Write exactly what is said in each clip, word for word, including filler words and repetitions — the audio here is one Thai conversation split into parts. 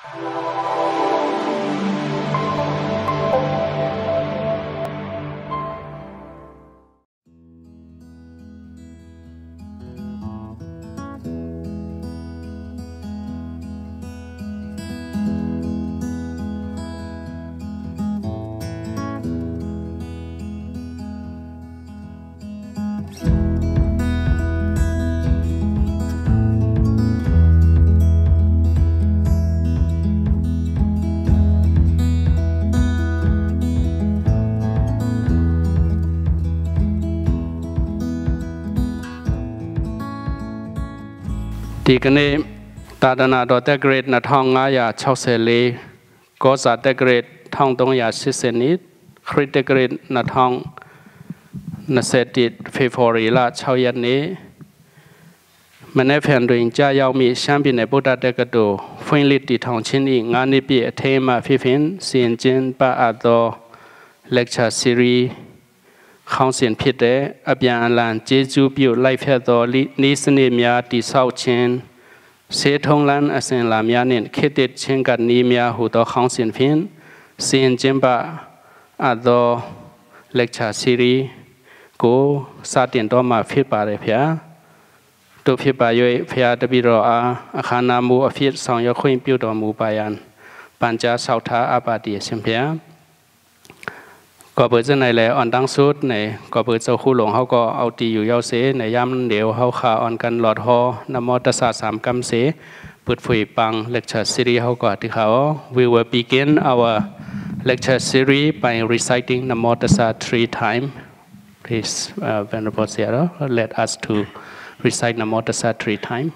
ที่กันนี้ตาดนาดอเตเกรดนัดห้องงายาชาวเสลีก็สาเตเกรดท่องตรงยาสิเซนิดคริเตเกรดนัดห้องนัเสติดเฟฟอรีลาชาวยันนี้มันในแผ่นดินจะยาวมีแชมป์ในบุตรเดกโดฟินลิติทองชินีงานนี้ปีเทมาฟิฟินเสียนจินปาอาโดเลคชาซีรีข้าวเสียนพิษเดอภิญาลานเจจูบิวไลฟ์เฮดอลินิสเนมียาติสาวเชนเสทงลันอเซนลามยานินเคติดเชนกันนีมียาหูต่อข้าวเสียนฟินเสียนจินปาอาโดเลคชาซีรีกูซาตินตัวมาฟิดปาเรพยาตัวพิบายอยพยาตบิโรอาอาคานามูอฟิดสองยคุยปิวดอมูปายันปัญจสาวท้าอาบาดีเชิมพยาก็เปิดจะในแหล่อ่อนดังสุดในก็เปิดเจ้าคู่หลวงเขาก็เอาตีอยู่ยาวเสในย่ำเดียวเขาขาอ่อนกันหลอดหอนโมตัสสะสามกำเสเปิดฝุ่ยปังเลคเชอร์ซีรีส์เขาก็ที่เขา we will begin our lecture series by reciting Namo Tassa three times please uh, Venerable Sierra let us to recite Namo Tassa three times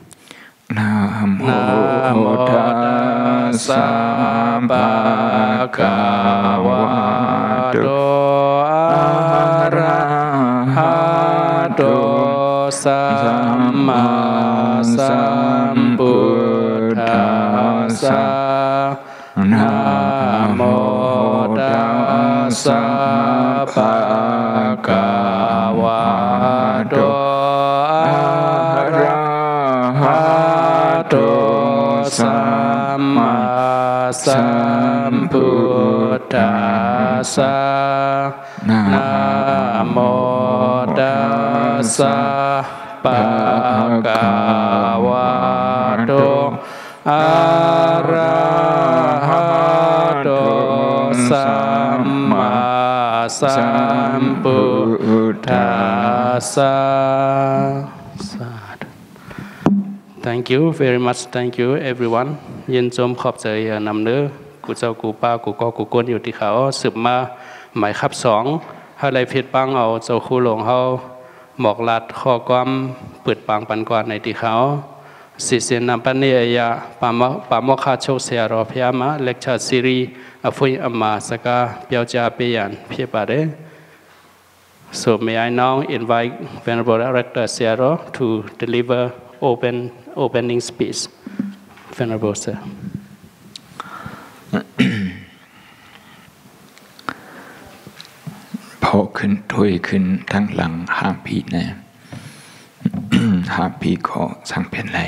Namo Tassa Bhagavato Arahato Samma Sambuddhassa Namo Tassa Bhagavato Arahato Samma Sambuddhassa Namo Tassa Bhagavato Arahato Samma Sambuddhassa Thank you very much thank you everyone ยินชมขอบใจนำเนื้อกูเจ้ากูป้ากูก็กูก้นอยู่ที่เขาสืบมาหมายคับสองให้ไรผิดปังเอาเจ้าคู่หลงเขาหมอกลัดข้อความเปิดปังปันกว่าในที่เขาสิเสนำปันเนียปามปามคาโชเสียรอพยามาเลคชาซีรีอฟุยอามาสกาเปียวจาเปียนเพียบอะไร So may I now invite Venerable Director Sierra to deliver open opening speech Venerable Sir พอขึ้นถ้วยขึ้นทั้งหลังห้าปีนะห้าปีก็สั่งเป็นไร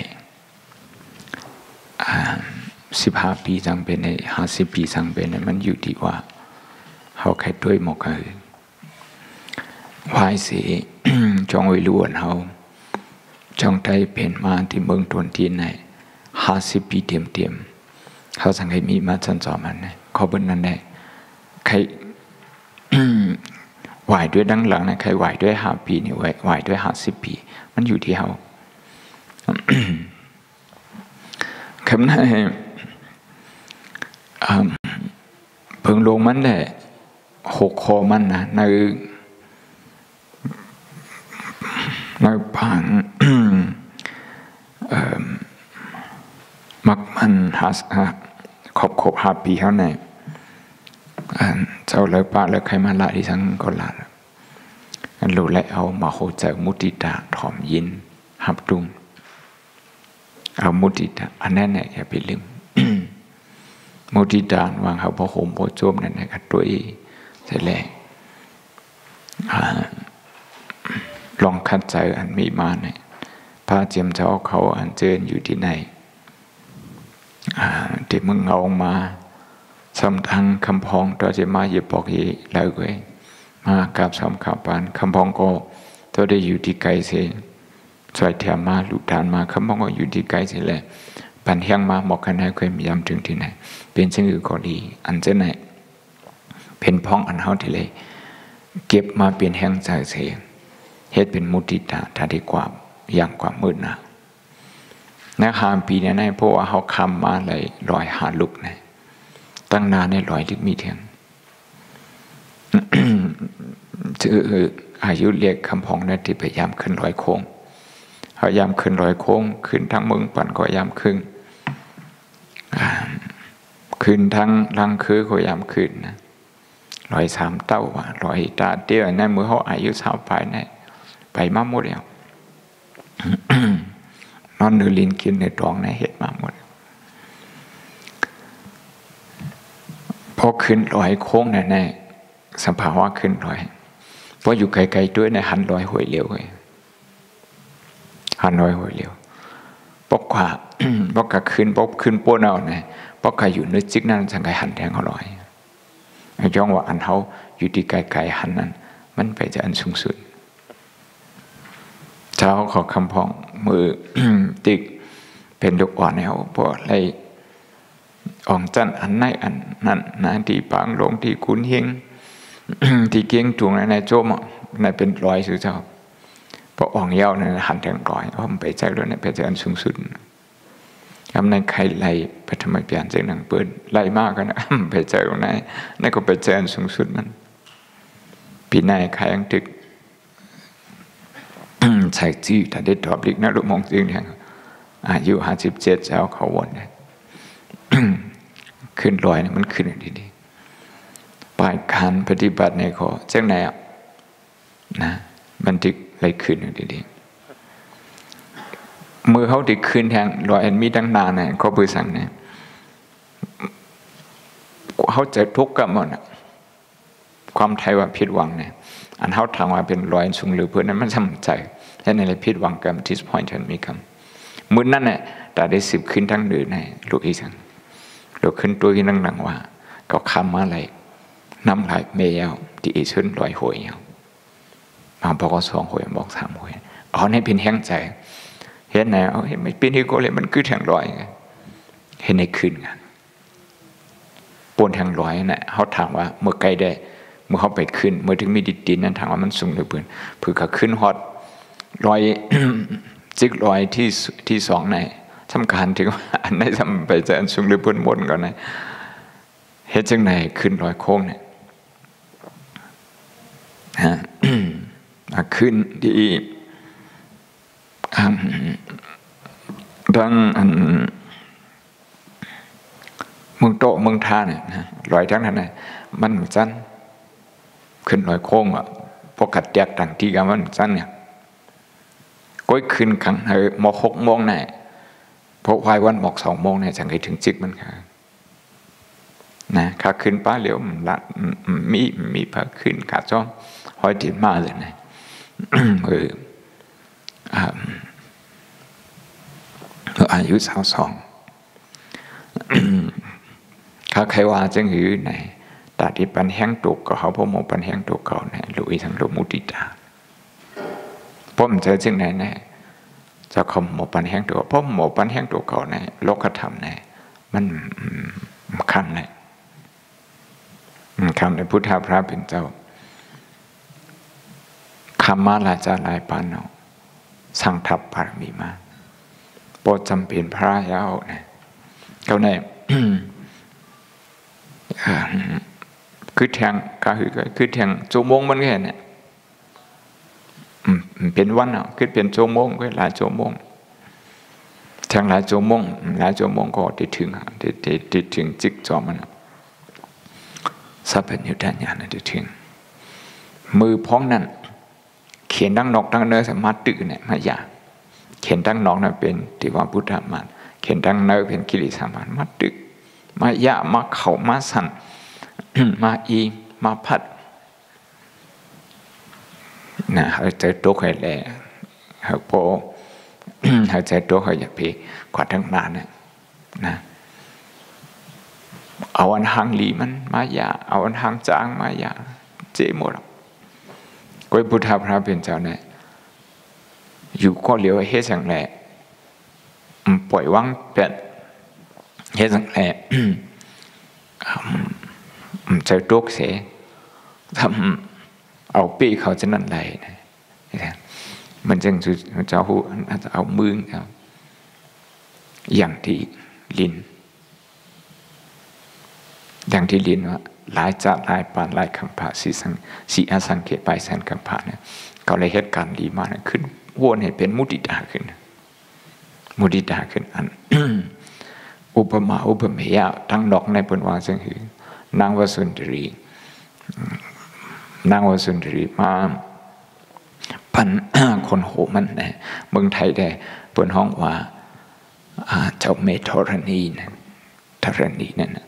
สิบห้าปีสั่งเป็นในห้าสิบปีสั่งเป็นในมันอยู่ที่ว่าเขาแค่ถ้วยหมกเลยวายเสียจองไว้ล้วนเขาจองใจเป็นมาที่เมืองตนที่ไหนห้าสิบปีเตรียมเตรียมเขาสั่งให้มีมาสันสอนมันนะเขาบนนั้นได้ใครไหวด้วยดังหลังนะใครไหวด้วยห้าปีนี่ไหวไหวด้วยห้าสิบปีมันอยู่ที่เขาคำนั้นเพิ่งลงมันได้หกคอมันนะในในผังมักมันหาขอบขบห้าปีเขาเนี่ยเจ้าเลยป้าเลยใครมาละที่ทั้งก็ละงั้นรู้แล้วเอามาโหใจมุติตาถ่อมยินหับดุงเอามุติตาอันนั้นเนี่ยอย่าไปลืม มุติตาวางเขาพอโหมพอโจมนั่นนะครับตัวเองเสร็จแล้วลองคัดใจอันมีมาเนี่ยพระเจียมเจ้าเขาอันเจริญอยู่ที่ไหนที่มึงเอามาสำทังคำพองตัวจะมาเย็บปอกยีแล้วเว้ยมากับสำขับปานคำพองก็ตัวได้อยู่ที่ไกลเสียสวยแถมมาลูกฐานมาคำพองก็อยู่ที่ไกลเสียแหละปันเฮียงมาหมอกกันให้เคยมียำถึงที่ไหนเป็นสิ่งอื่นก็ดีอันเจ้าไหนเป็นพ้องอันเฮาที่เลยเก็บมาเป็นแห่งใจเสียเฮ็ดเป็นมุติตาถ้าดีกว่าอย่างกว่ามืดนะนักหามปีนี้นะเพราะว่าเขาคำมาเลยลอยหาลุกนะตั้งนานในลอยลึกมีเทียงชื่ออายุเรียกคำพองนั่นที่พยายามขึ้นลอยโค้งพยายามขึ้นลอยโค้งขึ้นทั้งมึงปั่นก็พยายามขึ้นขึ้นทั้งลังคือก็พยายามขึ้นนะลอยสามเต้าว่ะลอยตาเตี้ยนั่นมือเขาอายุสาวไปนะไปมาหมดแล้วนอนเนื้อลินกินในตองในเห็ดมาหมดพอขึ้นลอยโค้งแน่ๆสภาวะขึ้นลอยเพราะอยู่ไกลๆด้วยในหันลอยหวยเร็วเลยหันลอยหวยเร็วปกว่าปกกะขึ้นปกขึ้นป้วนเอาเนี่ยปกกะอยู่นึกจิกนั่นสังไกหันแทงเขาลอยจ้องว่าอันเขาอยู่ที่ไกลๆหันนั้นมันไปจะอันสูงสุดเช้าขอคำพองมือติกเป็นดอกอ่อนแนวพออะไรอ่องจันอันไหนอันนั้นนะที่ปางลงที่คุ้นเฮงที่เกี้ยงจุงในโจมในเป็นรอยสุดเจ้าพออ่องเย้าในหันแทงรอยเพราะมันไปใจด้วยในไปใจอันสูงสุดคำในใครไล่ไปทำไมเปลี่ยนใจหนังเปิดไล่มากกันนะไปใจตรงไหนนั่นก็ไปใจอันสูงสุดมันปีหน้าใครยังตึกใช่จีถ้าได้ตอบลิกนะลูกมองจริงเนี่ยอายุห้าสิบเจ็ดเจ้าเขาวนเนี่ยขึ้นลอยเนี่ยมันขึ้นอย่างดีๆปลายการปฏิบัติในข้อเจ้าไหนอ่ะนะมันติดอะไรขึ้นอย่างดีๆมือเขาติดขึ้นแทงลอยมีตั้งนานเนี่ยเขาบริสั่งเนี่ยเขาจะทุกข์กับมันความไทยว่าผิดหวังเนี่ยอันเขาทางว่าเป็นรอยสูงหรือเพื่อนนั้นมันสำใจแค่ในอะไรผิดหวังกับ disappointment มีคำมือนั่นเนี่ยแต่ได้สิบขึ้นทั้งเดือนในลูกอีสังลูกขึ้นตัวที่นั่งหลังว่าก็คำมาอะไรน้ำลายเมย์ที่อีชุนลอยหวยมาบอกสองหวยบอกสามหวยอ๋อในเป็นแห้งใจเห็นไหนเอาเห็นไม่เป็นที่ก็เลยมันคือแทงลอยเห็นในคืนกันปนแทงลอยเนี่ยเขาถามว่าเมื่อไกลได้เมื่อเขาไปขึ้นเมื่อถึงมีดินดินนั้นถามว่ามันสูงหรือเปล่าเผื่อเขาขึ้นฮอตลอยจิกลอยที่ที่สองในสำคัญถึงว่าอันไหนทำไปจะอันสูงหรือเปล่าบนก่อนนะเฮ็ดจังไหนขึ้นลอยโค้งเนี่ยฮะขึ้นที่ดังอันเมืองโตเมืองท่าเนี่ยลอยทั้งนั้นนะมันจันขึ้นลอยโค้งอ่ะพวกขัดแยกต่างที่กันมันจันเนี่ยก้อยขึ้นครั้งเฮ้ยหมอกหกโมงไหนเพราะวายวันหมอกสองโมงเนี่ยจะไงถึงจิกมันค่ะนะขาขึ้นป้าเหลียวละมีมีพาขึ้นขาจ้องหอยถิ่นมาเลยนะเอออายุสาวสองข้าใครว่าจังหือไหนตาที่ปันแห้งตุกก็เขาพ่อโมปันแห้งตุกเขาเนี่ยลุยทั้งลุมุติตาพ่อมเจอจึงไหนแน่จะคำโมปันแห้งตุกพ่อโมปันแห้งตุกเขาเนี่ยโลกธรรมเนี่ยมันขั้นเลยคำในพุทธพระเป็นเจ้าคำมาลาจาลายปานเนาสั่งทับปารมีมาโปรดจำเป็นพระยาวเนี่ยเขาเนี่ยคือแทงก็คือคือแทงโจมงมันแค่เนี่ยเป็นวันอ่ะคือเป็นโจมงก็หลายโจมงแทงหลายโจมงหลายโจมงก็ติดถึงติดติดติดถึงจิกจอมันสัพเพนิทานญาณติดถึงมือพ้องนั่นเขียนดังนอกดังเนื้อสามารถตื่นเนี่ยมาอยากเขียนดังนอกนั่นเป็นติวาพุทธมารเขียนดังเนื้อเป็นกิริสามารมาตึกมาอยากมาเข่ามาสั่นมาอีมาพัดนะหายใจตัวใครแหล่หายโปหายใจตัวใครอย่าพีกว่าทั้งนานนะนะเอาอันหางหลีมันมายาเอาอันหางจางมายาเจ๊หมดก็พุทธพระเป็นเจ้าเนี่ยอยู่ก็เหลียวเฮ็ดอย่างไรปล่อยวางเป็ดเฮ็ดอย่างไรเจอตุกเสียทำเอาปีเขาจะนั่นไรนะมันจึงจะหูจะเอามือครับอย่างที่ลินอย่างที่ลินว่าหลายจัดหลายปานหลายคำพาสีสังสีอาสังเกตไปแสนคำพาเนี่ยเขาเลยเหตุการณ์ดีมากขึ้นวนให้เป็นมุติตาขึ้นมุติตาขึ้นอัน อุปมาอุปเมยทั้งดอกในปนวาสังหือนางวสุนทรีนางวสุนทรีมาพันคนโหมันเนี่ยเมืองไทยได้เปิดห้องว่าเจ้าเมธรณีนะธรณีนั่น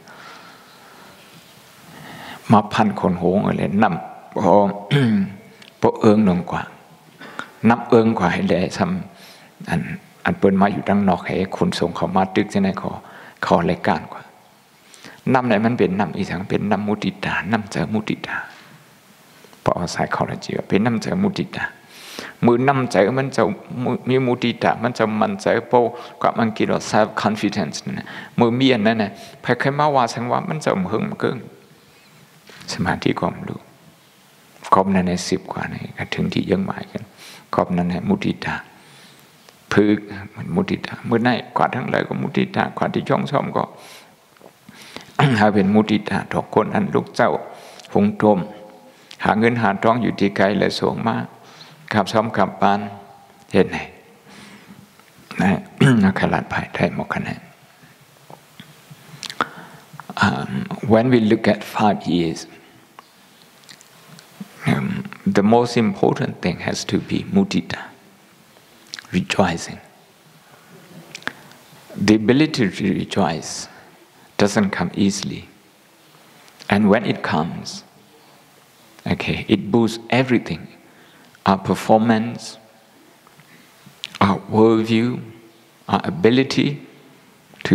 มาพันคนโหงอะไรนำพอพอเอิงลงกว่านับเอิงกว่าให้ได้ทำอันอันเปิดมาอยู่ดังนอกให้คนส่งเขามาตึกจะไหนขอขอรายการกว่านำไหนมันเป็นนำอีสังเป็นนำมุติตานำเจอมุติตาพอสายคอร์จีเป็นนำเจอมุติตามือนำใจมันจะมีมุติตามันจะมันใจโปกับมันกินว่า self confidence นั่นนะมือมีอันนั้นนะใครใครมาว่าสังว่ามันจะมึงมันเกินสมาธิความรู้ครอบนั้นในสิบกว่านี่ถึงที่ยังหมายกันครอบนั้นในมุติตาพึกมันมุติตาเมื่อไหร่กว่าทั้งหลายก็มุติตากว่าที่ช่องชอมก็หาเป็นมุติตาทุกคนอันลูกเจ้าหงตมหาเงินหาทองอยู่ที่ไกลและสูงมากขับซ้อมขับปานเห็นไหมนะนักขลัดภายไทยมกนะwhen we look at five years um, the most important thing has to be mudita rejoicing the ability to rejoice doesn't come easily and when it comes okay it boosts everything our performance, our worldview, our ability to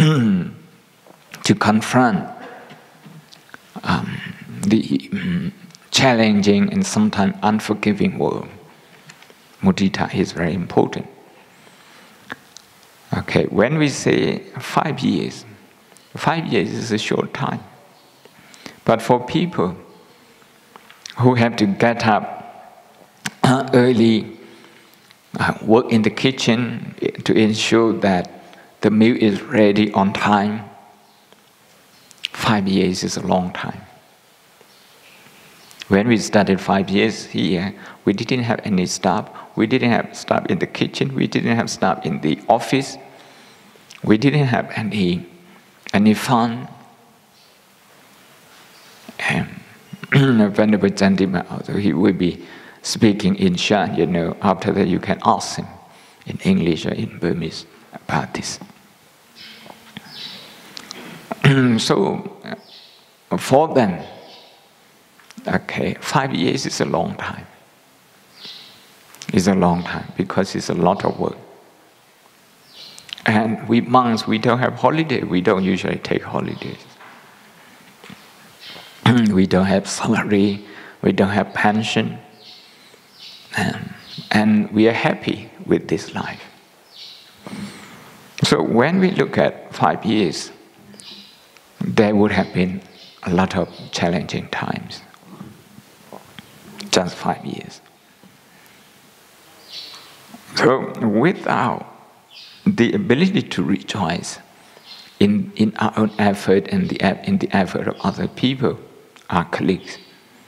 to confront um, the um, challenging and sometimes unforgiving world. Mudita is very important. Okay, when we say five years, five years is a short time. But for people who have to get up early, uh, work in the kitchen to ensure that the meal is ready on time, five years is a long time. When we started five years here, we didn't have any staff. We didn't have staff in the kitchen. We didn't have staff in the office. We didn't have any any fun. And Venerable Chandima, although he will be speaking in Shan, you know, after that you can ask him in English or in Burmese about this. So, for them, okay, five years is a long time. It's a long time because it's a lot of work. And we monks, we don't have holiday. We don't usually take holidays. We don't have salary. We don't have pension. Um, and we are happy with this life. So when we look at five years, there would have been a lot of challenging times. Just five years. So without the ability to rejoice in, in our own effort and the, in the effort of other people, our colleagues,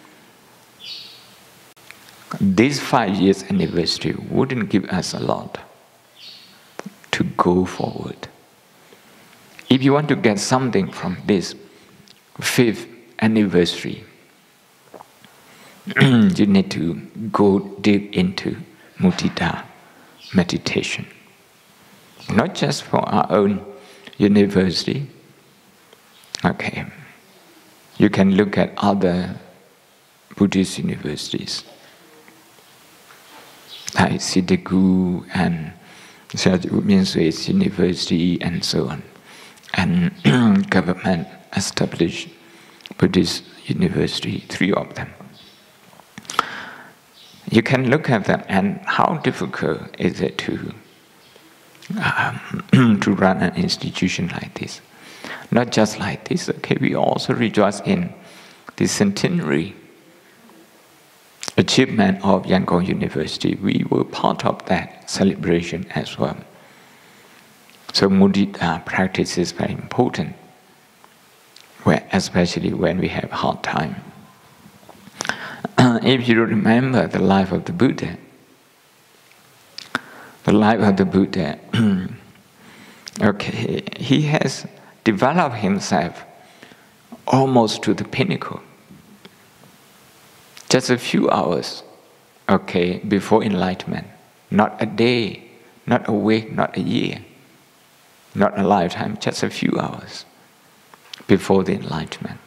this five years anniversary wouldn't give us a lot to go forward. If you want to get something from this fifth anniversary, you need to go deep into mudita meditation. Not just for our own university. Okay. You can look at other Buddhist universities, like Siddhaku and Sajjad Minsue's University and so on, and government established Buddhist university, three of them. You can look at them and how difficult is it to um, to run an institution like this. Not just like this, okay, we also rejoice in the centenary achievement of Yangon University. We were part of that celebration as well. So mudita practice is very important, where, especially when we have hard time. Uh, if you remember the life of the Buddha, the life of the Buddha, okay, he has developed himself almost to the pinnacle. Just a few hours, okay, before enlightenment. Not a day, not a week, not a year, not a lifetime, just a few hours before the enlightenment.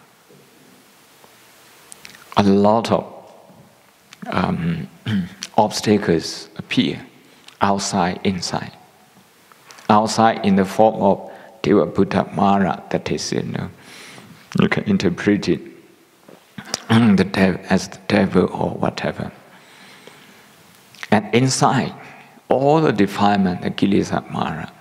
A lot of um, obstacles appear, outside, inside. Outside in the form of Deva Buddha Mara, that is, you know, you can interpret it the dev as the devil or whatever. And inside, all the defilement, the Kilesa Mara,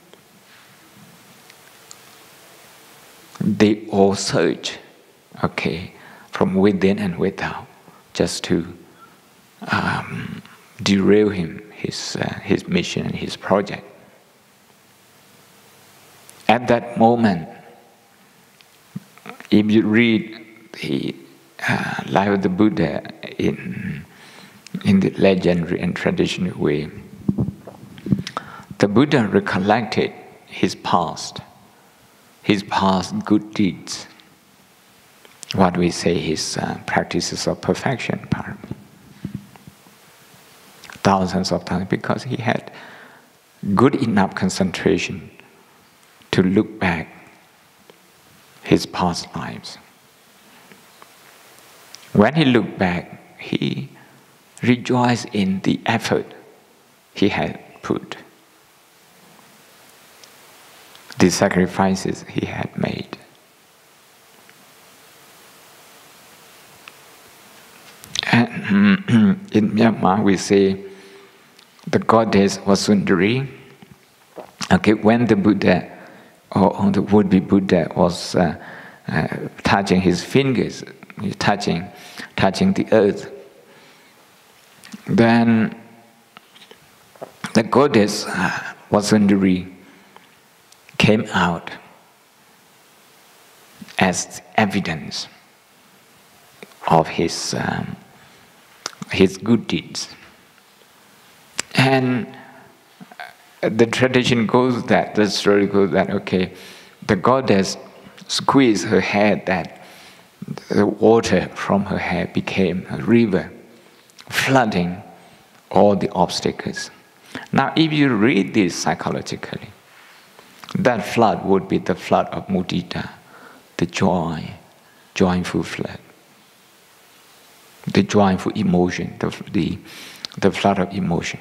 they all search, okay, from within and without, just to um, derail him, his, uh, his mission and his project. At that moment, if you read the uh, life of the Buddha in, in the legendary and traditional way, the Buddha recollected his past, his past good deeds, what we say his uh, practices of perfection, thousands of times, because he had good enough concentration to look back his past lives. When he looked back, he rejoiced in the effort he had put, the sacrifices he had made. And in Myanmar, we say the goddess was Sundari. Okay, when the Buddha or the would-be Buddha was uh, uh, touching his fingers, touching, touching the earth, then the goddess uh, Vasundari came out as evidence of his um, his good deeds. And the tradition goes that, the story goes that, okay, the goddess squeezed her head, that the water from her head became a river, flooding all the obstacles. Now, if you read this psychologically, that flood would be the flood of mudita, the joy, joyful flood, the joyful emotion, the, the, the flood of emotion.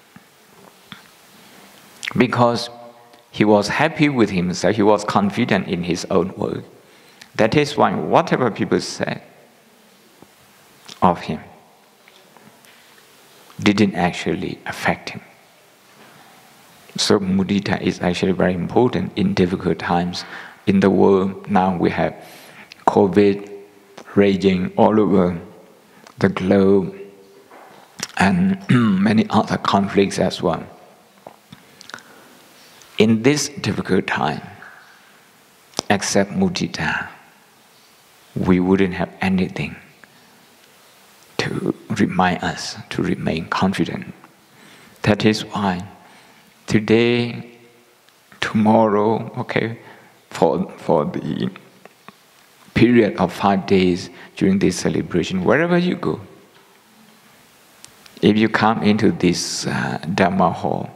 Because he was happy with himself, he was confident in his own work. That is why whatever people said of him didn't actually affect him. So mudita is actually very important in difficult times. In the world now we have COVID raging all over the globe and many other conflicts as well. In this difficult time, except mudita, we wouldn't have anything to remind us to remain confident. That is why today, tomorrow, okay, for, for the period of five days during this celebration, wherever you go, if you come into this uh, Dhamma hall,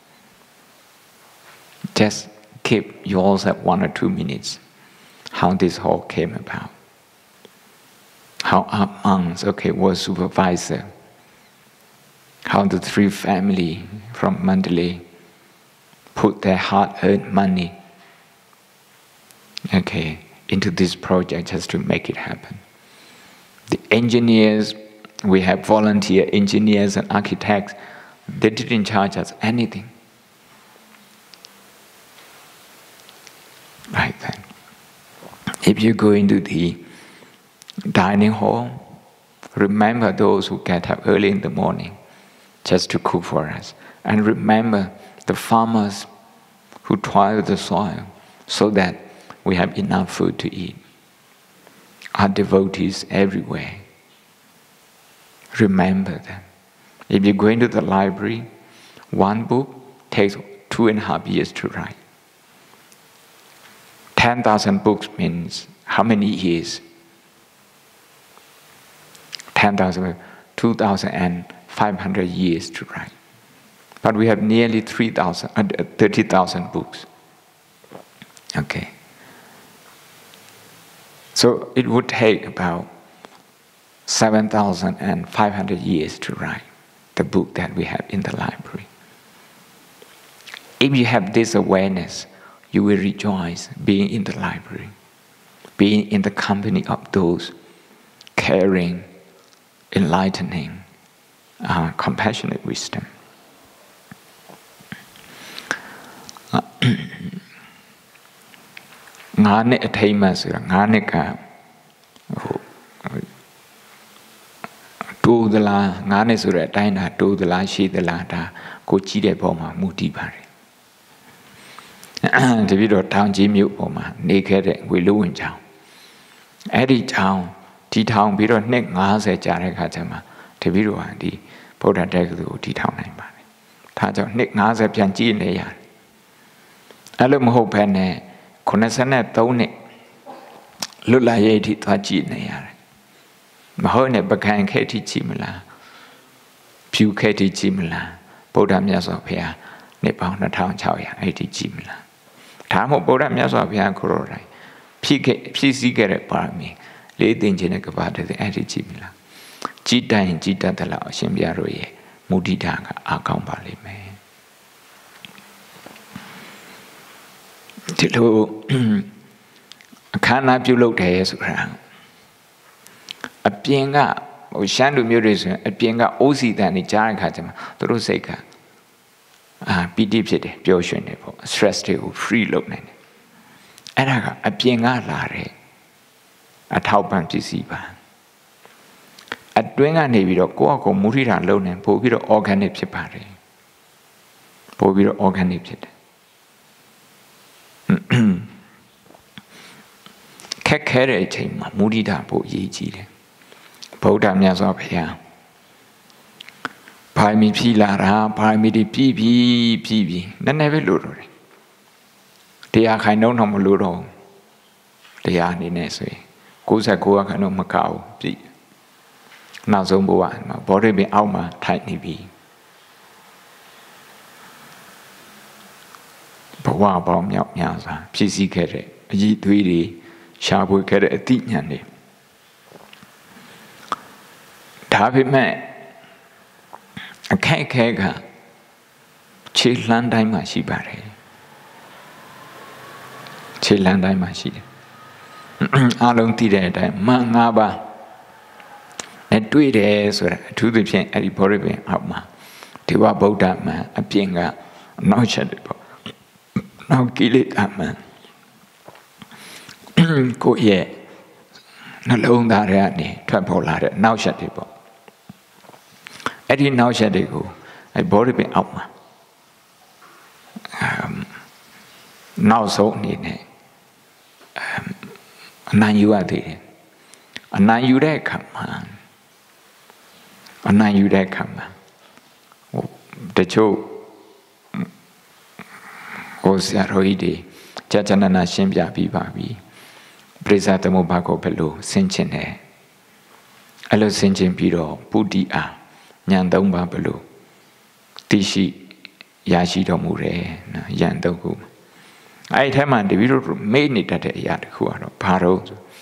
just keep yourself one or two minutes how this hall came about. How our monks, okay, were supervisor. How the three family from Mandalay put their hard-earned money, okay, into this project just to make it happen. The engineers, we have volunteer engineers and architects, they didn't charge us anything. Right then. If you go into the dining hall, remember those who get up early in the morning just to cook for us. And remember the farmers who toil the soil so that we have enough food to eat. Our devotees everywhere. Remember them. If you go into the library, one book takes two and a half years to write. ten thousand books means how many years? ten thousand, two thousand five hundred years to write. But we have nearly three thousand, thirty thousand books. Okay. So it would take about seven thousand five hundred years to write the book that we have in the library. If you have this awareness, you will rejoice being in the library, being in the company of those caring, enlightening, uh, compassionate wisdom. ngā ne ateima sura ngā ne ka tū dala ngā ne sura ateina tū dala shi dala ta ko chi de po ma mu ti pareတပည့်တော်တောင်ကြီးမြို့ပေါ်မှာနေခဲ့တဲ့ဝေလူဝင်ကျောင်းအဲ့ဒီကျောင်းတီထောင်ပြီးတော့နှစ်၅၀ကြာတဲ့ခါကျမှတပည့်တော်ဟာဒီဗုဒ္ဓတက္ကသိုလ်ကိုတီထောင်နိုင်ပါတယ်ဒါကြောင့်နှစ်၅၀ပြန်ကြည့်နေရတယ်အဲ့လိုမဟုတ်ဘဲနဲ့ခုနှစ်သုံးနှစ်လွတ်လာရဲ့အထိသွားကြည့်နေရတယ်မဟုတ်နဲ့ပကံခဲထိကြည့်မလားဖြူခဲထိကြည့်မလားဗုဒ္ဓမြတ်စွာဘုရားနှစ်ပေါင်းနှစ်ထောင်ခြောက်ရာအဲ့ဒီကြည့်မလားဒါမှမဟုတ်ဗုဒ္ဓမြတ်စွာဘုရားကိုယ်တော်တိုင်ဖြည့်ခဲ့ဖြည့်စည်းခဲ့တဲ့ပါရမီလေးသိင်ခြင်းနဲ့ကပါတဲ့အဲ့ဒီကြည့်မလားကြည်တိုင်ကြည်တတ်တယ်လို့အရှင်ဘုရားတို့ရဲ့မုဒိတာကအားကောင်းပါလိမ့်မယ်ဒီလိုအခမ်းအနားပြုလုပ်တယ်ဆိုတာအပြင်ကဟိုရှမ်းလူမျိုးတွေဆိုရင်အပြင်ကအိုးစီတန်နေကြားတဲ့ခါကျမှသူတို့စိတ်ကအာပီတိဖြစ်တယ်ပျော်ရွှင်တယ်ပေါ့ stress တွေကို free လုပ်နိုင်တယ်အဲ့ဒါကအပြင်ကလာတဲ့အထောက်ပံ့ပစ္စည်းပါအတွင်းကနေပြီးတော့ကိုယ့်အကူမူထိတာလုပ်နေပို့ပြီးတော့ organic ဖြစ်ပါတယ်ပို့ပြီးတော့ organic ဖြစ်တယ်ခက်ခဲတဲ့အချိန်မှာမူထိတာပို့အရေးကြီးတယ်ဗုဒ္ဓမြတ်စွာဘုရားဘာမီဖြီလာတာဘာမီတွေပြီးပြီးပြီးပြီးနည်းနည်းပဲလို့တော့တယ်တရားခိုင်နှုံးတော့မလို့တော့တရားအနေနဲ့ဆိုရင်၉၉ရာခိုင်နှုန်းမကောက်ဘူးပြီးနောက်ဆုံးဘဝမှာဘောဓိပင်အောက်မှာထိုင်နေပြီဘဝပေါင်းမြောက်များစွာဖြည့်ဆည်းခဲ့တဲ့အည်သွေးတွေရှားပွေခဲ့တဲ့အသိဉာဏ်တွေဒါပေမဲ့အခက်အခဲကခြေလှမ်းတိုင်းမှာရှိပါတယ်ခြေလှမ်းတိုင်းမှာရှိတယ်အားလုံးသိတဲ့အတိုင်းမန်၅ပါးနဲ့တွေ့တယ်ဆိုတာအထူးသဖြင့်အဲ့ဒီဘောရပင်အောက်မှာဒေဝဗုဒ္ဓမန်အပြင်ကနောက်ချက်တွေပေါ့နောက်ကိလေသာမန်ကိုယ့်ရဲ့နှလုံးသားထဲကနေထွက်ပေါ်လာတဲ့နောက်ချက်တွေပေါ့အဲ့ဒီနောက်ချက်တွေကိုအဲ့ဘောရပင်အောက်မှာနောက်ဆုံးအနေနဲ့အနိုင်ယူရသေးတယ်အနိုင်ယူတဲ့အခါမှာအနိုင်ယူတဲ့အခါမှာဟိုတချို့ဟိုဆရာတော်ကြီးတွေကြာကြာနာနာရှင်းပြပြီးပါပြီပရိစ္ဆာသမုပ္ပါကိုဘယ်လိုဆင်ခြင်တယ်အဲ့လိုဆင်ခြင်ပြီးတော့ပုတ္တိအာဉာဏ်သုံးပါဘယ်လိုသိရှိရရှိတော်မူတယ်နော်ဉာဏ်သုံးခုအဲ့ဒီထဲမှာတပည့်တို့မေ့နေတတ်တဲ့အရာတစ်ခုကတော့ဘာလို့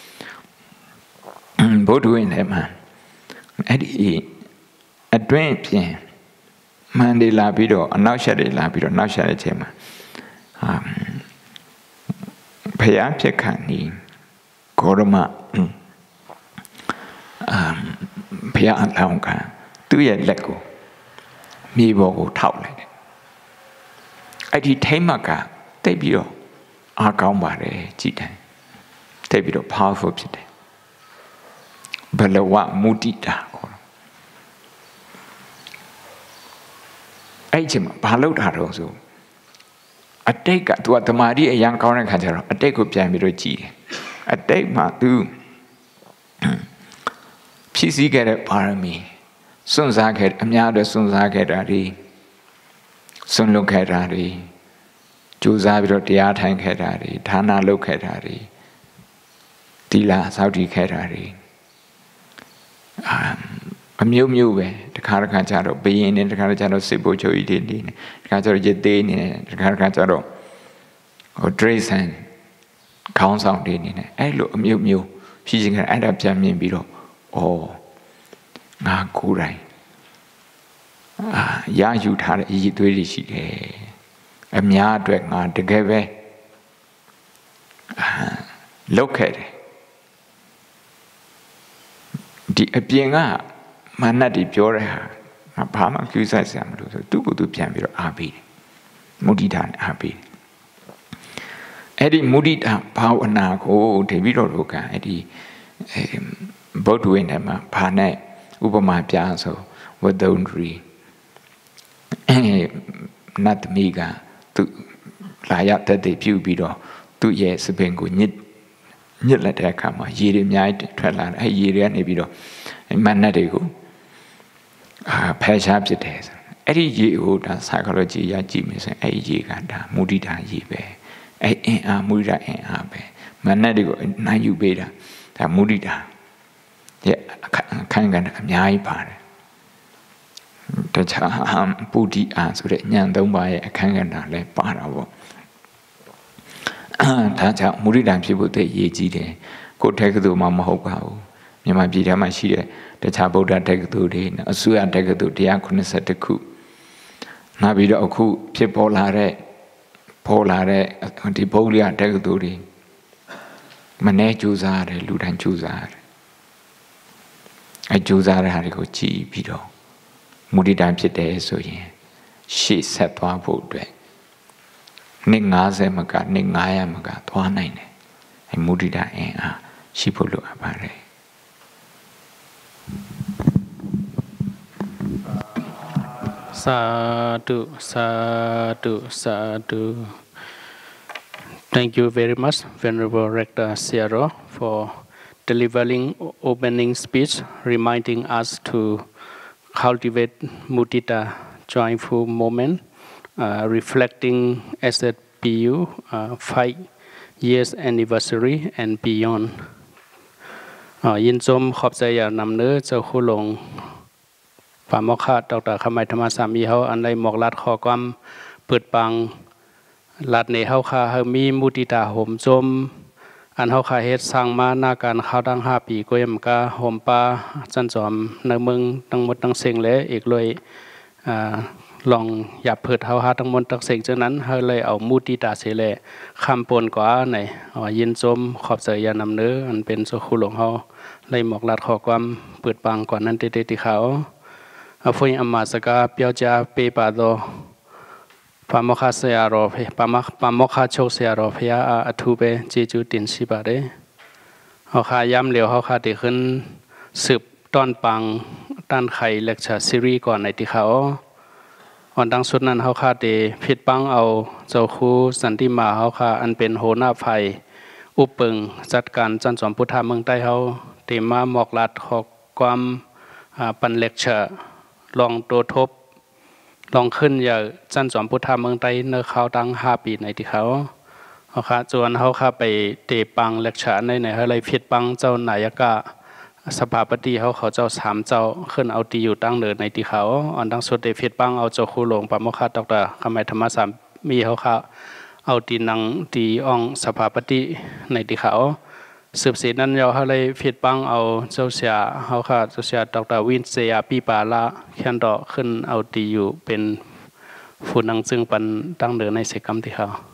ဘုဒ္ဓဝင်ထဲမှာအဲ့ဒီအတွင်းပြင်မှန်တယ်လာပြီးတော့အနောက်ရှက်တယ်လာပြီးတော့နောက်ရှက်တဲ့အချိန်မှာဟာဘုရားဖြစ်ခဏီโครมะพยาอันลองกันตัวใหญ่เล็กกูมีบอกกูเท่าเลยไอ้ที่เทมากะเต็มบีโออากาศมาเลยจีนเต็มบีโอ powerful จีนเบลว่ามุติตาไอ้จิมบาลูดาร์สูอัตเตกตัวธรรมาดียังเขาเนี่ยขันจะอัตเตกุเปลี่ยนไปโดยจีอัตเตกมาดูพิสิกเรปารมีสุนทรเขตอเมียด้วยสุนทรเขตอะไรสุนลุเขตอะไรจูซาไปโดยที่อาทัยเขตอะไรฐานะลุเขตอะไรตีลาสาวดีเขตอะไรอมิวมิวเว้ตะคาร์กันจารย์ปีนี้ตะคาร์จารย์สิบโจยดีนี่ตะคาร์จารย์เจดีนี่ตะคาร์กันจารย์โอเดรสันข้าวสองดีนี่ไอ้ลูกอมิวมิวพี่จริงๆไอ้ดับจำมีบีโรโอ้งากูไรยาอยู่ท่าอีตัวดีสิเดอเมียด้วยงาตะเกเวลุกเขตဒီအပြင်ကမနတ်တွေပြောတဲ့ဟာဘာမှကျူးဆိုင်ဆရာမလို့ဆိုသူ့ကိုယ်သူပြန်ပြီးတော့အားပေးတယ်မုဒိတာနဲ့အားပေးတယ်အဲ့ဒီမုဒိတာဘာဝနာကိုတပည့်တော်တို့ကအဲ့ဒီဗုဒ္ဓဝိနည်းမှာဘာနဲ့ဥပမာပြဆိုဝဒုံဒရီနတ်သမီးကသူလာရတဲ့တည်ပြုပြီးတော့သူ့ရဲ့စပင်ကိုညစ်ညစ်လက်တဲ့အခါမှာရေတွေအများကြီးထွက်လာတယ်အဲရေတွေကနေပြီးတော့မနတ်တွေကိုအာဖယ်ရှားဖြစ်တယ်ဆိုအဲ့ဒီရေကိုဒါ psychology ရကြည့်မယ်ဆိုရင်အဲ့ဒီရေကဒါမုဒိတာရေပဲအဲ့အင်အားမုဒိတာအင်အားပဲမနတ်တွေကိုနိုင်ယူပေးတာဒါမုဒိတာရဲ့အခန်းကဏ္ဍအများကြီးပါတယ်တခြားပုဒ္ဓိအာဆိုတဲ့ဉာဏ်သုံးပါးရဲ့အခန်းကဏ္ဍလည်းပါတာပေါ့ဒါကြောင့်မုဒိတာဖြစ်ဖို့တည်းရည်ကြီးတယ်ကိုယ်တက္ကသိုလ်မှမဟုတ်ပါဘူးမြန်မာပြည်ထဲမှာရှိတဲ့တခြားဗုဒ္ဓတက္ကသိုလ်တွေအစိုးရတက္ကသိုလ်တစ်ရာခုနှစ်ဆယ်ခုနောက်ပြီးတော့အခုဖြစ်ပေါ်လာတဲ့ပေါ်လာတဲ့ဒီဗုဒ္ဓတက္ကသိုလ်တွေမနေ့ကြိုးစားရတယ်လူတိုင်းကြိုးစားရတယ်အဲကြိုးစားတဲ့ဟာတွေကိုကြည့်ပြီးတော့မုဒိတာဖြစ်တယ်ဆိုရင်ရှေ့ဆက်သွားဖို့အတွက်နှစ်၅၀မကနှစ်၅၀၀မကသွားနိုင်တယ်အဲမုဒိတာအင်အားရှိဖို့လိုအပ်ပါတယ် Sadhu, sadhu, sadhu. Thank you very much, Venerable Rector Siaro, for delivering opening speech, reminding us to cultivate mudita, joyful moment, uh, reflecting S Z P U uh, five years anniversary and beyond. ยินชมขอบใจอย่างนำเนื้อเจ้าคู่หลงป่ามอกขาดดอกตาขมายธรรมสามีเขาอันใดหมอกลัดขอความเปิดปังลัดในเขาคาเฮมีมุติตาห่มจมอันเขาคาเฮ็ดสร้างมาหน้าการข้าวดังห้าปีก็ยังกาห่มปลาจันจอมในเมืองตั้งหมดตั้งเสียงเลยอีกเลยลองหยับเผิดเขาหาทั้งหมดตั้งเสียงจากนั้นเขาเลยเอามุติตาเสลคำปนกว่าในยินจมขอบใจยานำเนื้ออันเป็นโซคุหลงเขาเลยหมอกลัดขอความเปิดปังก่อนนั้นเตติติเขาอาฟุยอามาสกาเปียวจาเปปาโดปามคาเสียรอเพปามปามคาโชเสียรอเพยาอัทุเปเจจูตินสิบาเดเขาขาย้ำเหลียวเขาขาติขึ้นสืบต้นปังต้านไข่เล็กชาซีรีก่อนในที่เขาอ่อนดังสุดนั้นเขาขาติผิดปังเอาเจ้าคูสันติมาเขาขาอันเป็นโหน้าไฟอุปปึงจัดการจันจอมพุทธาเมืองใต้เขาเตมาหมอกลัดขอความปันเล็กชาลองตัวทบลองขึ้นอย่างจันจอมพุทธาเมืองใต้เนื้อเขาตั้งห้าปีในที่เขาเขาค่ะจวนเขาค่ะไปเตะปังเล็กฉานในไหนเขาเลยผิดปังเจ้านายกะสภาปฏิเขาเขาเจ้าสามเจ้าขึ้นเอาตีอยู่ตั้งเนินในที่เขาอ่อนตั้งสุดเตะผิดปังเอาเจ้าคู่หลงปามคาตอกตาขมายธรรมสามมีเขาค่ะเอาตีนังตีอ่องสภาปฏิในที่เขาสืบเสนั้นเราเขาเลยผิดปังเอาเจ้าเสียเขาค่ะเจ้าเสียดรวินเซียปีปาละแคนดอขึ้นเอาตีอยู่เป็นผู้นังซึ่งปันตั้งเดินในเสกรรมที่เขา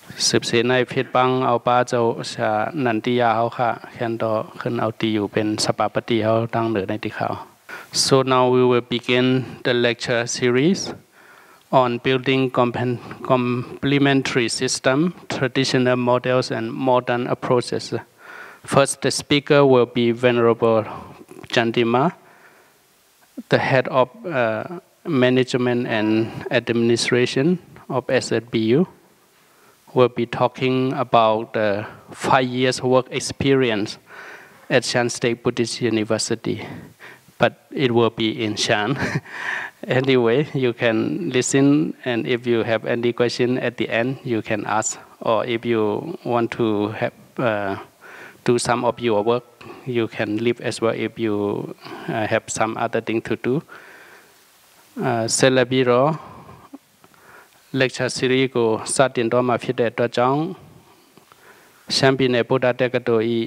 สืบเสียในเพชรปังเอาป้าเจ้าชานันติยาเขาค่ะแคนดอขึ้นเอาตีอยู่เป็นสปาปฏิเขาตั้งเหนือในที่เขา so now we will begin the lecture series on building complementary system traditional models and modern approaches first the speaker will be Venerable Chantima the head of uh, management and administration of S Z B U will be talking about the five years work experience at Shan State Buddhist University, but it will be in Shan. Anyway, you can listen, and if you have any question at the end, you can ask, or if you want to have, uh, do some of your work, you can leave as well if you uh, have some other thing to do. Uh, Celebiro lecture series ကိုစတင်တော့မှာဖြစ်တဲ့အတွက်ကြောင့်ရှမ်းပြည်နယ်ဗုဒ္ဓတက္ကသိုလ်၏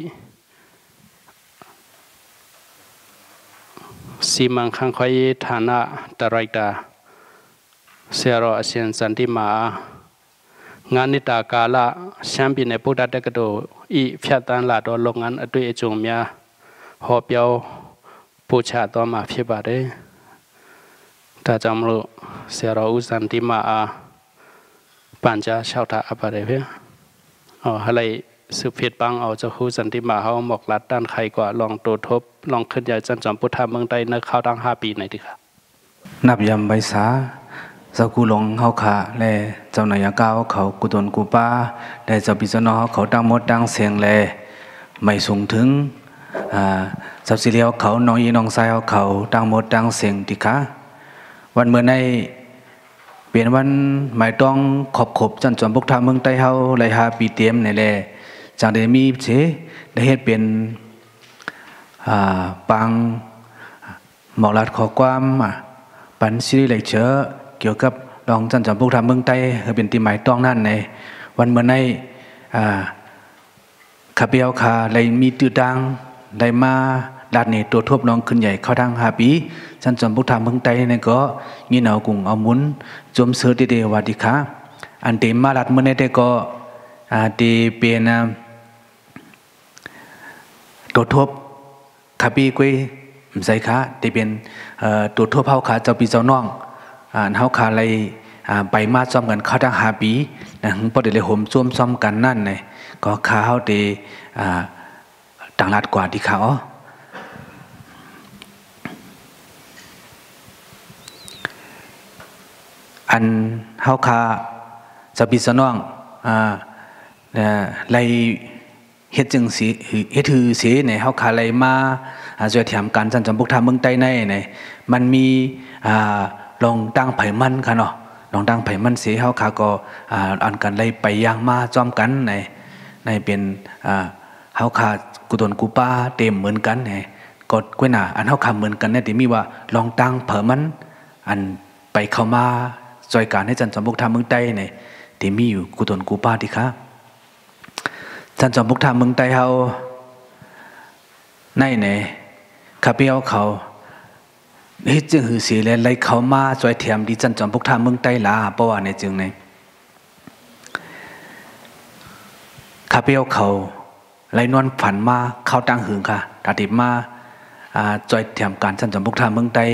စီမံခန့်ခွဲရေးဌာနဒါရိုက်တာဆရာတော်အရှင်စန္တိမာငါးနှစ်တာကာလရှမ်းပြည်နယ်ဗုဒ္ဓတက္ကသိုလ်၏ဖြတ်တန်းလာသောလုပ်ငန်းအတွေ့အကြုံများဟောပြောပို့ချတော့မှာဖြစ်ပါတယ်ဒါကြောင့်မလို့ဆရာတော်ဦးစန္တိမာปัญจชาวตาอภัยเพื่ออ๋ออะไรสืบเพียรปังเอาเจ้าคู่สันติมาเขาหมกลัดด้านใครกว่าลองตัวทบลองขึ้นใหญ่จันจอมพุทธเมืองใต้นักเข้าตั้งห้าปีไหนดีครับนับยำใบสาเจ้ากูลงเขาขาแลเจ้านายก้าวเขากุตนกูป้าได้เจ้าปิจนอเขาตั้งมดตั้งเสียงแลไม่สูงถึงอ่าเจ้าสิเลียวเขาน้องยีน้องชายเขาตั้งมดตั้งเสียงดีค่ะวันเมื่อในเปลี่ยนวันหมายต้องขอบขบจันจอมพุทธเมืองใต้เฮาไหลหาปีเตรียมในแลจากได้มีเฉได้เฮ็ดเป็นอ่าปังหมอกลัดขอความปันซีรีส์เลคเชอร์เกี่ยวกับรองจันจอมพุทธเมืองใต้เป็นตีหมายต้องนั่นในวันเมื่อในอ่าข้าเปียวขาไหลมีตื้อดังไหลมาลาดเนี่ยตัวทบน้องขึ้นใหญ่เข้าทางหาปีฉันจำพุทธาเมืองใต้เนี่ยก็ยีเหนากุ่งเอามุนจมเสือดีเดวัดิค่ะอันเตมาลาดเมื่อเนี่ยก็อ่าเตเป็นตัวทบขาปีกุ้ยไม่ใช่ค่ะเตเป็นตัวทบเฮาขาเจ้าปีเจ้าน้องอ่าเฮาขาอะไรไปมาซ้อมกันเข้าทางหาปีนะพอเดี๋ยวเลยห่มซ้อมซ้อมกันนั่นเลยก็ขาเฮาเตต่างลาดกว่าดีค่ะอ๋ออันเฮาคาจะปีสนองอ่าไล่เฮ็ดจึงสิเฮ็ดถือสิในเฮาคาไล่มาช่วยแถมการจันจำพุทธเมืองใต้ในในมันมีอ่าลองตั้งไผมันค่ะเนาะลองตั้งไผมันสิเฮาคาก็อ่าอันกันไล่ไปย่างมาจอมกันในในเป็นอ่าเฮาคากุตนกูป้าเต็มเหมือนกันในกดกวยหน้าอันเฮาคาเหมือนกันเนี่ยที่มีว่าลองตั้งเผมันอันไปเข้ามาจอยการให้จันจอมพุทธเมืองใต้เนี่ยที่มีอยู่กุตนกูป้าดีครับจันจอมพุทธเมืองใต้เขาในเนี่ยข้าเปียวเขาเฮ็ดจึงหือเสียเลยไล่เขามาจอยเทียมดีจันจอมพุทธเมืองใต้ลาเพราะว่าในจึงเนี่ยข้าเปียวเขาไล่นวลผันมาเข้าตั้งหึงค่ะตัดติดมาจอยเทียมการจันจอมพุทธเมืองใต้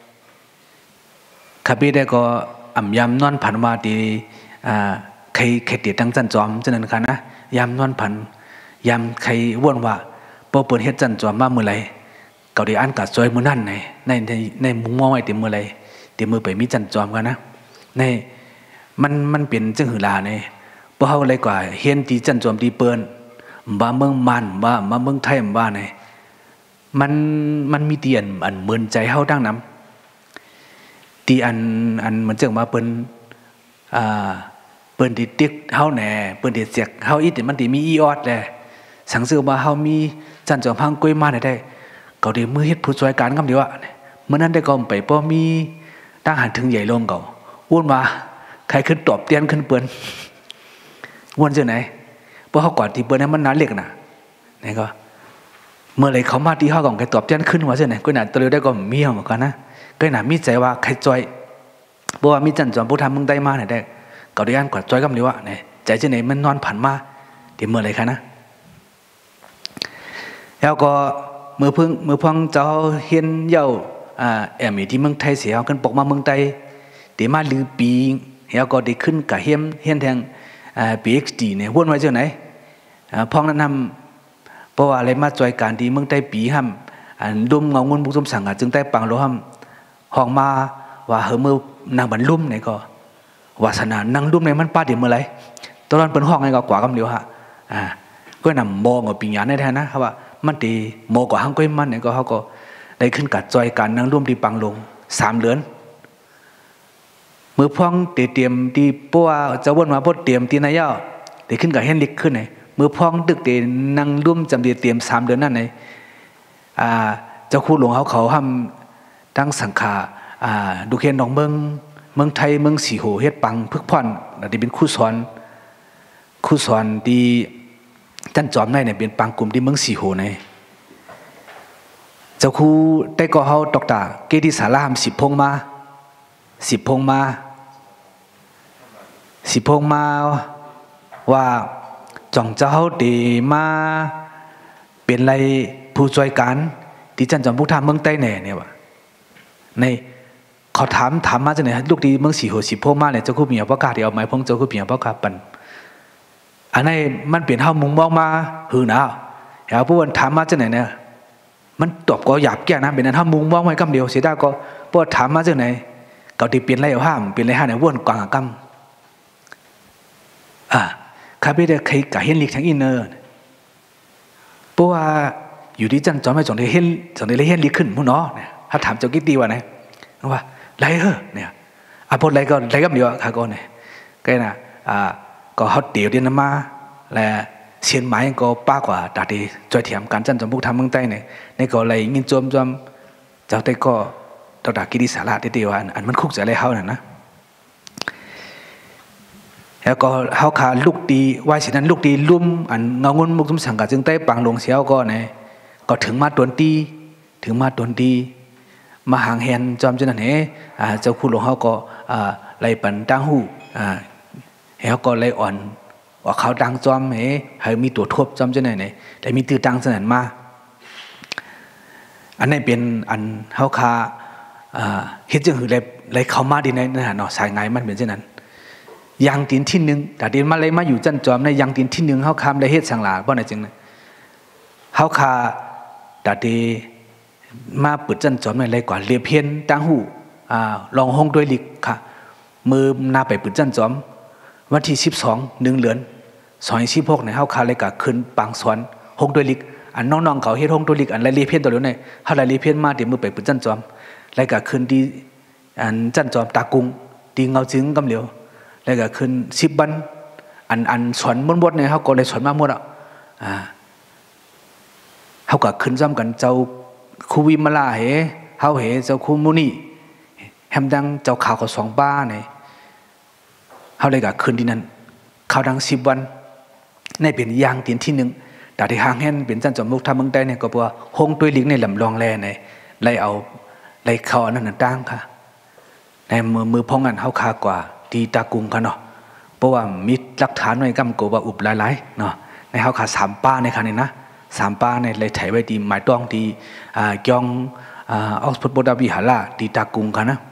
ข้าพี่ได้ก็อ่ำยำนวลผันมาดีใครใครติดตั้งจันจอมจันนั้นค่ะนะยำนวลผันยำใครว่นว่าพอเปิดเฮ็ดจันจอมมาเมื่อไรเก่าได้อ่านกัดซอยมือนั่นในในในในมุ้งมองไว้เต็มมือไรเต็มมือไปมีจันจอมกันนะในมันมันเป็นจึงหือลาในพวกเขาอะไรกว่าเฮียนตีจันจอมตีเปิ้นบ้าเมืองมันบ้ามาเมืองไทยบ้าในมันมันมีเตียนอันเหมือนใจเขาดังน้ำตีอันอันมันจึงมาเปิ้นอ่าเปิ้นติดติ๊กเฮาแหน่เปิ้นติดเสียกเฮาอีแต่มันติมีอีออดแหละสังสือว่าเฮามีจันจอมพังก้อยมาได้เขาได้มือเฮ็ดผู้ช่วยการคำเดียวอ่ะเมื่อนั้นได้ก็ไปบ่มีตั้งหันถึงใหญ่ลงเก่าอ้วนมาใครขึ้นตอบเตียนขึ้นเปิ้นอ้วนจังไหนบ่เฮาก่อนที่เปิ้นนั้นมันน่าเล็กน่ะนี่ก็เมื่อไหร่เขามาที่เฮาก่อนใครตอบเตียนขึ้นว่าจังไหนก้อยน่ะตัวเดียวได้ก็มีเฮาเหมือนกันนะก็น่ามีใจว่าใครจอยเพราะว่ามีจันจอมพุทธเมืองใต้มาเนี่ยได้ก็ได้อ่านกว่าจอยคำเดียวอ่ะเนี่ยใจจะไหนมันนอนผ่านมาเดี๋ยวเมื่อไรคะนะแล้วก็เมื่อพึ่งเมื่อพังเจ้าเฮียนเย้าอ่าแอมที่เมืองไทยเสียกันปกมาเมืองไทยเดี๋ยวมาลือปีแล้วก็ได้ขึ้นกับเฮียนเฮียนแทงอ่าพีเอ็กซ์ดีเนี่ยวนไว้เจ้าไหนอ่าพ้องนั้นทำเพราะว่าอะไรมาจอยการที่เมืองไทยปีห้ำอันดุมเงาเงินบุกสมสังกัดจึงได้ปังโลห้ำห้องมาว่าเฮมือนางบรรลุมเนี่ยก็วาสนานางดุมเนี่ยมันป้าเดี๋ยวเมื่อไรตอนนั้นเป็นห้องไงก็กว่ากันเดียวฮะอ่าก็นำมองกับปีญาในแทนนะครับว่ามันตีโมกว่าห้างก้อยมันเนี่ยก็เขาก็ได้ขึ้นกัดจอยกันนางดุมที่ปังลงสามเดือนมือพ้องเตรียมที่ปัวจะวนมาพดเตรียมที่นายย่อได้ขึ้นกับเฮนลิกขึ้นไหนมือพ้องดึกเตนางดุมจำเดียเตรียมสามเดือนนั่นไหนอ่าเจ้าคู่หลวงเขาเขาทำตั้งสังขาอ่าดูเขียนของเมืองเมืองไทยเมืองสีโหเฮ็ดปังพึกพ่อนที่เป็นคู่สอนคู่สอนที่ท่านจอมในเนี่ยเป็นปังกลุ่มที่เมืองสีโหในเจ้าคู่ได้ก็เขาตอกตาเกดิสารามสิบพงมาสิบพงมาสิบพงมาว่าจ่องเจ้าตีมาเป็นไรผู้ช่วยการที่จันจอมพุทธาเมืองใต้แน่เนี่ยว่ะในเขาถามถามมาจากไหนลูกดีเมืองสีโหสิบพงมาเนี่ยเจ้าคู่เมียพ่อกาที่เอาไม้พงเจ้าคู่เมียพ่อกาปันอันนี้มันเปลี่ยนเท่ามุงมองมาหือหนาวแล้วผู้คนถามมาจากไหนเนี่ยมันตอบก็หยาบแก่นะเป็นนั้นเท่ามุงมองไว้กำเดียวเสียได้ก็ผู้ถามมาจากไหนเขาที่เปลี่ยนไรเอาห้ามเปลี่ยนไรห้าเนี่ยวนกวางกำอ่าข้าพเจ้าเคยกับเฮนลิกทั้งอินเนอร์เพราะว่าอยู่ที่จันจอมไม่จงได้เฮนจงได้เฮนลิกขึ้นมุ่งเนาะเนี่ยถ้าถามเจ้ากิ๊กดีว่าไงว่าไรเหรอเนี่ยอ่ะพูดไรก็ไรก็เดียวข้าก็เนี่ยก็น่ะอ่าก็เขาเดี่ยวเดียนมาและเชียนไม้ก็ป้ากว่าตาดีจอยเถียมการจันจอมพุทธาเมืองใต้เนี่ยในก็อะไรเงินจมจมเจ้าแต่ก็ตอกตากิริสาระเดียวอันอันมันคุกจะอะไรเขาน่ะนะแล้วก็เขาขาลูกดีไว้ฉะนั้นลูกดีลุ่มอันเงาเงินมุกสมสังกัดจึงได้ปังลงเสียวก็เนี่ยก็ถึงมาตวนตีถึงมาตวนตีมาหางแหนจอมจันนั้นเอ๋เจ้าคุณหลวงเขาก็ไล่ปันตั้งหูแล้วก็ไล่อ่อนว่าเขาดังจอมเอ๋ให้มีตัวทบจอมจันนั้นเอ๋แต่มีตื้อตังสนั่นมาอันนี้เป็นอันเขาขาเฮ็ดจังหือไล่ไล่เขามาดีในนั่นเนาะสายไงมันเป็นเช่นนั้นยังตีนที่หนึ่งแต่เดินมาเลยมาอยู่จันจอมในยังตีนที่หนึ่งเขาคำได้เฮ็ดสังหลาเพราะไหนจึงเขาคาแต่เดมาเปิดจันจอมในเลยกว่าเรียบเพี้ยนตั้งหูลองห้องด้วยลิกค่ะมือนาไปเปิดจันจอมวันที่สิบสองหนึ่งเหลือนสองสิบหกในเขาคาเลยกะขึ้นปางสวนห้องด้วยลิกอันน้องๆเขาเฮ็ดห้องด้วยลิกอันไรเรียบเพี้ยนตัวเดียวในเขาไรเรียบเพี้ยนมาเดี๋ยวมือไปเปิดจันจอมเลยกะขึ้นดีอันจันจอมตากุงดีเงาจึงกำเหลียวแล้วก็ขึ้นสิบบันอันอันสอนมดมดเนี่ยเขาก็เลยสอนมาหมดอ่ะอ่าเขาก็ขึ้นซ้ำกันเจ้าคูวิมาลาเหเขาเหเจ้าคูมุนีแฮมดังเจ้าข่าวเขาสองบ้าเนี่ยเขาเลยก็ขึ้นที่นั้นข่าวดังสิบวันในเป็นยางตีนที่หนึ่งแต่ที่ห่างแห่นเป็นจันจอมมุกทำเมืองใต้เนี่ยก็เพราะว่าห้องตัวลิงในลำลองแร่เนี่ยไล่เอาไล่เขาอันนั้นตั้งค่ะในมือมือพ้องกันเขาคากว่าดีตากุงค่ะเนาะเพราะว่ามีหลักฐานไว้กำโกว่าอุบหลายๆเนาะในเขาขาสามป้าในคันนี้นะสามป้าในเลยถ่ายไว้ดีหมายต้องดีอ่ายองอ่าออกพุทธบดาวิหาราดีตากุงค่ะนะ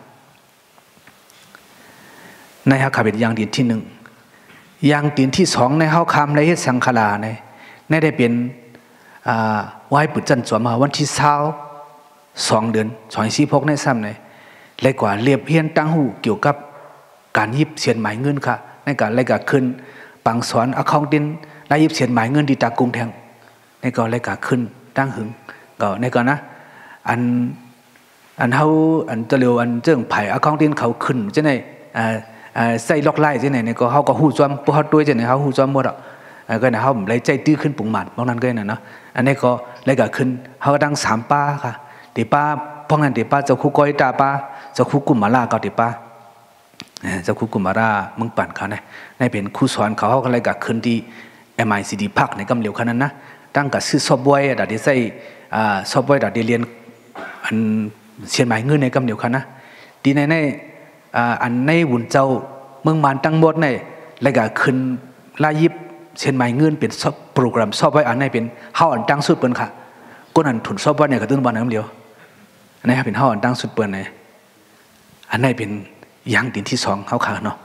ในเขาขาเป็นยางดินที่หนึ่งยางดินที่สองในเขาคำในเฮ็ดสังขลาในในได้เป็นอ่าไหว้ปุจจันทร์สวมาวันที่เช้าสองเดือนสองสี่พกในซ้ำในเลยกว่าเรียบเพี้ยนตั้งหูเกี่ยวกับการยิบเสียนหมายเงินค่ะในการรายการขึ้นปังสอนอคองดินรายยิบเสียนหมายเงินดีตากุงแทงในการรายการขึ้นตั้งหึงก็ในการนะอันอันเขาอันตะเลียวอันเจิ้งไผ่อคองดินเขาขึ้นจะไหนอ่าอ่าใส่ล็อกไล่จะไหนในก็เขาก็หูจอมพวกเขาด้วยจะไหนเขาหูจอมหมดอ่ะก็นะเขาเลยใจตื้อขึ้นปุ่งหมัดบางนั้นก็เนี่ยนะอันนี้ก็รายการขึ้นเขาก็ดังสามป้าค่ะตีป้าพวกนั้นตีป้าเจ้าคู่ก้อยตาป้าเจ้าคู่กุมมาลาเกาตีป้าเจ้าคู่กุมารามึงปั่นเขาเนี่ยในเป็นคู่สอนเขาเขาอะไรกับคืนที่ เอ็ม ไอ ซี ดี พักในกำเหลียวขนาดนั้นตั้งกับซื้อซอฟต์แวร์ดัดที่ใส่ซอฟต์แวร์ดัดที่เรียนอันเชียนหมายเงินในกำเหลียวขนาดดีในในอันในวุ่นเจ้าเมืองมันตั้งหมดในอะไรกับคืนลายิบเช่นหมายเงินเป็นโปรแกรมซอฟต์แวร์อันไหนเป็นเฮาอันตั้งสุดเปิ้นค่ะก้นอันถุนซอฟต์แวร์เนี่ยก็ต้นวันน้ำเดียวอันไหนเป็นเฮาอันตั้งสุดเปิ้นเนี่ยอันไหนเป็นอย่างดินที่สองเฮาขาเนาะ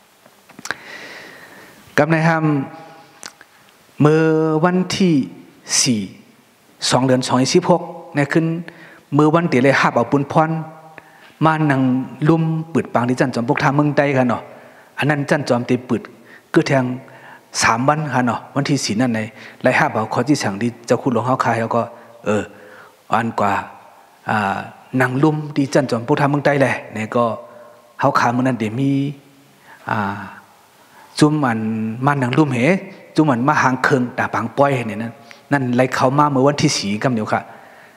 กับในทำเมื่อวันที่สี่สองเดือนสองสิบหกเนี่ยขึ้นเมื่อวันเดียวเลยหับเอาปุนพรมานั่งลุ่มปืดปางที่จันจอมพวกทางเมืองใต้กันเนาะอันนั้นจันจอมตีปืดก็แทงสามวันค่ะเนาะวันที่สี่นั่นในไรหับเอาข้อที่สั่งที่เจ้าคุณหลวงเฮาคายเขาก็เอออันกว่าอ่านั่งลุ่มที่จันจอมพวกทางเมืองใต้แหละเนี่ยก็เฮาคาเมื่อนั้นเดี๋ยวมีอ่าจุ่มมันมานั่งลุ่มเหจุ่มมันมาหางเคิงแต่ปางป้อยเนี่ยนั่นนั่นไรเขามาเมื่อวันที่สี่กำเดียวค่ะ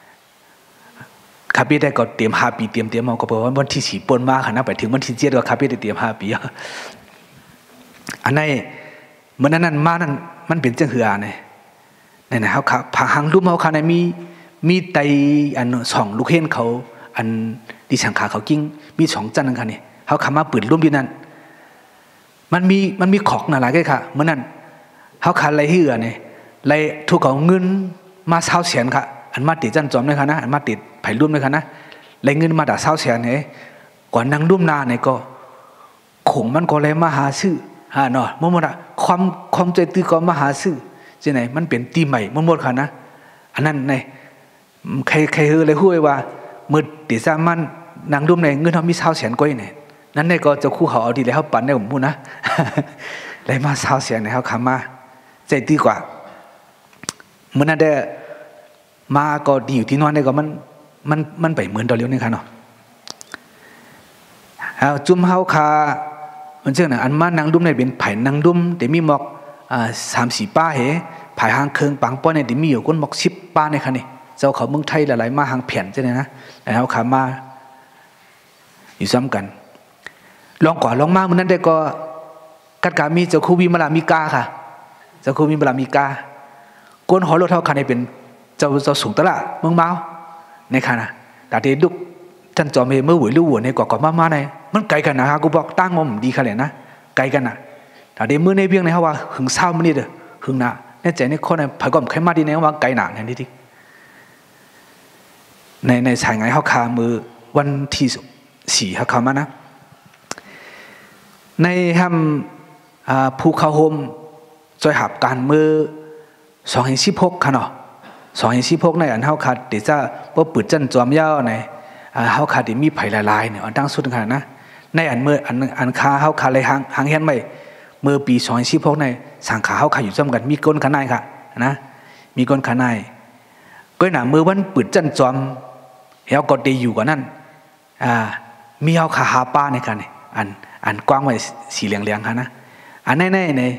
ข้าพเจ้าได้ก็เตรียมห้าปีเตรียมเตรียมเอาก็เพราะว่าวันที่สี่ปนมาค่ะนะไปถึงวันที่เจ็ดก็ข้าพเจ้าได้เตรียมห้าปีอันนั้นเมื่อนั้นมานั้นมันเป็นจังเหือเนี่ยเนี่ยนะเขาขาผาหางลุ่มเขาขาในมีมีไตอันสองลูกเห็นเขาอันดิฉันขาเขากิ้งมีสองจันนั่นค่ะเนี่ยเขาขามาปืนลุ่มอยู่นั่นมันมีมันมีขอกนั่นแหละก็ค่ะเมื่อนั้นเขาขาอะไรเหือเนี่ยไรถูกเอาเงินมาเช่าเสียนค่ะอันมาติดจันจอมเลยค่ะนะอันมาติดไผ่ร่วมเลยค่ะนะไรเงินมาด่าเช่าเสียนเนี่ยก่อนนั่งร่วมนาเนี่ยก็ขงมันก็เลยมาหาซื้อฮะเนาะมั่วหมดอะความความใจตื้อก็มาหาซื้อใช่ไหมมันเป็นตีใหม่มั่วหมดค่ะนะอันนั้นในใครใครเฮอเลยพูดว่าเมื่อติดสามันนางร่วมในเงินเขามีเช่าเสียนก้อยเนี่ยนั้นในก็จะคู่เขาเอาดีเลยเขาปั่นได้ผมพูดนะเลยมาเช่าเสียนเนี่ยเขาขามาใจตื้อกว่าเมื่อนั้นได้มาก็ดีอยู่ที่นอนเนี่ยก็มันมันมันไปเหมือนตอนเลี้ยวนี่ค่ะเนาะเอาจุ่มเฮาคามันเชื่อนะอันมานั่งดุ้มในเป็นไผ่นั่งดุ้มแต่มีหมอกอ่าสามสี่ป้าเหไผ่หางเคืองปังป้อนเนี่ยแต่มีอยู่ก้นหมอกสิบป้าในค่ะนี่เจ้าเขาเมืองไทยหลายๆมาหางแผ่นใช่ไหมนะแต่เฮาขามาอยู่ซ้ำกันลองก่อนลองมาเมื่อนั้นได้ก็กัดกามีเจ้าคูวีมาลามีกาค่ะเจ้าคูวีมาลามีกาก้นหอรถเท่าคันนี้เป็นเจ้าเจ้าสูงตละเมืองเมาในค่ะนะแต่เด็กดุจันจอมเมื่อหวยลู่หัวในก่อก่อนมามาในมันไกลกันนะฮะกูบอกตั้งมันดีขนาดนะไกลกันนะแต่เดี๋ยวมื่อในเพียงในเขาว่าหึงเศร้ามันนี่เด้อหึงหนาในใจในคนในผ่านก่อนใครมาดีในว่าไกลหนาในที่ที่ในในสายไงเขาคามือวันที่สี่เขาคามานะในทำภูเขาโฮมจอยหับการมือสองเห็นสิบหกค่ะเนาะสองเห็นสิบหกในอันเขาขาดเดี๋ยวจะว่าปืดจันจอมยาวในเขาขาดมีไผ่ลายๆเนี่ยอันตั้งสุดขนาดนะในอันเมื่ออันอันคาเขาขาดเลยหางหางเฮียนไม่เมื่อปีสองพันสิบหกในสังขาเขาขาดอยู่จำกันมีก้นขนายค่ะนะมีก้นขนายก็หนาเมื่อวันปืดจันจอมเขาก็ดีอยู่กว่านั้นอ่ามีเขาขาหาป้าในกันเนี่ยอันอันกว้างไว้สีเหลืองๆค่ะนะอันแน่ๆใน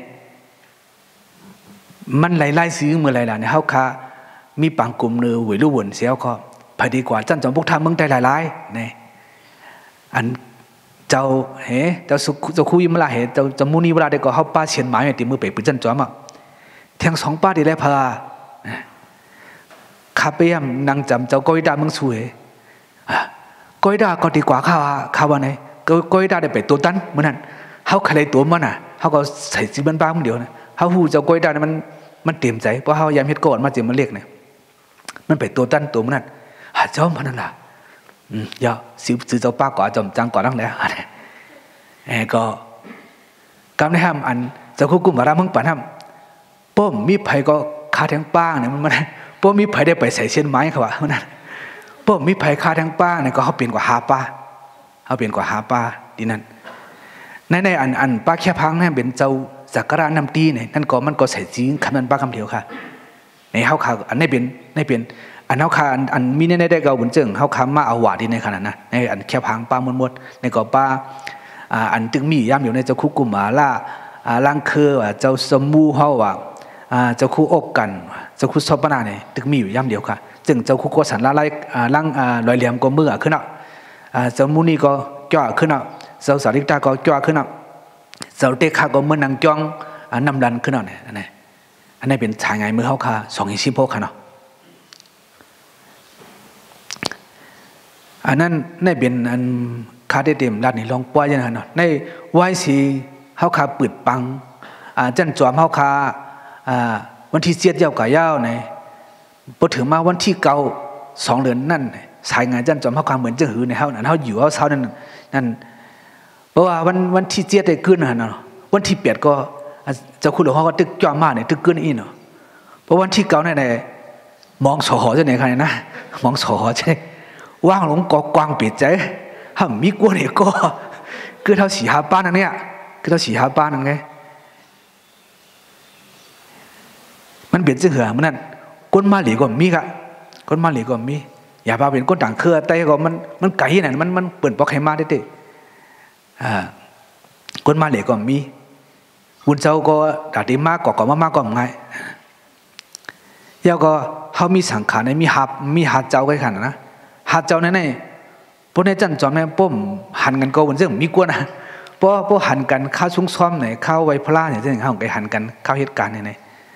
มันไล่ๆซื้อเมื่อไรล่ะเนี่ยเขาขามีปังกลุ่มเนื้อหวยลู่วนเสียก็พอดีกว่าจันจอมพวกทำเมืองไทยหลายๆเนี่ยอันเจ้าเฮ้เจ้าสุเจ้าคุยมาละเฮ้เจ้าจมูนีเวลาเด็กก็เขาป้าเชียนหมายติมือไปปืนจันจอมอ่ะแทงสองป้าดีแล้วพาข้าไปยำนางจำเจ้าก้อยดาเมืองสวยก้อยดาก็ดีกว่าข้าข้าว่าไงก้อยดาได้ไปตัวตันเหมือนนั้นเขาใครตัวมันอ่ะเขาก็ใส่ซีบันบ้ามึงเดียวนะเขาหูเจ้าก้อยดาเนี่ยมันมันเต็มใจเพราะเขายามเฮ็ดก่อนมาเจ็บมันเรียกเนี่ยมันไปตัวตันตัวมันนั่นหาเจ้ามันนั่นล่ะอืมอย่าซื้อซื้อเจ้าป้าก่อนจอมจังก่อนนั่งแล้วเออก็กำในห้ามอันเจ้าคู่กุมมารามึงปั่นห้ามป้อมมีไผ่ก็คาแทงป้างเนี่ยมันมันป้อมมีไผ่ได้ไปใส่เส้นไม้เขาว่ามันนั่นป้อมมีไผ่คาแทงป้างเนี่ยก็เขาเปลี่ยนกว่าหาป้าเขาเปลี่ยนกว่าหาป้าดีนั่นในในอันอันป้าแค่พังนั่นเป็นเจ้าสักการะนำตีเนี่ยนั่นก็มันก็ใส่จีนคำนั้นป้าคำเดียวค่ะในเฮาขาอันนี้เป็นในเป็นอันเฮาขาอันมีในในได้เก่าบุญเจิงเฮาขามาเอาหวาดีในขนาดนั้นในอันแค่พังป้ามดมดในก็ป้าอันตึงมีย่ำอยู่ในเจ้าคู่กุมมาล่าล่างเคอว่าเจ้าสมูเฮาว่าเจ้าคู่อกกันเจ้าคู่ซอบนาเนี่ยตึงมีอยู่ย่ำเดียวค่ะจึงเจ้าคู่ก็สันละไล่ล่างลอยเหลี่ยมก็มือขึ้นอ่ะเจ้ามูนี่ก็จ่อขึ้นอ่ะเจ้าสาริกาก็จ่อขึ้นอ่ะเจ้าเตะขาก็มือนังจ้องนำดันขึ้นอ่ะเนี่ยอันนี้อันนี้เป็นฉายไงมือเฮาขาสองยี่สิบหกค่ะเนาะอันนั้นนี่เป็นอันคาเดเต็มด้านนี้ลองป้อยยังไงเนาะในไหว้สีเฮาขาปืดปังอ่าจันจอมเฮาคาอ่าวันที่เจ็ดยาวกะยาวเนี่ยพอถึงมาวันที่เก้าสองเดือนนั่นสายงานจันจอมเฮาคาเหมือนจะหือในเฮานั่นเฮาอยู่เฮาเช้านั่นนั่นเพราะว่าวันวันที่เจ็ดได้ขึ้นน่ะเนาะวันที่แปดก็เจ้าคุณหลวงพ่อก็ตึกจอมมาเนี่ยตึกขึ้นอีเนาะเพราะวันที่เก้าเนี่ยมองสอหอจะไหนกันนะมองสอหอใช่ว่างหลงกอกวางปิดใจห้ามมีกลัวเนี่ยก็คือเท่าสี่ห้าป้านนั่นเนี่ยคือเท่าสี่ห้าป้านนั่นไงมันเปลี่ยนเสื้อมันนั่นก้นมาหลีก็มีค่ะก้นมาหลีก็มีอย่าพาเป็นก้นต่างเครือแต่ก็มันมันไก่นั่นมันมันเปิดปอกให้มาได้ดิอ่าก้นมาหลีก็มีวุ้นเจ้าก็ดัดดีมากกว่าก็มากมากก็ง่ายแล้วก็เขามีสังขารในมีหับมีหัดเจ้ากันขนาดนะหัดเจ้าในในพวกในจันจอมเนี่ยป้มหันกันก็วันเรื่องมีกวนนะเพราะพวกหันกันข้าวซุ้งซ้อมไหนข้าวไวพลาเนี่ยเรื่องข้าวของไก่หันกันข้าวเหตุการณ์ไหน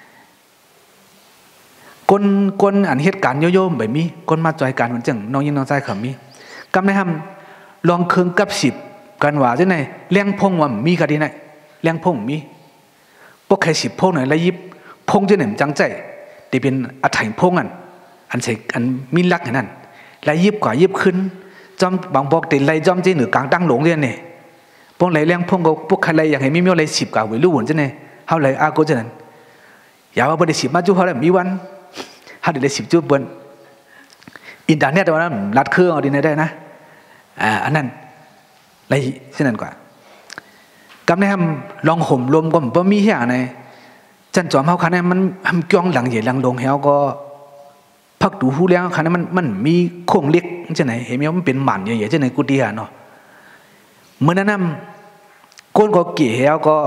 ก้นก้นอันเหตุการณ์โยโย่แบบมีก้นมาจอยการมันจังน้องยินน้องใจเขามีกำในทำลองเคืองกับสิบกันว่าเจ้าไหนเลี้ยงพงว่ามีกันดีไหนเลี้ยงพงมีพวกใครสิบพงไหนแล้วยิบพงเจ้าไหนจังใจที่เป็นอัฐิพงอันอันใส่อันมีลักอย่างนั้นแล้วยิบกว่ายิบขึ้นจอมบางบอกติดไรจอมเจ้าหนือกลางตั้งหลงเรียนเนี่ยพวกไรเลี้ยงพงก็พวกใครไรอย่างไรมีมีอะไรสิบกว่าวิลูวนเจ้าไหนเขาไรอากูเจ้านั้นอย่าว่าบริสิบมาจู่เขาเลยมีวันเขาเดี๋ยวสิบจุดบนอินเทอร์เน็ตตอนนั้นรัดเครื่องเอาดีได้นะอ่าอันนั้นไรเช่นนั้นกว่ากำลังทำลองห่มลมก็บ่มีอย่างไหนจันจอมเขาคันนี้มันทำจ้องหลังใหญ่หลังลงเขาก็พักดูหูเลี้ยงคันนี้มันมันมีโค้งเล็กใช่ไหมเห็นไหมว่ามันเป็นหมันใหญ่ๆใช่ไหมกูดีอ่ะเนาะเมื่อนั้นก้นก็เกี่ยวก็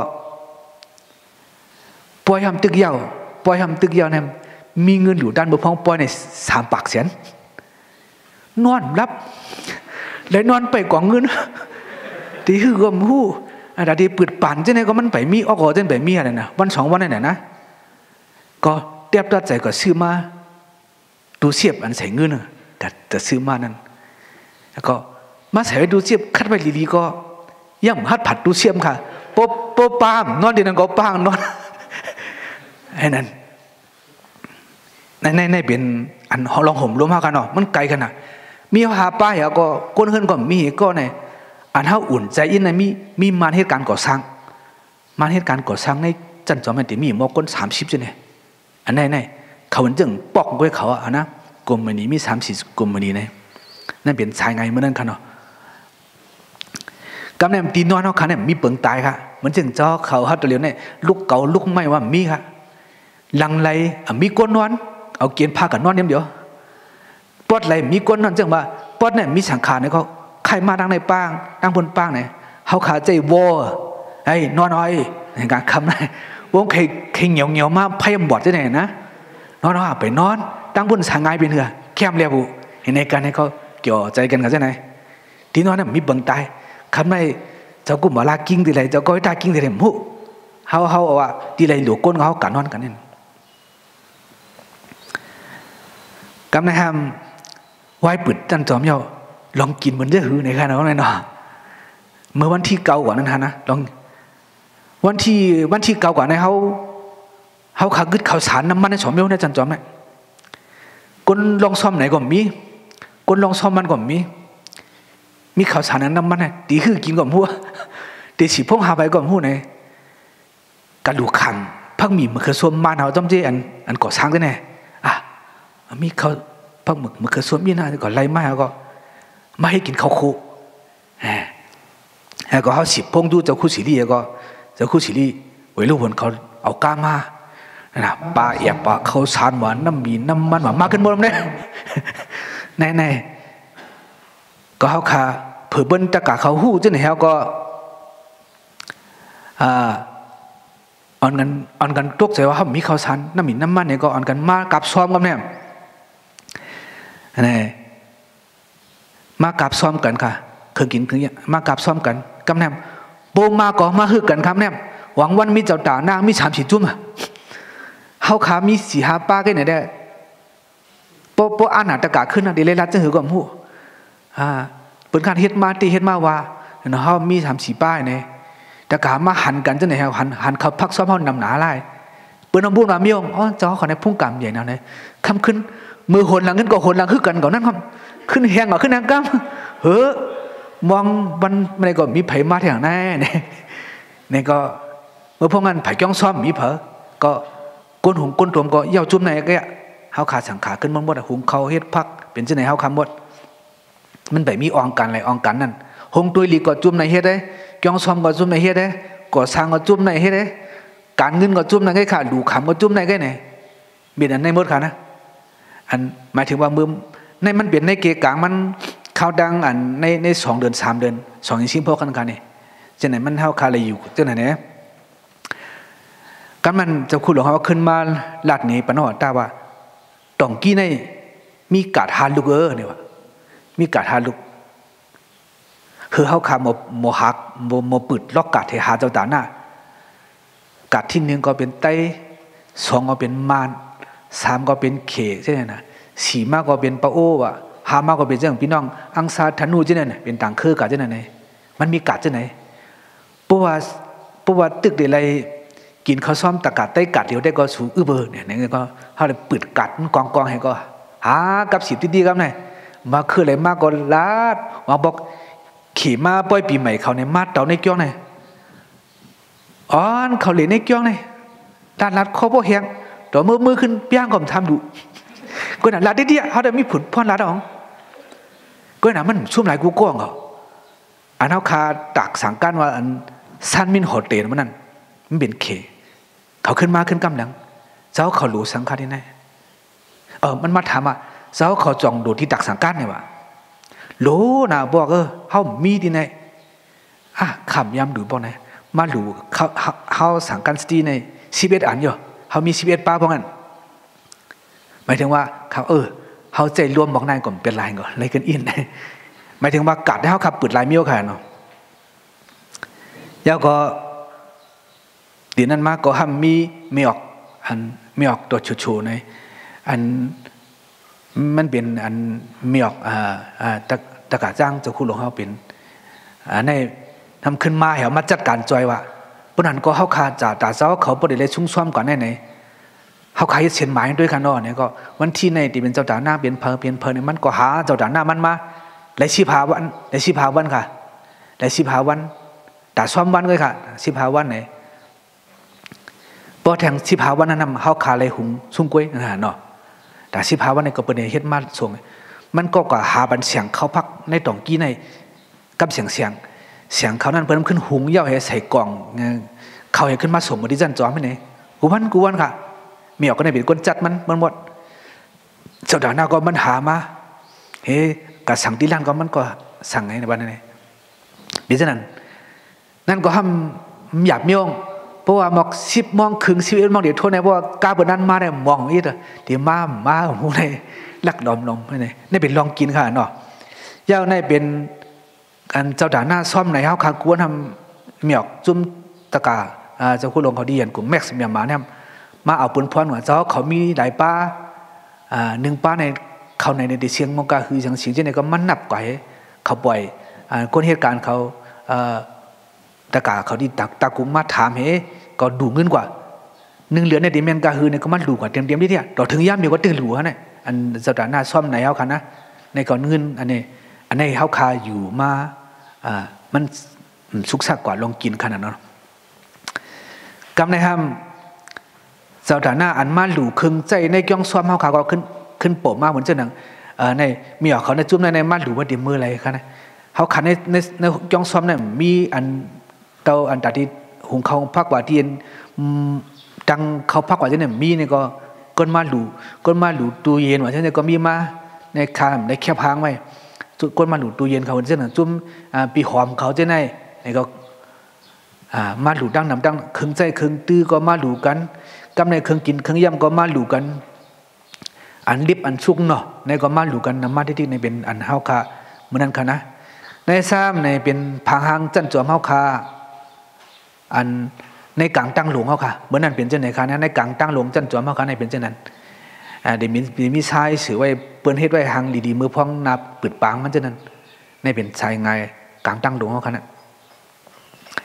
ปล่อยทำตึกยาวปล่อยทำตึกยาวเนี่ยมีเงินอยู่ด้านบนพ้องปล่อยในสามปากเสียนนอนรับเลยนอนไปกว่าเงินที่คือก็มู้แต่ที่ปืดปั่นเจ้าเนี่ยก็มันไปมีออกก็เจ้าไปมีอะไรนะวันสองวันนี่นนะก็เตียบตัดใจก็ซื้อมาดูเสียบอันใส่เงินแต่แต่ซื้อมานั้นแล้วก็มาใส่ดูเสียบคัดไปลีๆก็ย่ำฮัดผัดดูเสียบค่ะโป๊ะโป๊ะปามนอนดีนั่นก็ปางนอนไอ้นั่นในในในเป็นอันลองห่มรวมห้ากันเนาะมันไกลกันนะมีหาป้ายก็ก้นเฮิรนก็มีก็ในอันเท่าอุ่นใจอินในมีมีมาเหตุการณ์ก่อสร้างมาเหตุการณ์ก่อสร้างในจันจอมมันติมีมอก้นสามสิบจ้ะเนี่ยอันไหนไหนเขาเหมือนจึงปอกด้วยเขาอ่ะนะกลมมันนี้มีสามสี่กลมมันนี้เนี่ยนั่นเป็นชายไงเมื่อนั้นค่ะเนาะกำเนิดตีนอนเขาคันเนี่ยมีเปิงตายค่ะเหมือนจึงเจ้าเขาฮัตเตลียวเนี่ยลูกเก่าลูกไม่ว่ามีค่ะลังไรมีก้นนอนเอาเกียนพากันนอนเดียวปอดไรมีก้นนอนจังว่าปอดเนี่ยมีสังขารเนี่ยเขาใครมาดังในป้างดังบนป้างเนี่ยเขาขาใจวอไอ้นอนอ้อยในการคำไหนวงใครใครเหนียวเหนียวมาพยายามบอดจะไหนนะนอนอ้อไปนอนดังบนสางไงเป็นเหรอแคมเรียบุเห็นในการให้เขาเกี่ยวใจกันกันจะไหนที่นอนเนี่ยมีเบิ่งตายคำไหนเจ้ากุมมาลากิ้งทีไรเจ้าก้อยตากิ้งทีไรมุเขาเขาเอาว่าทีไรหลวงก้นเขากันนอนกันนี่กำลังทำไว้ปิดจันจอมเยาลองกินเหมือนจะหือในขณะนั้นเนาะเมื่อวันที่เก่ากว่านั้นฮะนะลองวันที่วันที่เก่ากว่าในเขาเขาขาดกึดข่าวสารน้ำมันในสมเยาในจันจอมเนี่ยคนลองซ่อมไหนก็มีคนลองซ่อมมันก็มีมีข่าวสารน้ำมันเนี่ยดีคือกินก่อนหัวดีสิพงหาไปก่อนหัวในกระดูกขังพักมีมันคือส่วนมันเขาจำเจอันอันก่อสร้างได้แน่อ่ะมีเขาพักหมึกมันคือส่วนมีหน้าก่อนไล่มาก็ไม่ให้กินข้าวคู่แล้วก็เขาสิบพงดูเจ้าคู่สีรีก็เจ้าคู่สีรีไว้ลูกคนเขาเอาก้ามานะปลาแอบปลาเขาสารหวานน้ำมีน้ำมันหวานมากขึ้นหมดเลยในในก็เขาขาเผื่อเบิ้ลตะกะเขาหู้จนเหวก็อ่าอ่อนกันอ่อนกันตกใจว่าเขามีข้าวสารน้ำมีน้ำมันเนี่ยก็อ่อนกันมากับซ้อมกันเนี่ยนี่มากับซ้อมกันค่ะเคยกินคือมากับซ้อมกันกำแนมโบมาก็มาฮึกกันครับเนี่ยหวังวันมีเจ้าตานางมีสามสี่จุ่มอ่ะเขาขามีสี่ห้าป้ากันไหนได้โปโปอ่านหนาตะกะขึ้นนะดีเลยรัดจะหือกับหูอ่าเป็นการเฮ็ดมาตีเฮ็ดมาว่าเนาะเขามีสามสี่ป้ายเนี่ยแต่กามาหันกันจังไหนฮะหันหันเขาพักซ้อมเขานำหนาไล่เปิ้นเอาบุญมาเมียงอ๋อเจ้าขอในพุ่งกรรมใหญ่แนวไหนคำขึ้นมือหนหลังขึ้นก็หนหลังขึ้นกันก่อนนั่นครับขึ้นแหงก่อนขึ้นแหงกรรมเฮ้อมองมันไม่ก็มีไผมาที่อย่างนั้นเนี่ยนี่ก็เมื่อพวกนั้นไผ่จ้องซ้อมมีเผอก็ก้นหุงก้นตัวก็เย่าจุ่มในก็เฮาขาสังขาขึ้นมันหมดหุงเขาเฮ็ดพักเป็นจังไหนเฮาคำหมดมันไปมีองกันอะไรองกันนั่นหงตุยลีก็จุ่มในเฮ็ดได้จ้องซ้อมก็จุ่มในเฮ็ดได้ก่อสร้างก็จุ่มในเฮ็ดได้การเงินก็จุ่มในไงค่ะดูขำก็จุ่มในไงไหนเบียดอันในหมดค่ะนะอันหมายถึงว่ามือในมันเปลี่ยนในเกกลางมันข้าวดังอันในในสองเดือนสามเดือนสองอย่างชิ้นพอกันกันนี่จังไหนมันเท่าคาเลยอยู่จังไหนเนี่ยกันมันจะคุยหลวงเขาขึ้นมาลาดนี้ปนอตาว่าตองกี้ในมีกาดฮาลูกเออเนี่ยว่ามีกาดฮาลูกคือเขาขาโมโมหักโมโมปืดล็อกกาดเทหาเจ้าตาหน้ากาดที่หนึ่งก็เป็นไตสองก็เป็นมานสามก็เป็นเขใช่ไหมนะสี่มากก็เป็นปะโอว่ะห้ามากก็เป็นเรื่องพี่น้องอังซาธนูใช่ไหมเนี่ยเป็นต่างคือกาดใช่ไหมเนี่ยมันมีกาดใช่ไหมเพราะว่าเพราะว่าตึกเดี๋ยวไรกินข้าวซ้อมตะกาดได้กัดเดี๋ยวได้ก็สูอื้อเบอร์เนี่ยนี่ก็เขาเลยปิดกัดกองกองให้ก็หากับสิบที่ดีครับเนี่ยมาคืออะไรมากก็ลาดมาบอกขี่มาปล่อยปีใหม่เขาในมาเต่าในเกี้ยวเนี่ยอ๋อเขาเหรียญในเกี้ยวเนี่ยด้านลัดข้อพวกแหงตัวมือมือขึ้นย่างก็ทำดูก็น่ะลัดเดียวเขาได้มีผลพ่นลัดอ๋องก็น่ะมันชุ่มไหลกูก้องเขาอันเขาคาตักสังกันว่าอันซันมินโฮเทลมันนั่นมันเป็นเคเขาขึ้นมาขึ้นกำลังเจ้าเขาหลูสังฆาที่ไหนเออมันมาถามว่าเจ้าเขาจองดูที่ตักสังกัดเนี่ยวะโหลนะบอกเออเขามีที่ไหนอ่ะขำยำดูบอกไหนมาหลูเขาเขาสังกัดสตีในสิบเอ็ดอันอยู่เขามีสิบเอ็ดป้าพวกนั้นหมายถึงว่าเขาเออเขาใจรวมบอกนายก่อนเป็นลายก่อนอะไรกันอินหมายถึงว่ากัดให้เขาขับเปิดลายเมี้ยวขนาดเนาะแล้วก็เดี๋ยวนั้นมาก็ห้ามมีไม่ออกอันไม่ออกตัวชูๆในอันมันเป็นอันไม่ออกอ่าอ่าตะตะกาจ้างเจ้าคุณหลวงเขาเป็นอ่าในทำขึ้นมาเหรอมาจัดการจอยว่าปนั้นก็เขาขาดจากตาเจ้าเขาประเดี๋ยวชุ่มซ้อมก่อนแน่ไหนเขาขายเสียนหมายด้วยกันเนาะเนี่ยก็วันที่ในที่เป็นเจ้าด่าหน้าเปลี่ยนเพอเปลี่ยนเพอเนี่ยมันก็หาเจ้าด่าหน้ามันมาได้สิบห้าวันได้สิบห้าวันค่ะได้สิบห้าวันแต่ซ้อมวันเลยค่ะสิบห้าวันไหนพอแทงสิบห้าวันนั้นเขาขาเลยหุงซุ้มกล้วยนะเนาะแต่สิบห้าวันในก็เป็นเฮ็ดมาส่งมันก็กว่าหาบันเสียงเขาพักในตองกี้ในกับเสียงเสียงเสียงเขานั้นเพิ่มขึ้นหุงเย่าให้ใส่กล่องเขาให้ขึ้นมาส่งมาดิจันจอมไม่ไหนกูวันกูวันค่ะเมียก็ในเป็นคนจัดมันมันหมดเจ้าด่าหน้าก็มันหามาเฮ้กะสั่งที่ร้านก็มันก็สั่งไงในวันนั้นดิฉะนั้นนั่นก็ทำหยาบเมียงเพราะว่าหมอกสิบมองครึ่งสิบเอ็ดมองเดี๋ยวโทษนะเพราะว่ากาบนั้นมาเนี่ยมองอีกอ่ะเดี๋ยวมามาหูในลักดอมลมนี่นี่เป็นลองกินค่ะเนาะย่าในเป็นการเจ้าด่าหน้าซ่อมไหนเขาคางกวนทำเมียกจุ่มตะกาเจ้าคุณหลวงเขาดีเห็นกลุ่มแม็กซ์เมียมาเนี่ยมาเอาปืนพรหัวเจ้าเขามีหลายป้าหนึ่งป้าในเขาในในเชียงมงกาคืออย่างสิงเจนก็มันนับกว่าเขาปล่อยคนเหตุการณ์เขาตะกาเขาดีตักตะกุมมาถามเฮ้ก็ดูเงินกว่าหนึ่งเหลือในดิเมนกาคือเนี่ยก็มันดูกว่าเตรียมเตรียมที่เนี่ยต่อถึงย่ำเดียวก็ตื่นหลัวเนี่ยอันสัปดาห์หน้าซ่อมไหนเขาคันนะในก่อนเงินอันนี้อันนี้เขาคาอยู่มาอ่ามันสุกสักกว่าลองกินขนาดนั้นกำในห้ามสัปดาห์หน้าอันมาหลู่คึงใจในย่องซ้อมเขาขาก็ขึ้นขึ้นโปะมากเหมือนเจ้าหนังในมีเขาในจุ่มในในมาหลู่ว่าเดี๋ยวมืออะไรคะเนี่ยเขาขันในในในย่องซ้อมเนี่ยมีอันเตาอันตัดที่หุงเขาพักว่าที่ดังเขาพักว่าเจ้าเนี่ยมีเนี่ยก็ก้นมาหลู่ก้นมาหลู่ตู้เย็นว่าเจ้าเนี่ยก็มีมาในคามในแคบพังไว้ก้นมาหลู่ตู้เย็นเขาเจ้าเนี่ยจุ่มปีหอมเขาเจ้าเนี่ยนี่ก็มาหลู่ดังน้ำดังคึงใจคึงตื้อก็มาหลู่กันกำในคึงกินคึงย่ำก็มาหลู่กันอันลิบอันชุกเนาะในก็มาหลู่กันน้ำมาที่ที่ในเป็นอันเฮาคาเหมือนนั้นค่ะนะในซ้ำในเป็นพังหางจันจวมเฮาคาอันในกลางตั้งหลวงเฮาค่ะเหมือนนั้นเป็นเจ้าไหนคะนะในกลางตั้งหลวงจันจวมเฮาคาในเป็นเจ้านั้นเดี๋ยวมีมีชายสื่อไว้เปิ้นเฮ็ดไว้หางดีๆมือพ้องนับปิดปางมันเจ้านั้นในเป็นชายไงกลางตั้งหลวงเฮาค่ะนะ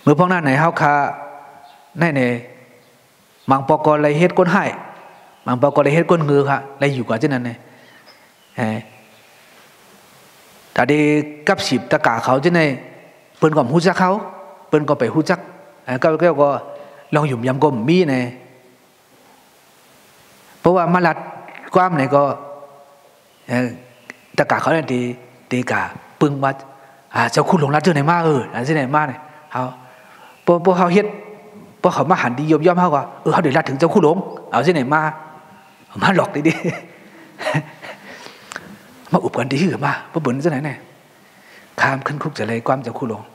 มื่อพวกนั้นไหนเฮาคาในในมังปอกอเลยเฮ็ดก้นให้มังปอกอเลยเฮ็ดก้นเงือค่ะเลยอยู่กว่าเช่นนั้นเนี่ยแต่ดีกับสิบตะกาเขาเช่นนั้นเปิ้นก็ฮู้จักเขาเปิ้นก็ไปฮู้จักก็ก็ก็ลองหยุ่มยำกลมมีเนี่ยเพราะว่ามาลัดความเนี่ยก็ตะกาเขาเนี่ยตีตีกาปึงว่าเจ้าคุณหลงรัดเจอไหนมาเอออันที่ไหนมาเนี่ยเขาพอพอเขาเฮ็ดพอเขามาหันดียอมยอมเขาก็เออเขาเดือดรัดถึงเจ้าคุณหลงเอาที่ไหนมามาหลอกดีๆมาอุบกันดีขึ้นมาเพราะบุญที่ไหนเนี่ยข้ามขึ้นคุกจะเลยความเจ้าคุณหลง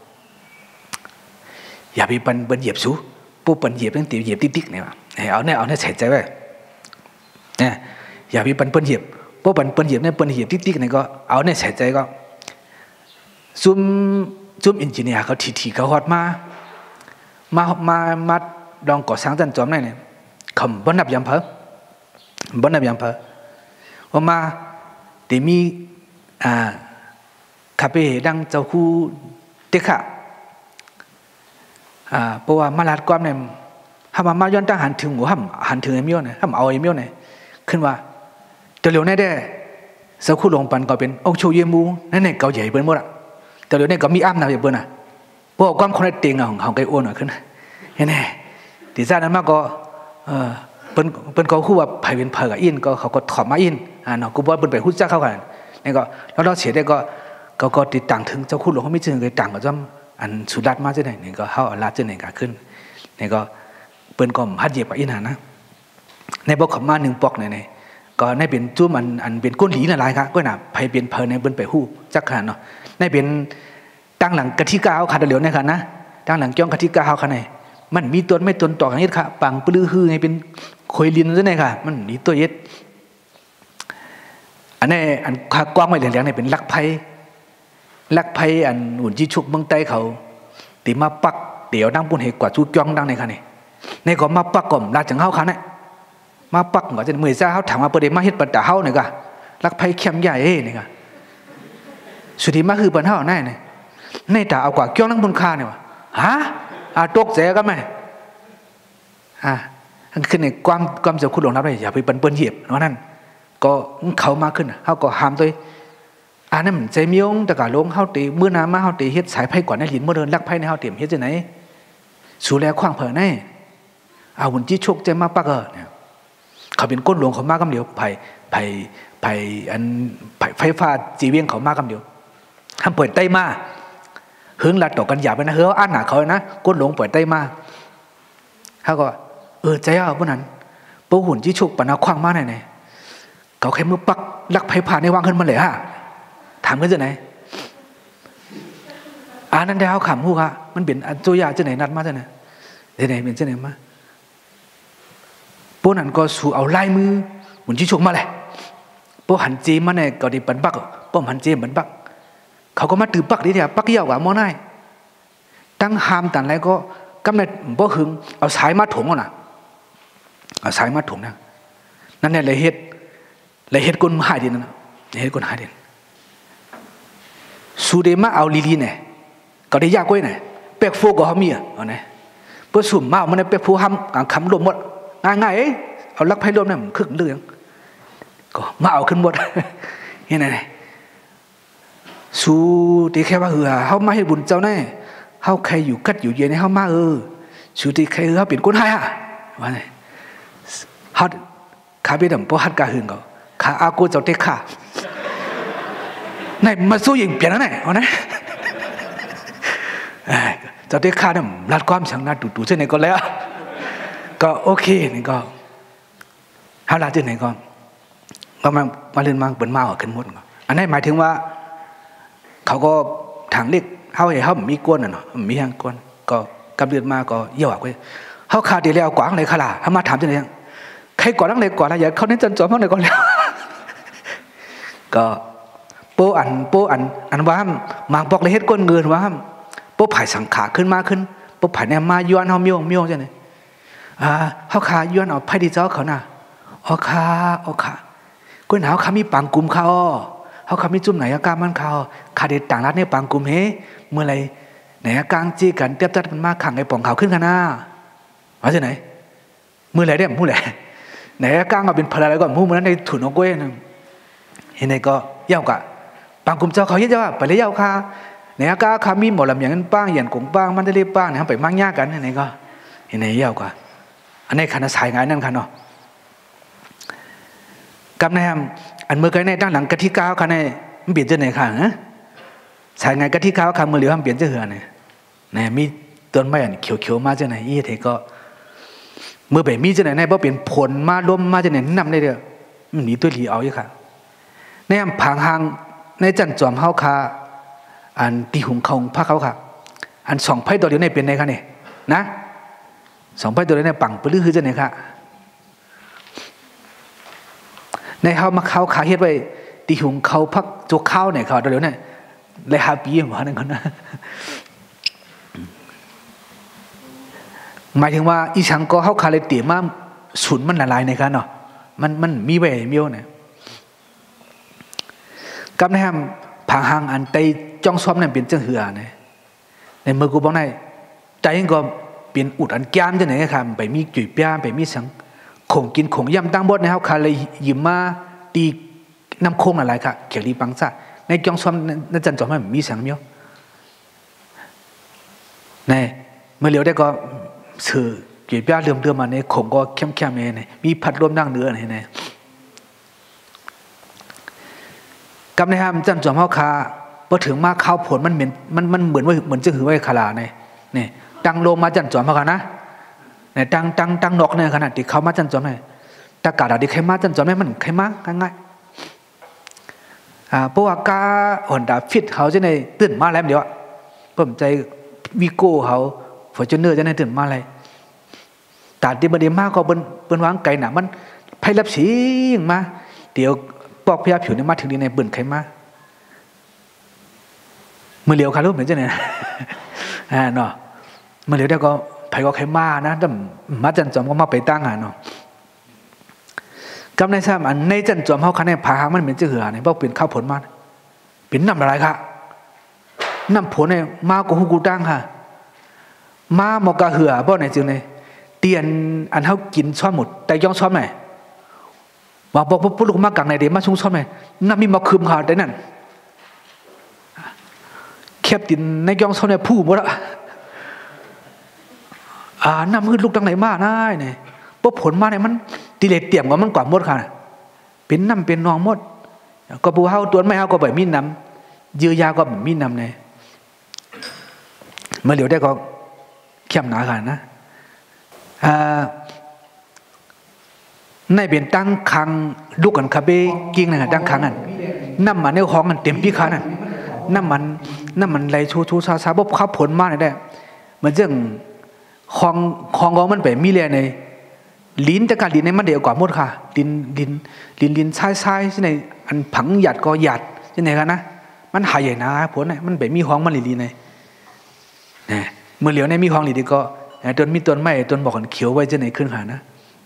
อย่าไปปันปันเหยียบสูปุ๊บปันเหยียบตั้งตีเหยียบติ๊กๆเนี่ยเอาเนี่ยเอาเนี่ยใส่ใจไว้เนี่ยอย่าไปปันปันเหยียบปุ๊บปันปันเหยียบเนี่ยปันเหยียบติ๊กๆเนี่ยก็เอาเนี่ยใส่ใจก็ซุ่มซุ่มอินจิเนียร์เขาทีๆเขาฮอดมามามามาลองก่อสร้างจันจอมได้เนี่ยเขาบ่นับยามเพอบ่นับยามเพอว่ามาแต่มีอ่าคาเฟ่ดังเจ้าคู่เด็กค่ะอ่าเพราะว่ามาลาดความเนี่ยถ้ามามาย้อนตั้งหันถึงหัวห้ำหันถึงไอ้เมียวเนี่ยห้ำเอาไอ้เมียวเนี่ยขึ้นว่าเดี๋ยวเร็วแน่ได้เจ้าคู่ลงปันก็เป็นองค์โชยเยมูนั่นเนี่ยเก่าใหญ่เป็นหมดอ่ะแต่เดี๋ยวนี้ก็มีอ้ำนะอย่างเปิ้ลอ่ะพวกความคนในเตียงของของไก่อ้วนอ่ะขึ้นเห็นไหมที่ซ่านั้นมากก็เออเปิ้ลเปิ้ลก็คู่ว่าไผ่เป็นเผ่ากับอินก็เขาก็ถอดมาอินอ่าเนาะกูบอกเปิ้ลไปหุ้นจ้าเข้ากันนี่ก็แล้วเราเสียได้ก็ก็ก็ติดต่างถึงเจ้าคู่หลวงเขาไม่เจอเลยต่างกับจ้ำอันสุดรัดมาเจ้าไหนนี่ก็เขาเอาลาดเจ้าไหนก็ขึ้นนี่ก็เปิ้ลก็ฮัดเหยียบกับอินหานะในบอกขมาหนึ่งปอกไหนๆก็ในเป็นจุ่มอันอันเป็นก้นหลีอะไรครับก็น่ะไผ่เป็นเผ่าในเปิ้ลไปหู้จักขนาดเนาะในเป็นตั้งหลังกะทิกาเอาขาดเหลียวเนี่ยค่ะนะตั้งหลังจ้องกะทิกาเอาขาดไหนมันมีตัวไม่ตนต่อกันนี้ค่ะปังปลื้อฮือไงเป็นคอยลินซะไหนค่ะมันมีตัวเย็ดอันนี้อันขากว้างไว้เหลียงๆเนี่ยเป็นลักไพ่ลักไพ่อันหุ่นจีชุกเมืองใต้เขาตีมาปักเดี๋ยวนั่งปุ่นเหตุกว่าจูจ้องดังในค่ะนี่ในก็มาปักก่อมลาจังเฮาค่ะเนี่ยมาปักก็จะมือซ่าเขาถามว่าประเดี๋ยวมาเฮ็ดปัตตาเฮาเนี่ยค่ะลักไพ่เข้มใหญ่เอ้เนี่ยค่ะสุดที่มาคือปัญหาแน่เนี่ยในตาเอากว่าเกี่ยวนั่งบนคาเนี่ยวะฮะอาตกใจกันไหมอ่าอันขึ้นในความความเจ้าคุณหลวงรับเลยอย่าไปปันเปิ้ลเหยียบเพราะนั้นก็เขามาขึ้นเขาก็ห้ามตัวอันนั้นมันใจมีองแต่กาลงเขาตีเมื่อน้ำมาเขาตีเฮ็ดสายไพ่ก่อนในหลินเมื่อเดินลักไพ่ในเขาเตรียมเฮ็ดจะไหนสูแลขว้างเผอแน่เอาหุ่นจี้ชกใจมาปักเออเนี่ยเขาเป็นก้นหลวงเขามากำเดียวไผ่ไผ่ไผ่อันไผ่ไฟฟ้าจีเวียงเขามากำเดียวทำเปิดไต้มาหึงลัดต่อกันหยาบไปนะเฮ้ยอ่านหนาเขานะก้นหลงปล่อยไต้มาเขาก็เออใจเอาพวกนั้นปูหุ่นที่ชุกปนาคว้างมากไหนไหนเขาแค่มือปักลักไผ่ผ่านในวางขึ้นมาเลยฮะถามกันจะไหนอ่านนั่นได้เขาขำหูค่ะมันเป็นตัวยาจะไหนนัดมาจะไหนจะไหนเป็นจะไหนมาปูนั้นก็สู่เอาลายมือหุ่นที่ชุกมาเลยปูหันจีมาเนี่ยก็ได้ปันปักปูหันจีปันปักเขาก็มาตื่นปักดีเดียวปักเยี่ยวกว่ามอน่ายตั้งหามตันอะไรก็กำเนิดบ่หึงเอาสายมาถุงอ่ะนะเอาสายมาถุงนะนั่นเนี่ยเลยเฮ็ดเลยเฮ็ดก้นหายดินนั่นเลยเฮ็ดก้นหายดินสูเดมาเอาลีลีเนี่ยก็ได้ยากกว่าเนี่ยเป็กฟูก็เขามีอ่ะเอาเนี่ยเพื่อสุ่มมาเอามันเนี่ยเป็กฟูห้ามกางคำรวมหมดง่ายๆเอาลักไพ่รวมเนี่ยมันคึกเรื่องก็มาเอาขึ้นหมดนี่ไงสู้ที่แค่ว่าเออเขามาให้บุญเจ้าแน่เขาใครอยู่กัดอยู่เย็นให้เขามาเออสู้ที่ใครเขาเป็นคนไทยอ่ะว่าไงเขาขาไปดำเพราะฮัดกาหึงเขาขาอากูเจ้าเตะขาไหนมาสู้ยิงเปลี่ยนแล้วไหนเอานะเจ้าเตะขาเนี่ยรัดความช่างนัดดูดูเช่นไหนก็แล้วก็โอเคนี่ก็เขาลาเช่นไหนก็ก็มามาเล่นมาเปิดมาออกขึ้นหมดอันนี้หมายถึงว่าเขาก็ทางเล็กเขาเห็นเขามีก้นอ่ะเนาะมีทางก้นก็กำเดือนมาก็เยี่ยวอ่ะเว้ยเขาขาดดีแล้วกวางเลยขลาเขามาถามจะไหนยังใครก่อนนั่งเลยก่อนอะไรอย่างเขาเน้นจนจอมเขาเลยก่อนแล้วก็โปอันโปอันอันว่ามังบอกเลยเฮ็ดก้นเงินว่าโปไผ่สังขาขึ้นมาขึ้นโปไผ่เนี่ยมาย้อนเขาเมียวเมียวจะไหนอ่าเขาขาย้อนเอาไผ่ดีเจ้าเขาน่ะอ๋อขาอ๋อขาก้นหนาวขามีปังกลุ่มเขาเขาขามีจุ่มไหนอาการมันเขาขาเด็ดต่างรัฐเนี่ยปังกลุ่มเฮ้เมื่อไรไหนกลางจีกันเตียบจัดมันมาขังไอ้ป่องเขาขึ้นกันหน้าว่าจะไหนมือไหนเด้มือไหนไหนกลางเอาเป็นพลายก่อนมือมันนั้นในถุนเอาก้วยนึงเห็นไหนก็เย้ากะบางกลุ่มเจ้าเขาเยอะจ้าไปเลยเย้าค่ะไหนกาขามีหมดลำอย่างนั้นป้างอย่างกงป้างมันได้เรียบป้างเนี่ยไปมั่งยากกันไหนก็เห็นไหนเย้ากะอันนี้ขันสายงานนั่นขันเนาะกับในอันเมื่อกี้ในด้านหลังกะทิก้าวขันในมันเปลี่ยนจะไหนค่ะฮะสายงานกะทิก้าวขันมือเหลียวมันเปลี่ยนจะเหือเนี่ยเนี่ยมีต้นไม้อันเขียวๆมาจะไหนอีเทก็เมื่อไปมีจะไหนในเพราะเปลี่ยนผลมาล้มมาจะไหนนำได้เด้อมันหนีตัวหลีเอาอยู่ค่ะในอันผางหางในจันจอมเฮาคาอันตีหุงเขาพระเขาค่ะอันสองไพ่ตัวเดียวในเป็นไงคะเนี่ยนะสองไพ่ตัวเดียวในปังปลื้อคือจะไหนคะในเฮามาเขาขาเฮ็ดไว้ตีหุงเขาพักจุกข้าวเนี่ยเขาตัวเดียวเนี่ยเลยหาปีอย่างนั้นคนนะหมายถึงว่าอีฉังก็เขาคาเลยเตี๋ยมาศูนย์มันละลายในกันเนาะมันมันมีไว้มีวเนี่ยกับในห้ามผางหางอันไตจ้องซ้อมนั่นเป็นจังเหือเนี่ยในมือกูบอกในใจก็เป็นอุดอันแก้มจังไหนครับไปมีจุ่ยเปียไปมีสังคงกินคงย่ำตั้งบดในเขาคาเลยยิ้มมาตีน้ำโค้งอะไรค่ะเขียรีปังซะในจ้องซ้อมนั่นจันจอมมันมีสังเมียวในเมื่อเลี้ยวได้ก็สื่อจุ่ยเปียเรื่อมเรื่อมมาในคงก็เข้มเข้มเนี่ยมีพัดลมดังเนื้อเนี่ยกับในห้ามจันจอมเฮาคาพอถึงมาข้าวผลมันเหมือนมันมันเหมือนว่าเหมือนจะหือไว้ขลาเนี่ยนี่ตั้งโลมาจันจอมเฮาคานะเนี่ยตั้งตั้งตั้งนกเนี่ยขนาดที่เขามาจันจอมเนี่ยตากาดาดิใครมาจันจอมเนี่ยมันใครมาง่ายๆอ่าพวกกาอ่อนดาฟิตเขาจะในตื่นมาแล้วเดี๋ยวผมใจวิโก้เขาฟอร์จูเนอร์จะในตื่นมาอะไรตาดีบดีมากก็เป็นเป็นวางไก่หนามันไพ่รับสีอย่างมาเดี๋ยวปอกพยาผิวเนี่ยมาถึงดีในเบิ่นใครมาเมื่อเลี้ยวคารุเหมือนจะเนี่ยอ่าเนาะเมื่อเลี้ยวได้ก็ไผ่ก็ใครมานะแต่มาจันจอมก็มาไปตั้งอ่ะเนาะกำในซ้ำอันในจันจอมเขาคันในผาหางมันเหมือนจะเหือเนี่ยเพราะเป็นข้าวผลมาเป็นน้ำอะไรค่ะน้ำผลเนี่ยมากูฮูกูตั้งค่ะมาหมอกกะเหือบ่ไหนจึงเนี่ยเตียนอันเขากินช้อนหมดแต่ย่องช้อนไหนว่าบอกว่าพูดลูกมากกังในเดี๋ยวมาชุ่งช้อนไหนน้ำมีมาคืมขาดได้นั่นแคบตินในย่องช้อนเนี่ยผู้หมดละอ่าน้ำมืดลูกตั้งไหนมาได้เนี่ยเพราะผลมาเนี่ยมันตีเลตเตี่ยมกว่ามันกว่าหมดค่ะเป็นน้ำเป็นนองหมดก็ปูเฮาตัวไม่เฮาก็แบบมีน้ำยื้อยาก็แบบมีน้ำเนี่ยเมื่อเหลียวได้ก็เข้มหนาค่ะนะในเป็นตั้งคังลูกกันคาเบกิ้งนะตั้งคังอันน้ำมันในห้องอันเต็มปีขานั่นน้ำมันน้ำมันไหลชูชูซาซาบบข้าวผลมากเลยได้เหมือนเรื่องคลองคลองกองมันไปมีเรียในลิ้นแต่การลิ้นในมันเดียวกว่าหมดค่ะลิ้นลิ้นลิ้นลิ้นใช่ใช่ที่ในอันผังหยัดก็หยัดที่ไหนกันนะมันหายใหญ่นะผลเนี่ยมันไปมีห้องมันลิ้นในเนี่ยเมื่อเหลียวในมีห้องลิ้นก็ต้นมีต้นไม้ต้นบอกกันเขียวไว้จะไหนขึ้นหานะ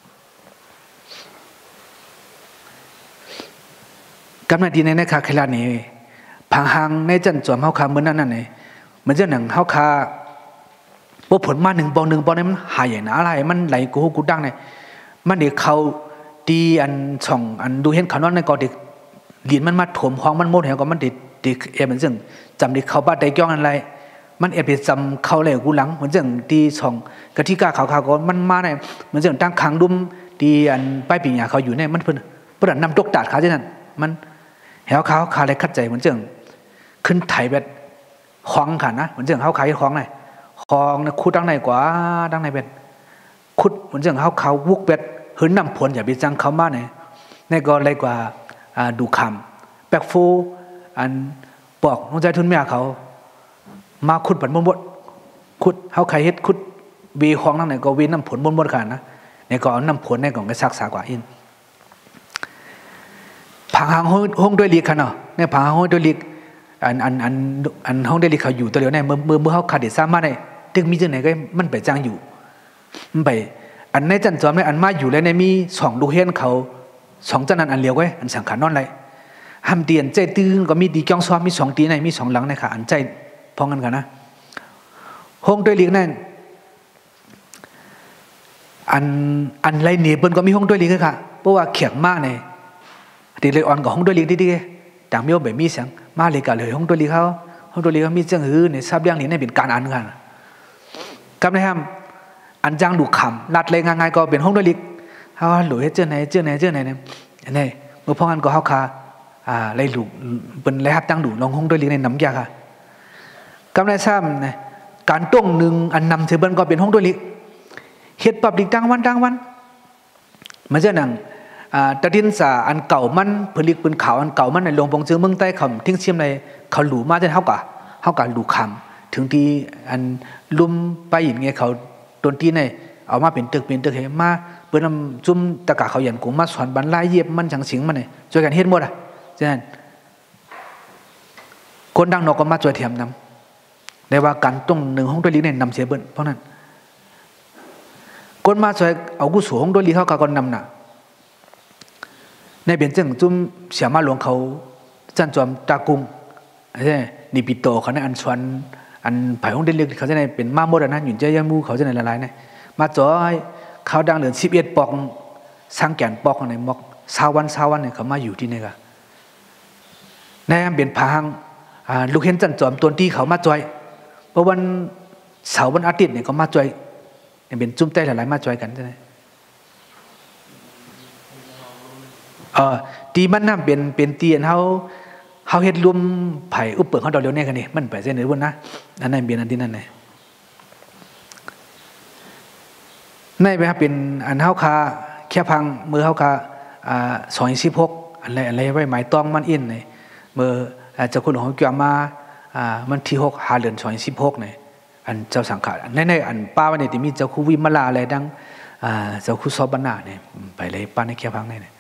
กำนัดดีในในคาเคลานี่พังหางในจันจอมเฮาคาเมื่อนั้นนั่นเองเหมือนจะหนังเฮาคาพวกผลมาหนึ่งปองหนึ่งปองนี่มันหายอย่างอะไรมันไหลกูกูดังเนี่ยมันเด็กเขาตีอันช่องอันดูเห็นเขานอนในกอเด็กหลินมันมาถมห้องมันโมดเหวก็มันเด็กเด็กเอเหมือนซึ่งจำเด็กเขาบ้าได้ย่องอะไรมันเอไปจำเขาเลยกูหลังเหมือนอย่างตีช่องกะทิกาขาวๆก็มันมาเนี่ยเหมือนอย่างตั้งขังดุมตีอันป้ายปีญาเขาอยู่เนี่ยมันเพิ่นเพิ่นนำตกตาดเขาเช่นนั้นมันแหวเขาขาเลยคัดใจเหมือนอย่างขึ้นไถแบบคล้องขันนะเหมือนอย่างเขาขายคล้องไหนคล้องเนี่ยคุดตั้งไหนกว่าตั้งไหนเป็นคุดเหมือนอย่างเขาเขาวุกแบบเหินนำผลอย่าไปจังเขามาเนี่ยนี่ก็เลยกว่าดูคำแปกฟูอันปอกน้องใจทุนแม่เขามาขุดผันบนบดขุดเขาใครเฮ็ดขุดวีคลองนั่นไหนก็วีน้ำผลบนบดกันนะเนี่ยก็เอาน้ำผลในของกระซักษากว่าอินผางหางห้องด้วยลีกค่ะเนาะเนี่ยผางหางห้องด้วยลีกอันอันอันอันห้องด้วยลีกเขาอยู่ตัวเดียวเนี่ยเมื่อเมื่อเมื่อเขาขาดเด็ดซ้ำมาเนี่ยถึงมีจังไหนก็มันไปจ้างอยู่มันไปอันในจันจอมเนี่ยอันมาอยู่แล้วเนี่ยมีสองลูกเฮียนเขาสองจันนั้นอันเลี้ยวไว้อันสังขารนอนไรห้ามเตียนใจตื้นก็มีดีจ้องซ้อมมีสองตีในมีสองหลังในค่ะอันใจพอกันกันนะห้องด้วยลิกนั่นอันอันไรเหนียบนก็มีห้องด้วยลิกค่ะเพราะว่าเขียงมากเนี่ยตีเลยอ่อนกับห้องด้วยลิกดีๆต่างมีว่าแบบมีเสียงมาเลยกันเลยห้องด้วยลิกเขาห้องด้วยลิกเขามีเสียงหือเนี่ยทราบเรื่องนี้ในเป็นการอ่านกันกับในห้ามอันจังดูขำลัดเลยง่ายๆก็เป็นห้องด้วยลิกเขาหลุยเจ้าไหนเจ้าไหนเจ้าไหนเนี่ยนี่เมื่อพ่อกันก็เขาคาอ่าไรหลุเป็นไรฮับจังดูลองห้องด้วยลิกในน้ำยาค่ะกับในซ้ำเนี่ยการต้งหนึ่งอันนำเทเบิลก็เป็นห้องด้วยลิกเฮ็ดปับดิกดังวันดังวันมันจะนั่งตะดินสาอันเก่ามันผลิตเป็นข่าวอันเก่ามันในหลวงปงเจือเมืองใต้คำทิ้งเชียมในเขาหลูมาจนเท่ากับเท่ากับหลูคำถึงที่อันลุ่มไปอย่างเงี้ยเขาต้นที่ในเอามาเป็นตึกเป็นตึกเห็นมาเปิดนำจุ่มตะกะเขาหยันกุ้งมาสอนบรรลัยเย็บมันจังสิงมันเนี่ยช่วยกันเฮ็ดหมดอ่ะฉะนั้นคนดังนอกก็มาช่วยเทียมนำได้ว่าการต้องหนึ่งห้องด้วยลิเนี่ยนำเสียเบิ้ลเพราะนั้นคนมาช่วยเอากุศลห้องด้วยลิเขากับคนนำน่ะในเป็นเจ้าจุ่มเสียมาหลวงเขาจันจอมตากุงใช่นิปิโตเขาในอันชวนอันไผ่ห้องเด็กเขาจะในเป็นมาโมดนะหยุ่นเจ้ายังมูเขาจะในละลายเนี่ยมาจ่อยเขาดังเหลือสิบเอ็ดปอกสังแกนปอกในมอกสาวันสาวันเนี่ยเขามาอยู่ที่นี่กันในอันเป็นพางลูกเห็นจันจอมตัวที่เขามาจ่อยเพราะวันเสาร์วันอาทิตย์เนี่ยเขามาจ่อยเป็นจุ่มใต้หลายๆมาจ่อยกันใช่ไหมเออตีมันน่ะเป็นเป็นตีอันเขาเขาเฮ็ดรวมไผ่อุปเปิดเขาดอกเดียวเนี่ยกันนี่มันไปเส้นไหนวันนะอันนั้นเป็นอันที่นั่นเลยในไปครับเป็นอันเขาคาแค่พังมือเขาคาอ่าสองสิบหกอะไรอะไรไว้หมายต้องมันอินเลยมือเจ้าคุณของเกี่ยวมาอ่ามันที่หกหาเดือนสองสิบหกเนี่ยอันเจ้าสังขารในในอันป้าวันนี้ที่มีเจ้าคุณวิมลาอะไรดังอ่าเจ้าคุณซอบรรณาเนี่ยไปเลยป้าในแค่พังเนี่ย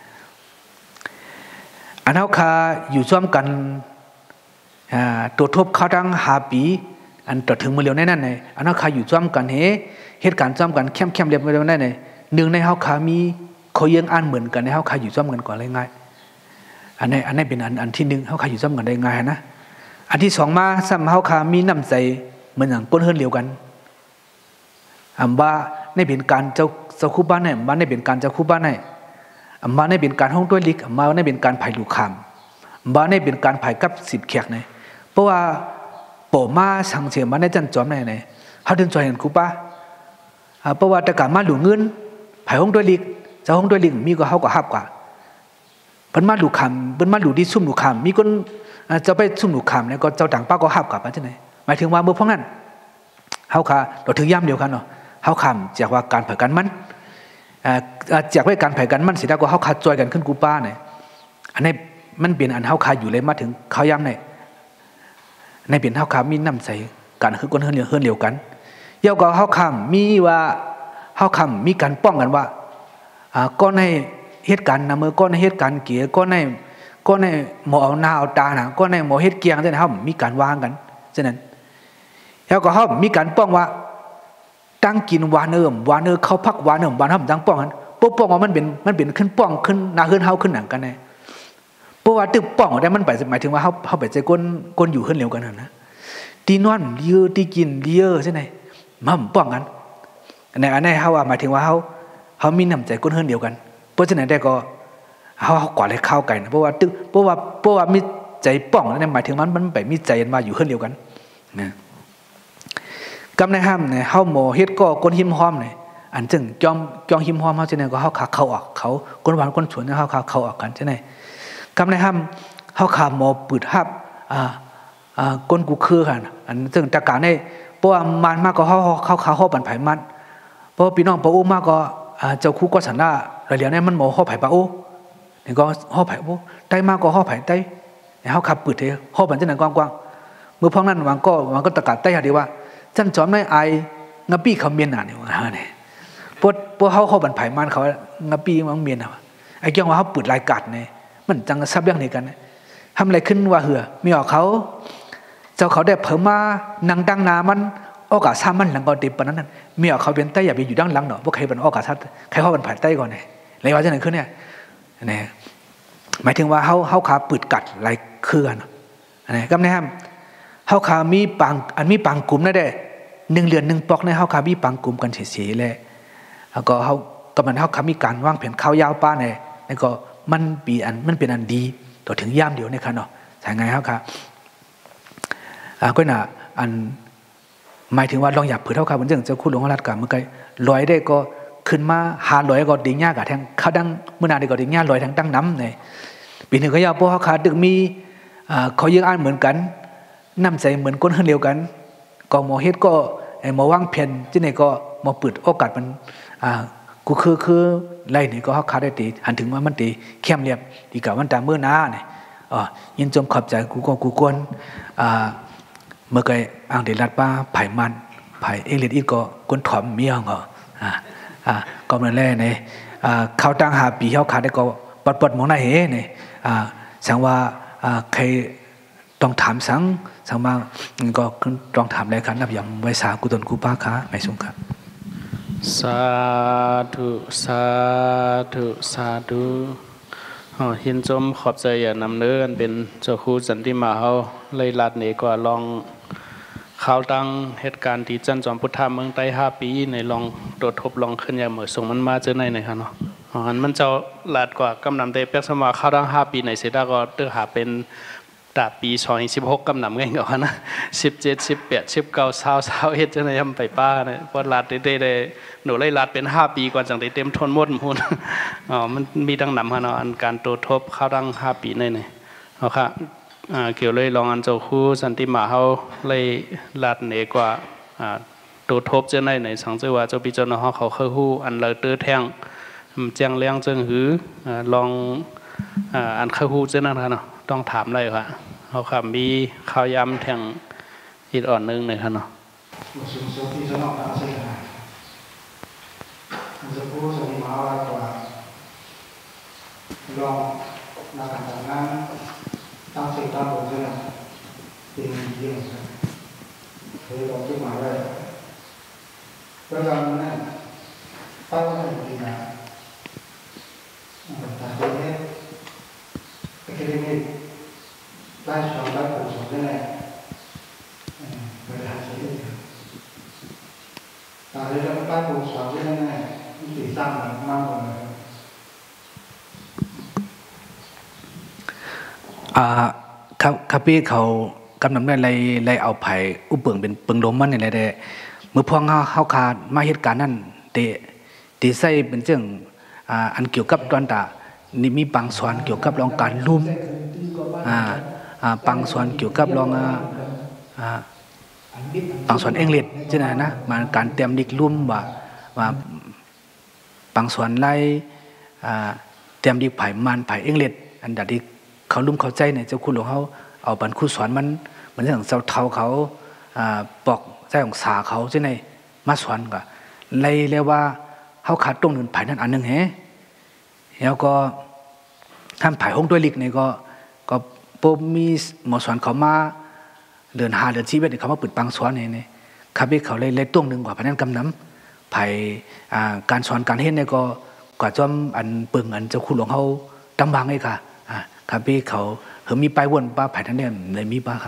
อันเขาคาอยู่ร่วมกันตัวทบเขาทั้งหาปีอันต่อถึงมือเร็วแน่นั่นเลยอันเขาคาอยู่ร่วมกันเฮเหตุการณ์ร่วมกันเข้มเข้มเรียบเร็วแน่เลยหนึ่งในเขาคามีเขายังอ่านเหมือนกันในเขาคาอยู่ร่วมกันก่อนเลยง่ายอันนี้อันนี้เป็นอันอันที่หนึ่งเขาคาอยู่ร่วมกันได้ง่ายนะอันที่สองมาซ้ำเขาคามีน้ำใจเหมือนอย่างก้นเฮือนเร็วกันอันว่าในเป็นการเจ้าเจ้าคู่บ้านเนี่ยบ้านในเป็นการเจ้าคู่บ้านเนี่ยมาในเป็นการห้องด้วยลิกมาในเป็นการไผ่ลูกคำมาในเป็นการไผ่กับสิบแขกเนี่ยเพราะว่าโปมาสังเสียมาในจันจอมในเนี่ยเขาเดินจอยเห็นคูป้าเพราะว่าแต่การมาหลูเงินไผ่ห้องด้วยลิกเจ้าห้องด้วยลิกมีก็เขาก็หับกว่าเป็นมาหลูคำเป็นมาหลูที่ซุ่มหลูคำมีคนจะไปซุ่มหลูคำเนี่ยก็เจ้าต่างป้าก็หับกว่าไปที่ไหนหมายถึงว่าเมื่อพวกนั้นเขาขาเราถึงย่ำเดียวกันเนาะเขาคำจากว่าการไผ่กันมันจากไว้การไผ่กันมันสิได้ก็เขาขาดจอยกันขึ้นกูป้าเนี่ยอันนี้มันเป็นอันเขาขาอยู่เลยมาถึงเขาย้ำเนี่ยในเป็นเขาขามีน้ำใสกันคือคนเฮือนเฮือนเดียวกันเยาก็เขาคำมีว่าเขาคำมีการป้องกันว่าก้อนในเหตุการณ์นะเมื่อก้อนในเหตุการณ์เกี่ยก้อนในก้อนในหมอเอาหน้าเอาตาหนังก้อนในหมอเหตุเกียงใช่ไหมเขามีการวางกันฉะนั้นเยาก็เขามีการป้องว่าตั้งกินวานเอิมวานเออเขาพักวานเอิมวานเขาตั้งป้องกันปุ๊บป้องว่ามันเป็นมันเป็นขึ้นป้องขึ้นนาขึ้นเฮาขึ้นหนังกันไงเพราะว่าตึกป้องได้มันไปหมายถึงว่าเขาเขาไปใจก้นก้นอยู่ขึ้นเร็วกันนะตีนอนเลี้ยตีกินเลี้ยใช่ไหมมั่มป้องกันอันนี้อันนี้เขาว่าหมายถึงว่าเขาเขามีน้ำใจก้นขึ้นเดียวกันเพราะฉะนั้นได้ก็เขาเขาก่อนเลยเข้ากันเพราะว่าตึกเพราะว่าเพราะว่ามีใจป้องนั่นหมายถึงมันมันไปมีใจมาอยู่ขึ้นเดียวกันนะกำในห้ามเนี่ยเฮาโมเฮ็ดก็ก้นหิมห้อมเนี่ยอันจึงจอมจองหิมห้อมเฮาจะเนี่ยก็เฮาขาเข้าออกเขาก้นหวานก้นสวนเนี่ยเฮาขาเข้าออกกันใช่ไหมกำในห้ามเฮาขาโมปืดฮับอ่าอ่าก้นกูคือกันอันซึ่งตะการเนี่ยเพราะว่ามันมากก็เฮาเข้าขาเฮาปันไผมันเพราะพี่น้องปะโอ้มากก็เจ้าคู่ก็สันน่าเหลียวเนี่ยมันโมเฮาไผปะโอ้เนี่ยก็เฮาไผโอ้ใต้มากก็เฮาไผใต้เนี่ยเฮาขับปืดเถอะเฮาปันจังนั้นกว้างๆเมื่อพ้องนั้นมันก็มันก็ตะการใต้หาดีว่าจันจอมในไองะปี้เขาเมียนหนาเนี่ยว่าเนี่ยพวกพวกเขาเขาบันไผ่มันเขางะปี้มันเมียนอ่ะไอ้เกี่ยงว่าเขาปืดลายกัดเนี่ยมันจังซับเรื่องนี้กันเนี่ยทำอะไรขึ้นว่าเหือมีออกเขาเจ้าเขาได้เผยมานังดังนามันออกาซามันหลังก่อนติดปนนั้นมีออกเขาเป็นใต้อย่าไปอยู่ดังหลังเนาะพวกใครเป็นออกาซัดใครเขาเป็นไผ่ใต้ก่อนเนี่ยอะไรว่าจะไหนขึ้นเนี่ยเนี่ยหมายถึงว่าเขาเขาขาปืดกัดลายเคลื่อนอะไรก็ไม่ห้ามเขาขามีปังอันมีปังกลุ่มนั่นแหละหนึ่งเดือนหนึ่งปอกในเฮาคามีปังกลุ่มกันเฉยๆแหละแล้วก็เฮาก็มันเฮาคามีการวางแผนข้าวยาวป้าเนี่ยแล้วก็มันปีอันมันเป็นอันดีต่อถึงย่ามเดียวเนี่ยค่ะเนาะใช่ไงเฮาค่ะอ่าก็น่ะอันหมายถึงว่าลองอยากเผื่อเท่าค่ะมันจังจะคุณหลวงรัตน์กะเมื่อกี้ลอยได้ก็ขึ้นมาหาลอยก็ดิ่งยากกะแทงเขาดังมื้อนาได้ก็ดิ่งยากลอยทางดังน้ำเนี่ยปีหนึ่งก็ยาวพวกเฮาค่ะดึกมีอ่าเขายังอ่านเหมือนกันน้ำใจเหมือนคนเดียวกันก็หมอเฮ็ดก็หมอวางแผนที่ไหนก็หมอเปิดโอกาสมันอ่ากูคือคือไรนี่ก็เฮาคาได้ตีหันถึงว่ามันตีเข้มเรียบดีกว่ามันตามมื้อหน้าเนี่ยอ๋อยินจมขอบใจกูก็กูกวนอ่าเมื่อกี้อ่างเดลัดป้าไผ่มันไผ่เอลิดอีก็กวนถอมเมียงก็อ่าอ่าก็มันแลในอ่าเขาตั้งหาปีเฮาคาได้ก็ปดๆมองหน้าเฮเนี่ยอ่าสังว่าอ่าใครต้องถามสังสังมาก็ต้องถามอะไรกันนับอย่างไว้สากุตนกูป้าค้าไม่สงครับสาธุสาธุสาธุอ๋อหินจมขอบใจอย่านำเนื้อกันเป็นเจ้าครูสันติมาเฮาเลยลัดเหนือกว่าลองข่าวตั้งเหตุการณ์ที่จันจอมพุทธาเมืองใต้ห้าปีในลองโดดทบลองขึ้นอย่างเหมือนส่งมันมาเจอในไหนครับเนาะอ๋ออันมันเจ้าลัดกว่ากำนำเตเปียกสมาข่าวตั้งห้าปีในเสดาก็เตื้อหาเป็นตาปีสองสิบหกกำนำไงก่อนนะสิบเจ็ดสิบแปดสิบเก้าสาวสาวเฮ็ดจะในยำไปป้าเนี่ยพอลัดได้ได้หนูไล่ลัดเป็นห้าปีก่อนจังได้เต็มทนหมดพูนอ๋อมันมีดังนำฮะเนาะอันการโตทบเข้าดังห้าปีในเนี่ยเอาค่ะอ่าเกี่ยวเลยลองอันเจ้าคู่สันติมาเขาเลยลัดเหนือกว่าอ่าโตทบจะในในสังเจว่าเจ้าปีเจ้าน้องเขาเคยคู่อันเลยเตื้อแทงแจ้งเลี้ยงเจิงหืออ่าลองอ่าอันเคยคู่เจ้านั่นค่ะเนาะต้องถามเลยค่ะเขาค่ะมีข้าวยำแทงอีกอ่อนนึงเลยค่ะเนาะจะพูดสนิมาอะไรกว่าลองนักการงานตั้งสิ่งตั้งผลเนี่ยเป็นยิ่งเคยบอกที่มาได้ก็ลองนั่นเป้าหมายจริงนะแต่ตัวนี้ก็คือนี่ได้สองได้ผลสองได้แน่บริหารชีวิตแต่เรื่องได้ผลสองได้แน่ที่สร้างมันมากกว่าเลยอ่าครับครับพี่เขากำนำได้ไรไรเอาไผ่อุปเปิงเป็นเปิงลมมันนี่แหละแต่เมื่อพองเฮาขาดมาเหตุการณ์นั้นเตเตใส่เป็นเรื่องอ่าอันเกี่ยวกับตอนตานี่มีบางส่วนเกี่ยวกับรองการลุ่มอ่าอ่าบางส่วนเกี่ยวกับรองอ่าบางส่วนเองเล็ดใช่ไหมนะมาการเตรียมดิกลุ่มว่าว่าบางส่วนไล่อ่าเตรียมดิกไผ่มันไผ่เองเล็ดอันดับที่เขาลุ่มเข้าใจเนี่ยเจ้าคุณหลวงเขาเอาบรรคุสอนมันเหมือนอย่างเจ้าเท้าเขาอ่าปอกใจของสาเขาใช่ไหมมาสอนก็ไล่เรียกว่าเขาขาดตรงหนึ่งไผ่นั้นอันหนึ่งเหรแล้วก็ท่านไผ่ห้องด้วยลิกเนี่ยก็ก็ปุ๊บมีหมอสอนเขามาเดินหาเดินชีวิตเขามาปิดปังสอนเนี่ยเนี่ยข้าพเขาเลยเลยตรงหนึ่งกว่าไผ่นั้นกำน้ำไผ่อ่าการสอนการเห็นเนี่ยก็กว่าจอมอันปึงอันเจ้าคุณหลวงเขาตั้งบางเลยค่ะอ่าครับพี่เขาเห็นมีไปวนป้าไผ่ท่านเนี่ยเลยมีป้าค่ะ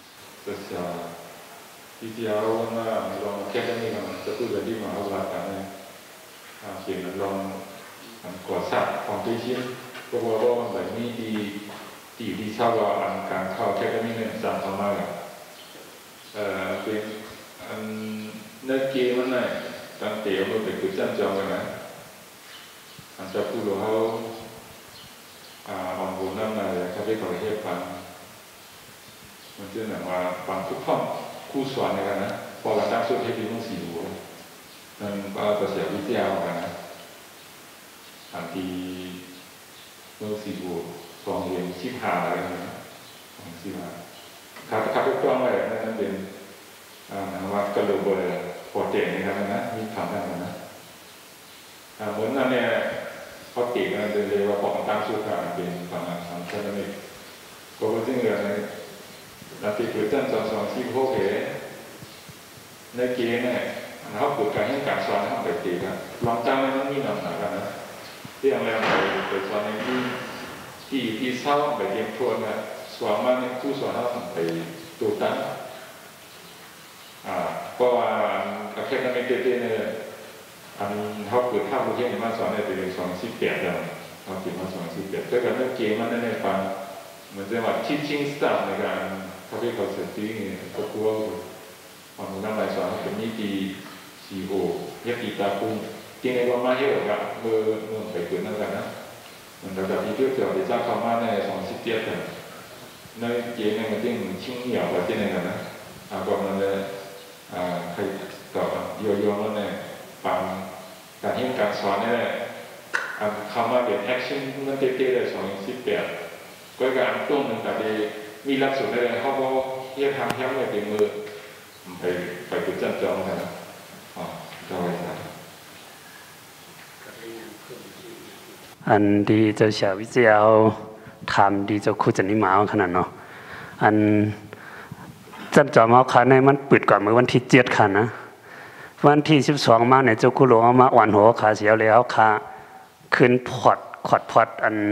ที่เดียวว่าลองแค่นี้มันจะพูดแบบที่มาเอาหลักการเนี่ยเขียนลองก่อสร้างของที่ชิ้นเพราะว่ามันแบบนี้ดีดีที่ชอบว่าการเข้าแค่นี้เนี่ยจำทำมากเอ่อเป็นอันเนื้อเกมันเนี่ยตั้งเตี๋ยวมันเป็นกุศลจองกันนะอันจะพูดว่าเขาอ่าอ่อนบุญนั่นอะไรครับที่เขาเรียกฟังมันจะหนังว่าฟังทุกข้อคู่สอนกันนะพอเราตั้งสุดให้ดีต้องสี่หัวนั่นก็จะเสียวิทยากันนะบางทีเมื่อสี่หัวสองเรียนชิบหาอะไรนะชิบหาครับครับทุกต้องเลยนั่นเป็นอ่าว่ากระโดดเบอร์พอเจ๋งนะครับนะมีคำนั้นนะเหมือนนั่นเนี่ยเขาติดกันเลยว่าพอตั้งสุดการเป็นฝั่งสามชั้นนี่ก็เป็นสิ่งเดียวกันแล้วที่เกิดจากสองสองที่พวกเหในเกณฑ์เนี่ยเขาเกิดการให้การสอนเขาไปตีกันลองตั้งมันมีหนักหนากันนะที่อย่างไรไปไปสอนในที่ที่ที่เศร้าไปเรียนทวนนะสอนมาในผู้สอนเขาไปตัวตั้งอ่าพอก็อาเคสนั้นไม่เต้ๆเนี่ยอันเขาเกิดภาพบุคคลในมาสอนในปีสองสิบแปดแล้วเขาเกิดมาสองสิบแปดแต่การเล่นเกมมันในฟังเหมือนจะว่าชิดชิงสตาร์ในการเขาเรียกเขาเสตีเนี่ยก็กลัวความมุ่งมั่นหลายสอนเป็นนิติสีโบยตีตาปุ้งจริงในวันมาเยอะกับเมื่อเมื่อไปเกิดนั่นกันนะมันแต่แบบนี้เพื่อเกิดได้จากความมาในสองสิบเจ็ดเนี่ยในเกมในมันจริงชิงเหนียวกว่าที่ไหนกันนะอ่าก็มันเลยอ่าใครต่อโยโย่แล้วเนี่ยฟังการเห็นการสอนนี่แหละคำว่าเป็นแอคชั่นมันเต้ๆเลยสองสิบแปดก็การต้นหนึ่งแต่ดีมีหลักสูตรอะไรเขาก็เรียกทางย้ำเลยเป็นมือไปไปจุดจันทร์จองกันนะอ๋อจะไว้ครับอันดีเจ้าชาววิเจ้าทำดีเจ้าคู่จันนิมาขนาดเนาะอันจันจอมเอาขาในมันปิดก่อนเมื่อวันที่เจ็ดค่ะนะวันที่สิบสองมาเนี่ยเจ้าคู่หลวงเอามาอ่อนหัวขาเสียวแล้วขาขึ้นพอดขอดพอดอัน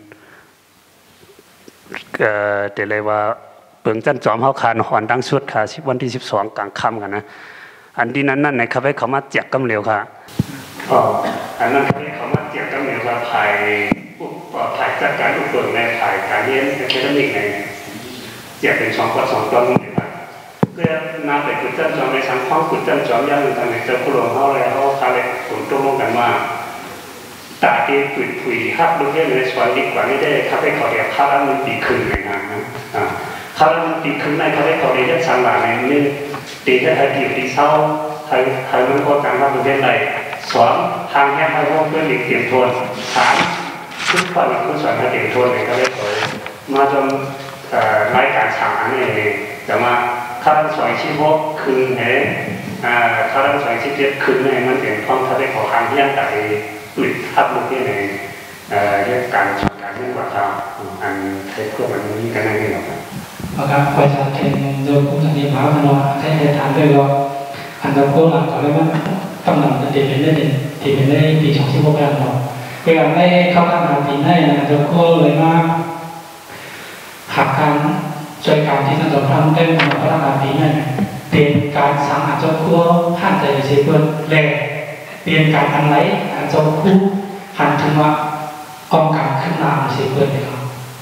เอ่อเดี๋ยวเลยว่าเปิงจันจอมเขาขาหอนดังสุดค่ะวันที่สิบสองกลางค่ำกันนะอันที่นั้นนั่นเนี่ยเขาไปเขามาเจียกกำเหลวค่ะอ๋ออันนั้นเขาเขามาเจียกกำเหลวว่าภายภายจัดการอุปกรณ์ในภายการเรียนแคดมิกในเจียกเป็นสองกว่าสองตอนนี่ครับเพื่อนำไปกุดจันจอมในสังข้องกุดจันจอมย่างทางในเจ้าผู้หลวงเขาเลยเขาคาเลยผมตกลงกันว่าตาที่ปุยปุยฮับดูเรื่องในส่วนดีกว่านี้ได้เขาไปขอเดียบข้าวมันดีขึ้นเลยนะข้าวมันดีขึ้นในเขาไปขอเดียบสังหารในนี่ตีให้ไทยอยู่ดีเศร้าไทยไทยมันโคตรการรับดูเรื่องใดสอนทางแห่งให้พวกเพื่อนหลีกเตรียมทวนถามทุกคนผู้สอนให้เตรียมทวนเนี่ยเขาไปขอมาจนรายการสั่งอันนี้จะมาข้าวสอยชีพกคืนเองข้าวสอยชีพเจ็ดคืนเนี่ยมันเป็นความเขาไปขอทางที่ยังแต่ปิดทับลูกที่ในเรื่องการจัดการเรื่องว่าทำอันใช้พวกมันนี้กันได้หรอกอาการไฟชาเทนโดยคุณสันนิษฐานมาว่าให้ให้ทานด้วยว่าอันดับโบราณเขาเรียกว่ากำลังจะเด็ดเป็นได้เด่นที่เป็นได้ปีสองสิบหกแล้วเนาะเวลาได้เข้าทำงานปีนี้อันดับโบเลยมาหักการช่วยการที่ท่านจะทำได้มาเข้าทำงานปีนี้เป็นการสังหารเจ้าคู่หันใจเสียเปิดแรงเปลี่ยนการอันไรอันเจ้าคู่หันถึงว่าองการขึ้นมาเสียเปิดเลยครับ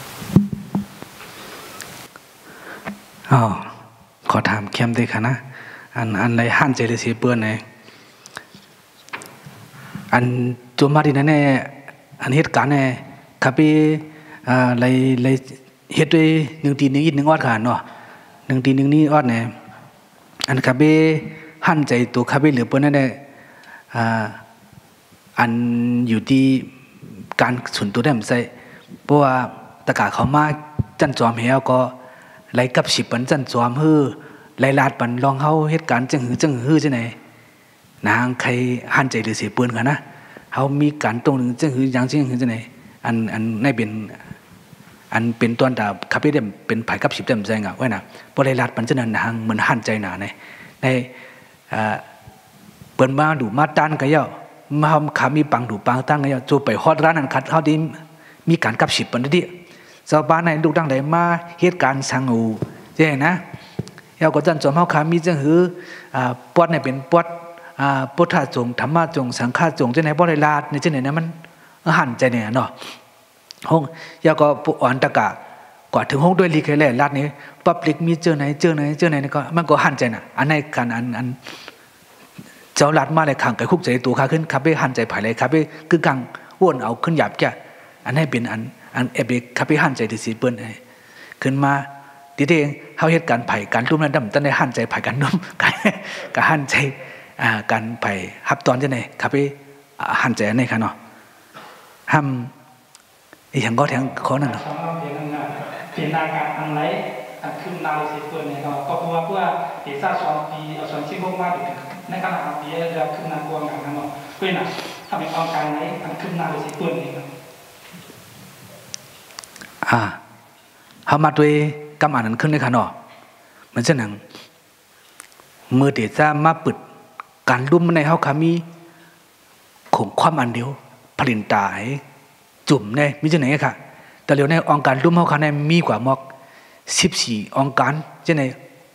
อ๋อขอถามเข้มด้วยค่ะนะอันอันไรหันใจเสียเปิดไหนอันจุมาดีนั่นเนี่ยอันเหตุการณ์เนี่ยข้าไปอ่าไรไรเหตุด้วยหนึ่งตีหนึ่งอีกหนึ่งอดขาเนาะหนึ่งตีหนึ่งนี่อดเนี่ยอันข้าไปหันใจตัวข้าไปเหลือเปิดนั่นเนี่ยอันอยู่ที่การส่วนตัวได้ไม่ใช่เพราะว่าตะกาเขามาจันจอมเหี้ยก็ไล่กับสิบปันจันจอมฮือไล่ลาดปันลองเขาเหตุการณ์จังหือจังหือใช่ไหมนางใครหันใจหรือเสียปืนกันนะเขามีการตรงหนึ่งจังหืออย่างจังหือใช่ไหมอันอันในเป็นอันเป็นตัวดาบขับไปเด่มเป็นไผ่กับสิบเด่มใจเงาไว้นะพอไล่ลาดปันจันนางเหมือนหันใจหนาในในเปิดมาดูมาต้านกันเยอะมาขามีปังดูปังตั้งกันเยอะจูไปฮอดร้านนั้นคัดเขาดีมีการกับสิบปันดิชาวบ้านในดูดังใดมาเหตุการณ์สังหูใช่นะเยาก็จันจอมเขาขามีจังหือปวดในเป็นปวดพุทธะจงธรรมะจงสังฆะจงเจ้าไหนบ่ได้ลาดในเจ้าไหนนะมันหันใจเนี่ยเนาะห้องเยาก็อ่อนตะกะกว่าถึงห้องด้วยลีเคแลลาดนี้ปับลิกมีเจอไหนเจอไหนเจอไหนนี่ก็มันก็หันใจน่ะอันในการอันอันเจ้าลัดมาเลยขังไก่คุกใจตัวขาขึ้นขับไปหันใจผ่ายเลยขับไปคือกังอ้วนเอาขึ้นหยาบแก่อันให้เป็นอันอันเอเบขับไปหันใจที่สีเปิ้ลขึ้นมาทีเดียวเขาเหตุการณ์ผ่ายการรุ่มนั้นดำตั้งแต่หันใจผ่ายการรุ่มการหันใจการผ่ายฮับตอนจะไหนขับไปหันใจในค่ะเนาะห้ามอีกอย่างก็แทงข้อนั้นเนาะเป็นนาการอันไรอันขึ้นนาสีเปิ้ลเนี่ยเราก็เพราะว่าเพื่อเอกสารสอนปีเอาสอนชิบกมากในขณะปีจะขึ้นนากวงอย่างนั้นเนาะเพื่อนอ่ะถ้าเป็นองการไหนอันขึ้นนาสีเปิ้ลเนี่ยอ่าเขามาด้วยกำอ่านนั้นขึ้นในค่ะเนาะเหมือนเช่นนั้นมือเดี๋ยวจะมาปิดการรุ่มในเขาขามีของความอันเดียวผลิตตายจุ่มในมิจฉาไหนค่ะแต่เดี๋ยวในองค์การรุ่มเขาขาในมีกว่ามอกสิบสี่องค์การเช่นในค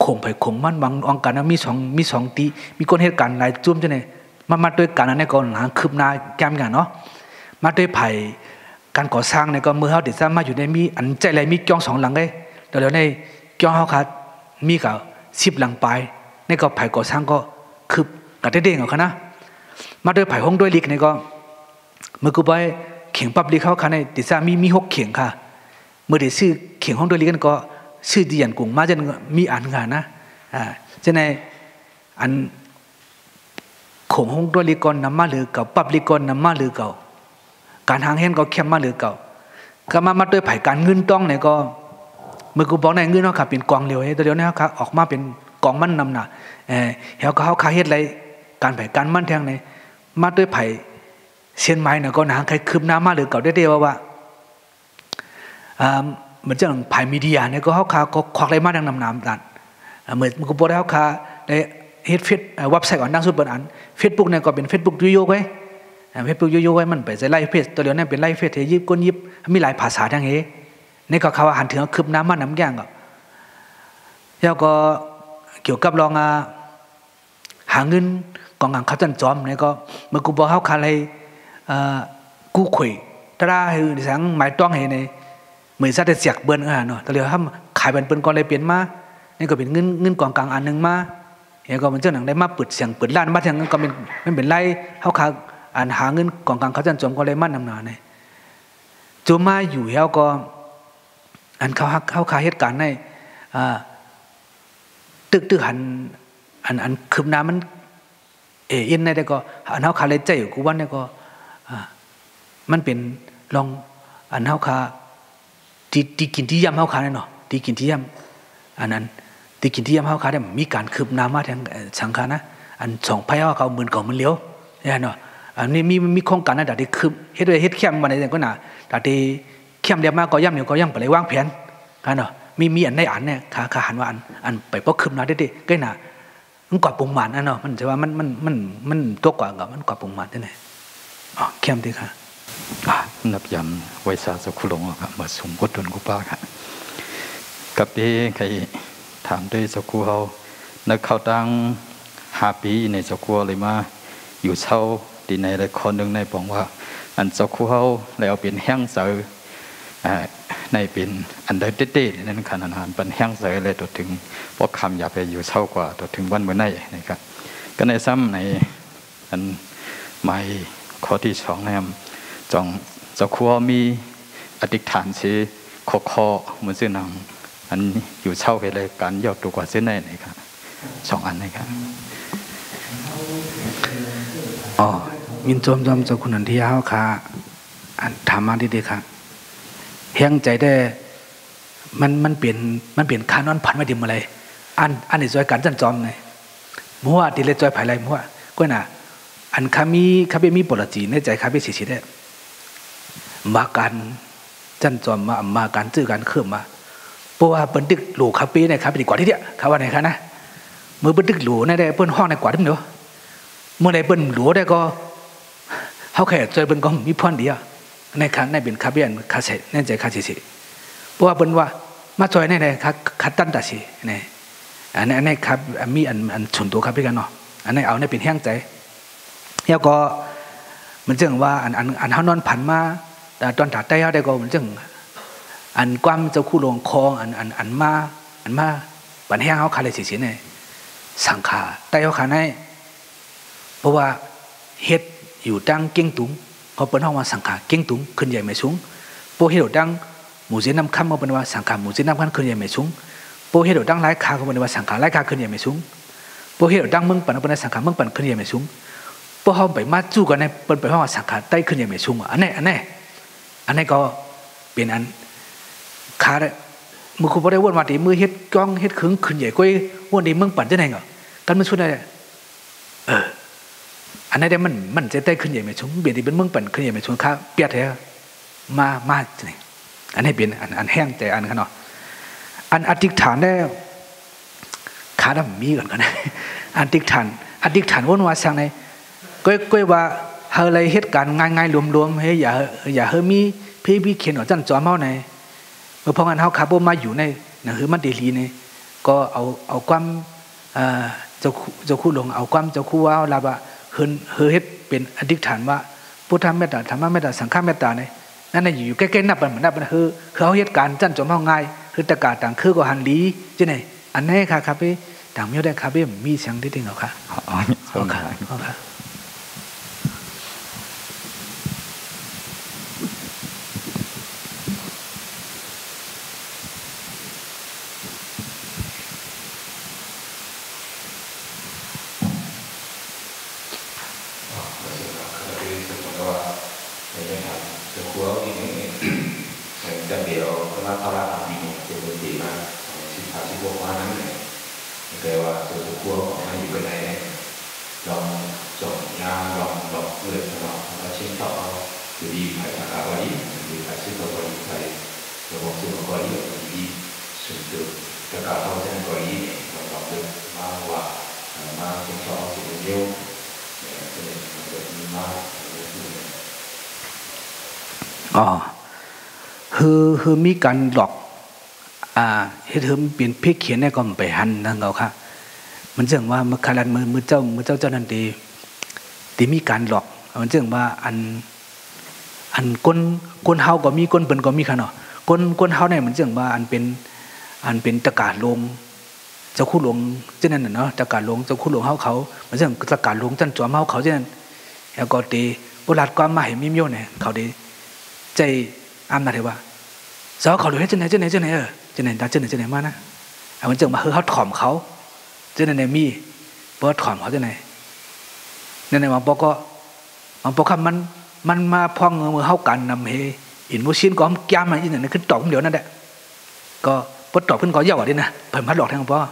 ข่มไผ่ข่มมันบางองค์การมีสองมีสองตีมีคนเหตุการณ์หลายจุ่มจะเนี่ยมามาด้วยการนั้นก็หลังคืบหน้าแก้มกันเนาะมาด้วยไผ่การก่อสร้างเนี่ยก็เมื่อเขาติดซ้ำมาอยู่ในมีอันใจอะไรมีจ้องสองหลังเลยเดี๋ยวในจ้องเขาขาดมีกับสิบหลังไปนี่ก็ไผ่ก่อสร้างก็คืบกับเด้งๆเขานะมาด้วยไผ่ห้องด้วยลิกเนี่ยก็เมื่อกูไปเข่งปั๊บลิกเขาขาในติดซ้ำมีมีหกเข่งค่ะเมื่อเดี๋ยวซื้อเข่งห้องด้วยลิกกันก็ชื่อดีอันกุ้งมาจนมีอันกันนะอ่าจะในอันของห้องด้วยลิกอนน้ำมาหรือเก่าปั๊บลิกอนน้ำมาหรือเก่าการหางเห็นก็เข้มมาหรือเก่าก็มามาด้วยไผ่การเงินต้องเนี่ยก็เมื่อกูบอกในเงินเขาขาเป็นกองเร็วเดี๋ยวนี้เขาออกมาเป็นกองมั่นนำหน่ะเออเขาก็เขาขาเฮ็ดอะไรการไผ่การมั่นแทงในมาด้วยไผ่เส้นไม้เนี่ยก็หนังใครคืบหน้ามาหรือเก่าได้เดียวว่าอ่าเหมือนเจ้าไผ่มีเดียเนี่ยก็เขาขาก็ควักอะไรมาดังนำนำดันเหมือนกูบอกได้เขาขาได้เฮ็ดเฟซเว็บไซต์ก่อนดังสุดบนอันเฟซบุ๊กเนี่ยก็เป็นเฟซบุ๊กยุยๆไว้เฟซบุ๊กยุยๆไว้มันไปจะไล่เฟซตัวเดียวเนี่ยเป็นไล่เฟซเฮยิบก้นยิบมีหลายภาษาทั้งเฮนี่ก็เขาหันถึงคืบหน้ามาน้ำแกงก็แล้วก็เกี่ยวกับลองหาเงินกองงานเขาจันจอมเนี่ยก็เมื่อกูบอกเขาขาอะไรกู้ข่อยตราให้สังหมายต้องให้ในเหมือนซะแต่เสียกเบิ้ลอ่ะเนาะตัวเดียวถ้าขายเป็นเปิ้ลก็เลยเปลี่ยนมานี่ก็เป็นเงินเงินกองกลางอันหนึ่งมาเฮ้ยก็มันเจ้าหนังได้มาเปิดเสียงเปิดร้านมาทางนั้นก็เป็นมันเป็นไรเขาขาอ่านหาเงินกองกลางเขาจันจอมก็เลยมั่นนำหนาเนี่ยจูมาอยู่เฮ้ยก็อันเขาเขาขาเหตุการณ์ในตึกตึกหันอันอันคืบน้ำมันเอเอ็นในแต่ก็อันเขาขาเลยใจอยู่กูวันเนี่ยก็มันเป็นลองอันเขาขาตีตีกินที่ย่ำเขาขาเนี่ยเนาะตีกินที่ย่ำอันนั้นตีกินที่ย่ำเขาขาเนี่ยมีการคืบน้ำมาทางสังขารนะอันสองไพ่เขาเขาหมื่นกว่ามันเลี้ยวเนี่ยเนาะอันนี้มีมีโครงการนะแต่ที่คืบเฮ็ดด้วยเฮ็ดเข้มมาในแต่ก็น่ะแต่ที่เข้มเดียวมากก็ย่ำเดียวก็ย่ำไปเลยวางแผนกันเนาะมีมีอันในอันเนี่ยขาขาหันว่าอันอันไปเพราะคืบน้ำได้ดิก็น่ะมันกว่าปุ่งหมันอ่ะเนาะมันจะว่ามันมันมันมันตัวกว่ากับมันกว่าปุ่งหมันได้ไหนอ๋อเข้มดีค่ะนับยำไวสาสกุลงครับมาสมกดนกุป้าค่ะกับที่ใครถามด้วยสกุลเขานักเขาตั้งห้าปีในสกุลเลยมาอยู่เช่าดีในละครหนึ่งในบอกว่าอันสกุลเขาแล้วเป็นแห้งเสือในเป็นอันใดเด็ดๆนั่นขนาดนั้นเป็นแห้งเสือเลยตัวถึงเพราะคำอย่าไปอยู่เช่ากว่าตัวถึงวันเมื่อไหร่นะครับก็ในซ้ำในอันหมายข้อที่สองนะครับจองเจ้าครัวมีอธิษฐานสิขอขอเหมือนซึ่งนางอันอยู่เช่าเหตุเลยการยอดตัวกว่าเส้นไหนนะครับสองอันนะครับอ๋อมินจอมจอมเจ้าคุณนันที่เขาค่ะอันถามมาดีๆครับแห้งใจได้มันมันเปลี่ยนมันเปลี่ยนคานอนผันไม่ดิ่มอะไรอันอันนี้จอยการจันจอมไงมัวดีเลยจอยภายไรมัวก็น่ะอันคามีคาเบมีปรจีในใจคาเบสิสิได้มาการจันจอมมามาการจื้อการเคลื่อนมาเพราะว่าเปิ้นดึกหลูคาเบเนี่ยครับดีกว่าที่เดียเขาว่าไหนคะนะเมื่อเปิ้นดึกหลูในได้เปิ้นห้องในกว่าที่เดียวเมื่อใดเปิ้นหลูได้ก็เขาแค่จอยเปิ้นก็มีพรเดียวในคันในเป็นคาเบียนคาเซในใจคาสิสิเพราะว่าเป็นว่ามาจอยในในคัดคัดตั้นตัดสิเนี่ยอันนี้อันนี้ครับมีอันอันฉุนตัวครับพี่กันเนาะอันนี้เอาในเป็นแห้งใจแล้วก็มันจึงว่าอันอันอันเขานอนผันมาแต่ตอนถัดใต้เขาได้ก็มันจึงอันความเจ้าคู่ลงคลองอันอันอันมาอันมาปันแห้งเขาคาเลยสิสิเนี่ยสังขาใต้เขาขาในเพราะว่าเฮ็ดอยู่ตั้งเก่งตุ้งเขาเป็นห้องว่าสังขารเก่งตุ้งขึ้นใหญ่ไม่สูงโปเฮโดดังหมู่เส้นน้ำข้ามเขาเป็นว่าสังขารหมู่เส้นน้ำข้ามขึ้นใหญ่ไม่สูงโปเฮโดดังไร้ขาเขาเป็นว่าสังขารไร้ขาขึ้นใหญ่ไม่สูงโปเฮโดดังเมืองปั่นเขาเป็นสังขารเมืองปั่นขึ้นใหญ่ไม่สูงพวกเขาไปมาจู้กันในเป็นไปห้องว่าสังขารใต้ขึ้นใหญ่ไม่สูงอันนี้อันนี้อันนี้ก็เป็นอันขาได้มือคุณพอได้วนมาตีมือเฮ็ดกล้องเฮ็ดขึงขึ้นใหญ่ก็วนดีเมืองปั่นจะไหนเหรอกันมันช่วยได้เอออันนี้ได้มันมันจะได้ขึ้นใหญ่ไม่สูงเบียดที่เป็นเมืองปั่นขึ้นใหญ่ไม่สูงข้าเปียดแท้มามาจริงอันนี้เป็นอันอันแห้งแต่อันขนาดอันอธิษฐานได้ขาดมีก่อนกันนะอธิษฐานอธิษฐานวนว่าสั่งในก็ก็ว่าเฮาเลยเหตุการณ์ง่ายๆรวมๆให้อย่าอย่าเฮามีพี่พี่เขียนว่าจันจอมเฮาในเมื่อพองั้นเฮาขับมาอยู่ในนั่นคือมันดีลีในก็เอาเอาความเจ้าเจ้าคู่หลงเอาความเจ้าคู่ว่าเราว่าเฮินเฮเฮ็ดเป็นอธิษฐานว่าพุทธเมตตาธรรมเมตตาสังฆเมตตาเนี่ยนั่นน่ะอยู่ใกล้ๆนับมันเหมือนนับมันคือคือเขาเหตุการณ์จันจอมเฮาง่ายคือตะกาต่างคือก็หันลีจังได๋อันนี้ค่ะครับพี่ต่างมีได้ครับพี่มีเสียงที่ติงเหรอคะอ๋ออ๋อค่ะอ๋อค่ะอ๋อคือคือมีการหลอกอ่าเฮ็ดเฮิมเปลี่ยนเพศเขียนได้ก็ไปหันนั่นเขาค่ะมันเรื่องว่าเมื่อคารันมือมือเจ้ามือเจ้าเจ้านั่นดีที่มีการหลอกมันเรื่องว่าอันอันก้นก้นเฮาก็มีก้นเปิ้นก็มีค่ะเนาะก้นก้นเฮาเนี่ยมันเรื่องว่าอันเป็นอันเป็นตะกาลงเจ้าคู่หลวงเจ้านั่นน่ะเนาะตะกาลงเจ้าคู่หลวงเฮาเขามันเรื่องตะกาลงจันจอมเฮาเขาเจ้านั่นแล้วก็ตีโบราณความมาให้มีเมียวเนี่ยเขาดีใจอำนาจเลยว่าสาวเขาเลยเจ้าไหนเจ้าไหนเจ้าไหนเออเจ้าไหนตาเจ้าไหนเจ้าไหนมานะเอามันเจังมาคือเขาถ่อมเขาเจ้าไหนเนี่ยมีเพราะถ่อมเขาเจ้าไหนนั่นในหวังปอก็หวังปอคำมันมันมาพองมือเขากันนำเฮอินมุชินก็มแก้มมาอีกหนึ่งขึ้นตอบเดี๋ยวนั่นแหละก็พอตอบขึ้นก็เยอะกว่าดินะเพิ่มพัดหลอกแทงปอ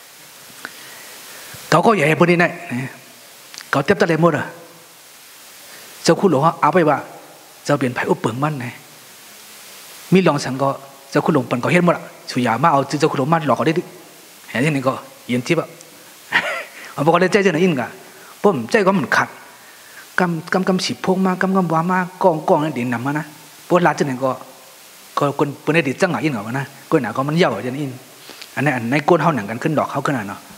เขาก็ใหญ่พอดีนะเขาเทียบตะเลยหมดอ่ะเจ้าคุณหลวงเอาไปว่าเจ้าเปลี่ยนไผ่อุปเปิงมันไงมีลองสังก็เจ้าคุณหลวงปันก็เห็นหมดอ่ะสุยามาเอาเจ้าคุณหลวงมาหลอกเขาได้ดิเห็นที่นี่ก็เย็นทิพย์อ่ะเอาบอกว่าได้ใจเจ้าหน้าอินกะผมใจก็มันขัดกำกำกำสิบพงมากำกำวามากองกองนั่นดินนำมานะพวกลาเจ้าหน้าก็ก็คนคนได้ดิจังหวะอินเหรอวะนะก็หนาก็มันเย่าเจ้าหน้าอินอันนี้อันในก้นเขาหนังกันขึ้นดอกเขาขนาดเนาะ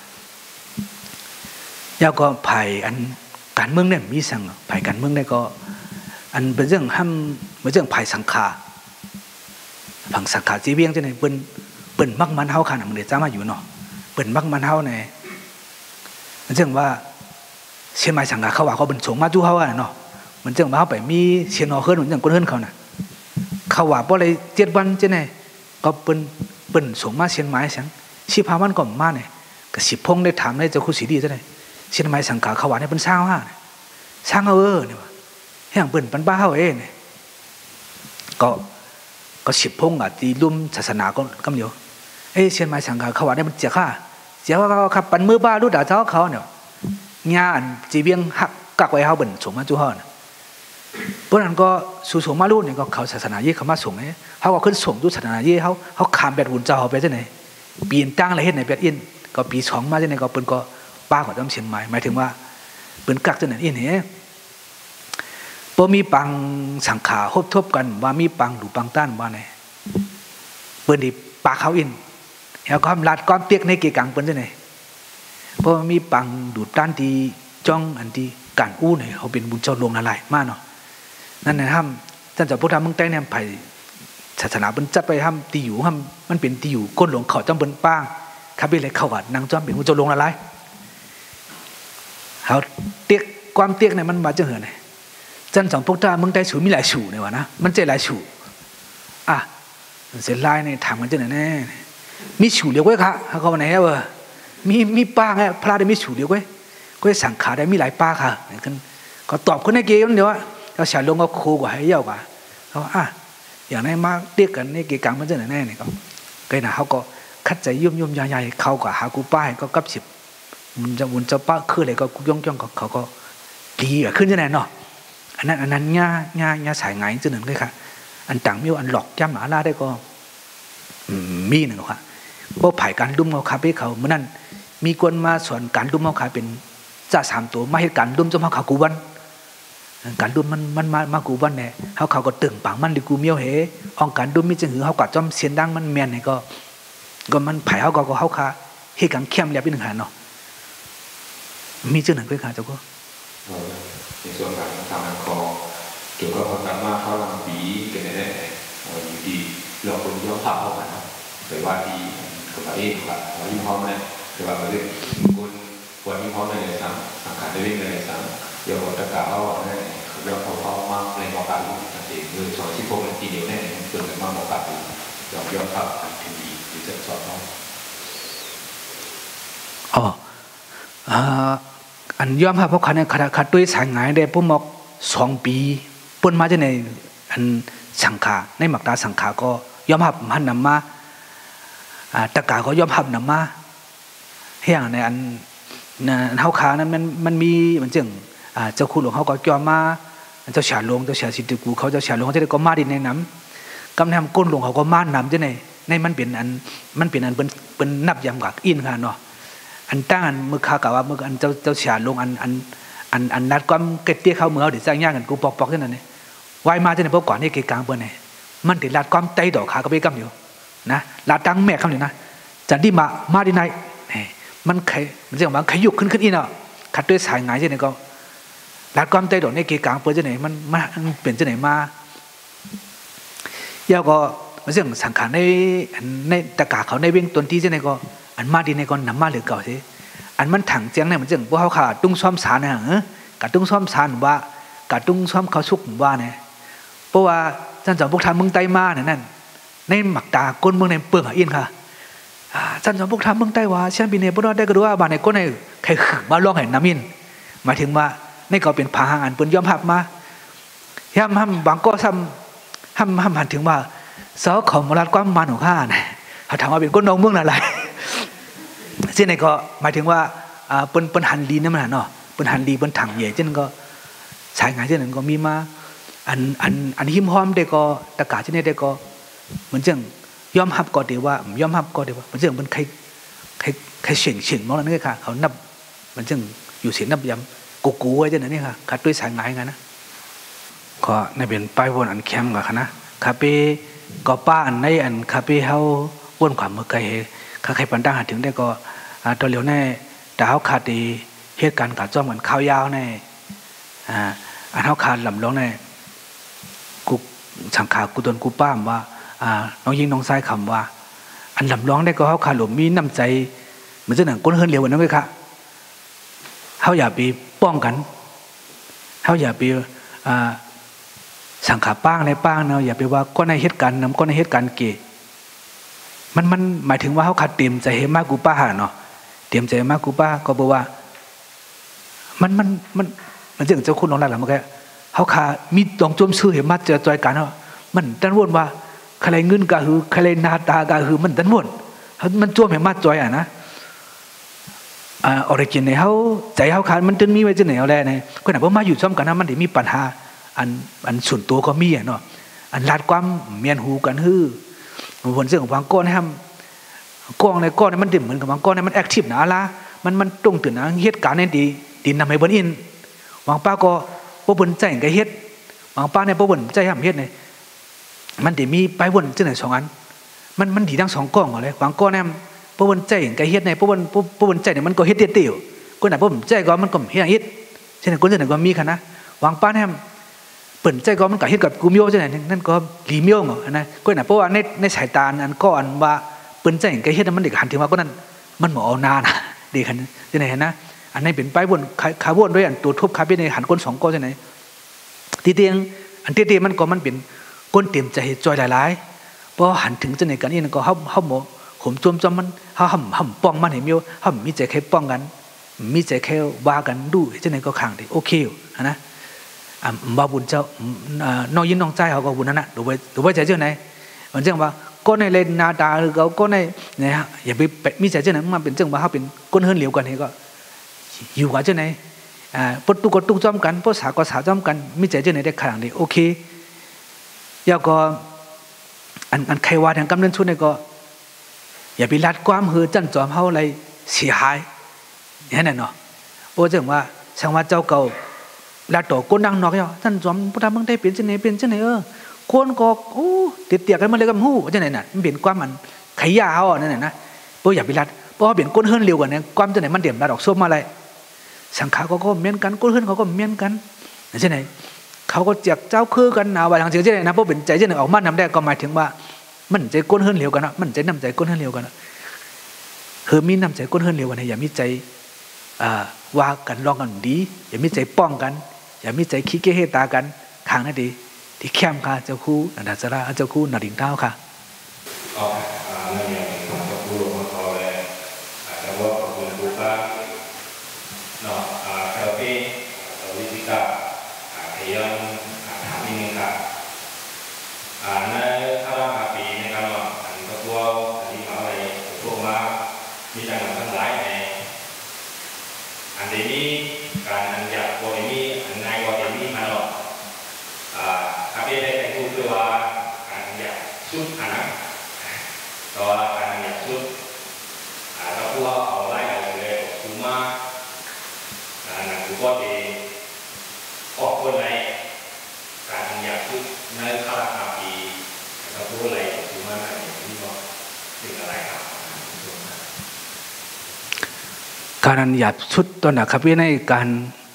ยาวก็ไผ่อันการเมืองเนี่ยมีสั่งไผ่การเมืองได้ก็อันเป็นเรื่องห้ามเป็นเรื่องไผ่สังขาผังสังขาจีเวียงจะไหนเปิ้นเปิ้นมักมันเฮาขนาดมันเดี๋ยวจ้ามาอยู่เนาะเปิ้นมักมันเฮาเนี่ยมันเรื่องว่าเชียนไม้สังขาเขาว่าเขาเป็นสงมาจู้เฮาอ่ะเนาะมันเรื่องว่าเขาไปมีเชียนนอเฮิร์นเหมือนอย่างคนเฮิร์นเขาน่ะเขาว่าเพราะอะไรเจ็ดวันจะไหนก็เปิ้นเปิ้นสงมาเชียนไม้สังชีพามันก็มาเนี่ยก็สิบพงได้ถามได้เจ้าคุณสีดีจะไหนเชียนไม้สังขาเขาว่าเนี่ยเป็นสร้างว่าสร้างเอาเออเนี่ยให้อย่างเปิ้นปันบ้าเฮาเองเนี่ยก็ก็สิบพงอ่ะที่ร่วมศาสนาก็กำเดียวเอ้เชียนไม้สังขาเขาว่าเนี่ยมันเจ้าข้าเจ้าเขาขับปันมือบ้ารู้ด่าเจ้าเขาเนี่ยงานจีเบียงหักกักไว้เฮาเบิ่นสงมาจู้เฮาน่ะเพราะนั้นก็สู่สงมารู้เนี่ยก็เขาศาสนาเย่เขามาส่งให้เฮาก็ขึ้นส่งดูศาสนาเย่เฮาเฮาขามแบบหุ่นเจ้าไปจังได๋ปีนตั้งอะไรเฮ็ดในแบบอินก็ปีสองมาจังได๋ก็เปิ้นก็ป้าก็ต้องเชียนไม้หมายถึงว่าเปิ้นกักจังได๋อินเฮบ่มีปังสังขาครบทบกันว่ามีปังดูปังต้านว่าไหนเปิ้นนี่ปากเขาอินแล้วความลาดความเปียกในเกกังเปิ้นจังได๋เพราะมีปังดูดต้านที่จ้องอันที่การอู้เนี่ยเขาเป็นบุญเจ้าลงอะไรมากเนาะนั่นนะท่านท่านเจ้าพุทธมึงแต่เนี่ยไผ่ศาสนาเป็นจัดไปทำตีอยู่ทำมันเป็นตีอยู่ก้นหลวงเขาจำเป็นป้างข้าไปเลยเข้าวัดนางจอมเป็นบุญเจ้าลงอะไรเขาเตี้ยความเตี้ยเนี่ยมันมาจะเหื่อเนี่ยจันสองพุทธมึงแต่ฉูมีหลายฉูเนี่ยวะนะมันเจหลายฉูอ่ะเสร็จไล่เนี่ยถามกันจะไหนแน่มีฉูเดียวไว้ค่ะเขาวันไหนเออมีมีป้าไงพระได้มีฉูเดียวไว้ก็สังขารได้มีหลายป้าค่ะก็ตอบคนในเกมเดียวว่าเราฉลองก็โคกว่าให้เยาว์กว่าเขาอ่ะอย่างนั้นมาเรียกกันในเกกังมันจะไหนแน่เนี่ยก็ก็นะเขาก็คัดใจยุ่มยุ่มใหญ่ๆเขาก็หากูป้ายก็กับสิบมันจะมันจะป้าคืออะไรก็ย่องย่องก็เขาก็ดีอ่ะขึ้นจะไหนเนาะอันนั้นอันนั้นง่าง่าง่าสายไงจะหนึ่งเลยค่ะอันต่างมิวอันหลอกย่ำหมาล่าได้ก็มีหนึ่งค่ะเพราะผ่ายการดุมเขาคาเฟ่เขาเมื่อนั้นมีคนมาสอนการดุมเขาขายเป็นจ่าสามตัวมาให้การดุมจมเขาขากูวันการดุมมันมันมามากูวันเนี่ยเขาเขาก็ตึงปังมันดิกูเมียวเหอองการดุมมิจะหือเขากัดจอมเสียนดังมันแมนเนี่ยก็ก็มันไผ่เขาก็เขาขาให้กังเข้มเรียบเป็นหนึ่งหาเนาะมีเจ้าหนึ่งเป็นขาเจ้าก็ในส่วนการทำงานคอเกี่ยวกับการว่าเขาลังปีกันได้อยู่ดีเราคนย่อภาพเข้ากันแต่ว่าที่กับเองกับว่ายิ่งพร้อมเลยแต่ว่าเรื่องคนวันยิ่งพร้อมในสังสังขารได้วิ่งในสังย่อตะกาเอาเนี่ยย่อเขาเขามากในมอการลูกนั่นเองคือสอนที่พวกมันทีเดียวแน่ส่วนกันมากมอการลูกย่อย่อภาพทันทีหรือจะสอนเขาอ๋ออันย่อมภาพเพราะขันขัดขัดด้วยสายงานได้พวกมอกสองปีปนมาจะในอันสังขาในหมักตาสังขาก็ย่อมภาพมันนำมาตะกาก็ย่อมภาพนำมาเฮียงในอันเฮาขานั้นมันมันมีเหมือนจึงเจ้าคุณหลวงเขาก็ย่อมมาเจ้าฉาหลวงเจ้าฉาสิทธิกูเขาเจ้าฉาหลวงเขาจะได้ก็มาดินในน้ำกำแพงก้นหลวงเขาก็มาน้ำจะในในมันเป็นอันมันเป็นอันเป็นเป็นนับยำกับอินค่ะเนาะอันตั้งอันมือขากะว่ามืออันเจ้าเจ้าฉาหลวงอันอันอันอันนัดความเกตเตี้ยเข้าเมืองเดี๋ยวสร้างย่างกันกูปอกปอกเท่านั้นเนี่ยไว้มาจะในพวกก่อนนี่เกกลางเปิ้ลเนี่ยมันติดลัดความไตดอกขากระเบื้องอยู่นะลัดตั้งแม่คำอยู่นะจันที่มามาดีไหนมันไขมันจะว่าขยุกขึ้นขึ้นอีเนาะขัดด้วยสายงานจะไหนก็ลัดความไตดอกในเกกลางเปิ้ลจะไหนมันมันเปลี่ยนจะไหนมาย่าก็มันเรื่องสังขารในในตะกาเขาในเว้งต้นที่จะไหนก็อันมาดีในก่อนนำมาหรือเก่าสิอันมันถังเจียงเนี่ยมันจึงพวกเขาขาดตุ้งซ้อมสารเนี่ยเออกะตุ้งซ้อมสารว่ากะตุ้งซ้อมเขาชุกว่าเนี่ยเพราะว่าท่านสอนพวกทำเมืองไต้มาเนี่ยนั่นในหมักตาก้นเมืองในเปลือกอินค่ะท่านสอนพวกทำเมืองไต้ว่าเช่นปีนี้พวกเราได้ก็รู้ว่าบ้านในก้นในใครขืนมาล่องแห่งน้ำอินหมายถึงว่าในก็เป็นผาหางอันปืนย่อมหับมาย่ำห้ำบางก็ทำห้ำห้ำหันถึงว่าเสาของมรดกความมันของข้าเนี่ยเขาถามว่าเป็นก้นนองเมืองอะไรซึ่งในก็หมายถึงว่าเปิ้นเปิ้นหันดีนั่นมันเนาะเปิ้นหันดีเปิ้นถังใหญ่เช่นก็สายงานเช่นนั้นก็มีมาอันอันอันหิมหอมได้ก็ตะกาเช่นนี้ได้ก็เหมือนจังยอมรับก็ดีว่ายอมรับก็ดีว่าเหมือนจังมันใครใครใครเฉียงเฉียงมองนั่นนี่ค่ะเขานับเหมือนจังอยู่เสียงนับย้ำกูกูไว้เช่นนั้นนี่ค่ะขัดด้วยสายงานกันนะก็ในเป็นป้ายวนอันเข้มกับคณะคาเฟ่ก็ป้าอันในอันคาเฟ่เฮาวนความเมื่อไกลข้าใครปันตั้งหาถึงได้ก็ตัวเหลียวแน่ดาวขาดดีเหตุการณ์การจ้อมกันข้าวยาวแน่อันเท้าขาดลำร้องแน่กูสังขากูตนกูป้ามว่าน้องยิงน้องไส้คำว่าอันลำร้องได้ก็เขาขาดหลวมมีน้ำใจเหมือนเจ้าหนังก้นเฮิร์นเหลียวนั่นเลยค่ะเขาอย่าไปป้องกันเขาอย่าไปสังขาป้างในป้างเนาะอย่าไปว่าก็ในเหตุการณ์นำก็ในเหตุการณ์เกะมันมันหมายถึงว่าเขาขาดเตรียมใจให้มากกูป้าเนาะเตรียมใจมากกูป้าก็บอกว่ามันมันมันมันจึงเจ้าคุณน้องหลานหลังเมื่อกี้เขาขามีดองจมซื้อเห็นมาเจอจอยกันเนาะมันดันวนว่าใครเงินกะหือใครนาตากะหือมันดันวนมันจมเห็นมาจอยอ่ะนะอ่าออริจินในเขาใจเขาขาดมันจนมีไว้จะไหนเอาแล้เนี่ยก็ไหนเพราะมาอยู่ซ้อมกันนะมันถึงมีปัญหาอันอันส่วนตัวก็มีอ่ะเนาะอันลาดความเมียนหูกันฮือผลเรื่องของบางก้อนให้ทำก้อนในก้อนมันดิ่มเหมือนกับบางก้อนมันแอคทีฟนะอะไรมันมันตรงตื่นนะเหตุการณ์ในดีดีนำให้บนอินบางป้าก็พวกบนใจกับเฮ็ดบางป้าในพวกบนใจทำเฮ็ดเนี่ยมันดีมีไปบนที่ไหนสองอันมันมันดีทั้งสองก้อนเลยบางก้อนเนี่ยพวกบนใจกับเฮ็ดในพวกบนพวกบนใจเนี่ยมันก็เฮ็ดเตี้ยวก็ไหนพวกบนใจก็มันก็เฮ็ดเฮ็ดเช่นคนที่ไหนก็มีค่ะนะบางป้าเนี่ยเปิ่นใจก็มันก็เฮ็ดกับกูมิโอจังได๋นั่นก็ลีมิโอเหรอนะก็น่ะเพราะว่าในในสายตาอันก็อันว่าเปิ่นใจก็เฮ็ดมันเด็กหันถึงว่าก็นั่นมันบ่เอานานะเด็กหันจังได๋นะอันนี้เป็นไปบนขาวนด้วยอันตัวทุบขาเป็นในหันก้นสองก้อนจังได๋ทีเตียงอันทีเตียงมันก็มันเป็นก้นเตรียมใจจอยหลายๆเพราะหันถึงจังได๋กันนี่ก็เฮาเฮาบ่ข่มจมจมมันเฮาห่ำห่ำป้องมันให้มิโอเฮามีใจแค่ป้องกันมีใจแค่ว่ากันดูจังได๋ก็ข้างดิโอเคอยู่นะบ่าวบุญเจ้าน้องยินน้องใจเขาก็บุญนั่นนะดูไปดูไปใจเจ้าไหนมันเจ้าว่าก้นในเลนนาตาหรือเขาก้นในเนี่ยอย่าไปมีใจเจ้าไหนมันเป็นเจ้าว่าเขาเป็นก้นเฮิร์นเหลียวกันนี่ก็อยู่กับเจ้าไหนปตุกตุกจอมกันปสาก็สาจอมกันมีใจเจ้าไหนได้ขนาดนี้โอเคแล้วก็อันอันใครว่าทางกำเนิดชุดนี่ก็อย่าไปลัดความเหือจันจอมเขาอะไรเสียหายอย่างนั้นเนาะโอ้เจ้าว่าช่างว่าเจ้าเก่าลาโตก้นดังนอกย่อท่านจอมพุทธมึงได้เปลี่ยนเช่นไหนเปลี่ยนเช่นไหนเออคนก็โอ้ติดเตียกันมาเลยกับหูเช่นไหนน่ะมันเปลี่ยนความมันขยาวนั่นแหละนะเพราะอย่าไปรัดเพราะเปลี่ยนก้นเฮิรนเร็วกว่านี้ความจะไหนมันเดี่ยมรัดออกส้มมาอะไรสังขารเขาก็เมียนกันก้นเฮิรนเขาก็เมียนกันใช่ไหมเขาก็เจียกเจ้าคือกันนะว่าทางเสียงใช่ไหมนะเพราะเป็นใจเช่นหนึ่งออกมาทำได้ก็หมายถึงว่ามันใจก้นเฮิรนเร็วกันนะมันใจน้ำใจก้นเฮิรนเร็วกันนะคือมีน้ำใจก้นเฮิรนเร็วกันนะอย่ามีใจว่ากันลองกันดีอย่ามีใจป้องกันอย่ามีใจขี้เกียจตากันทางนั้นดีที่เข้มค่ะเจ้าคู่นันทสระเจ้าคู่นรินทร์เท้าค่ะก็ในอย่างเจ้าคู่ลงมาเขาเลยแต่ว่าขอบคุณบุคคลเนาะคาเฟ่วิจิตรพยายามทำนิดนึงค่ะในถ้าว่าปีในการว่าอันก็ตัวที่มาอะไรพวกมามีจังหวะทั้งหลายในอันนี้การอันอยากตัวนี้อันในว่าตัวนี้มาหรอกคาเฟ่ได้แต่พูดคือว่าการอยากชุดอันนั้นตัวการอยากชุดเราพูดว่าเอาไล่กันเลยคุ้มมากหนังกูก็ดีออกคนไหนการอยากชุดในข้าราชการปีเราพูดอะไรคุ้มมากอะไรนี่ก็ถึงอะไรครับการหยาบชุดตอนนะครับพี่ในการ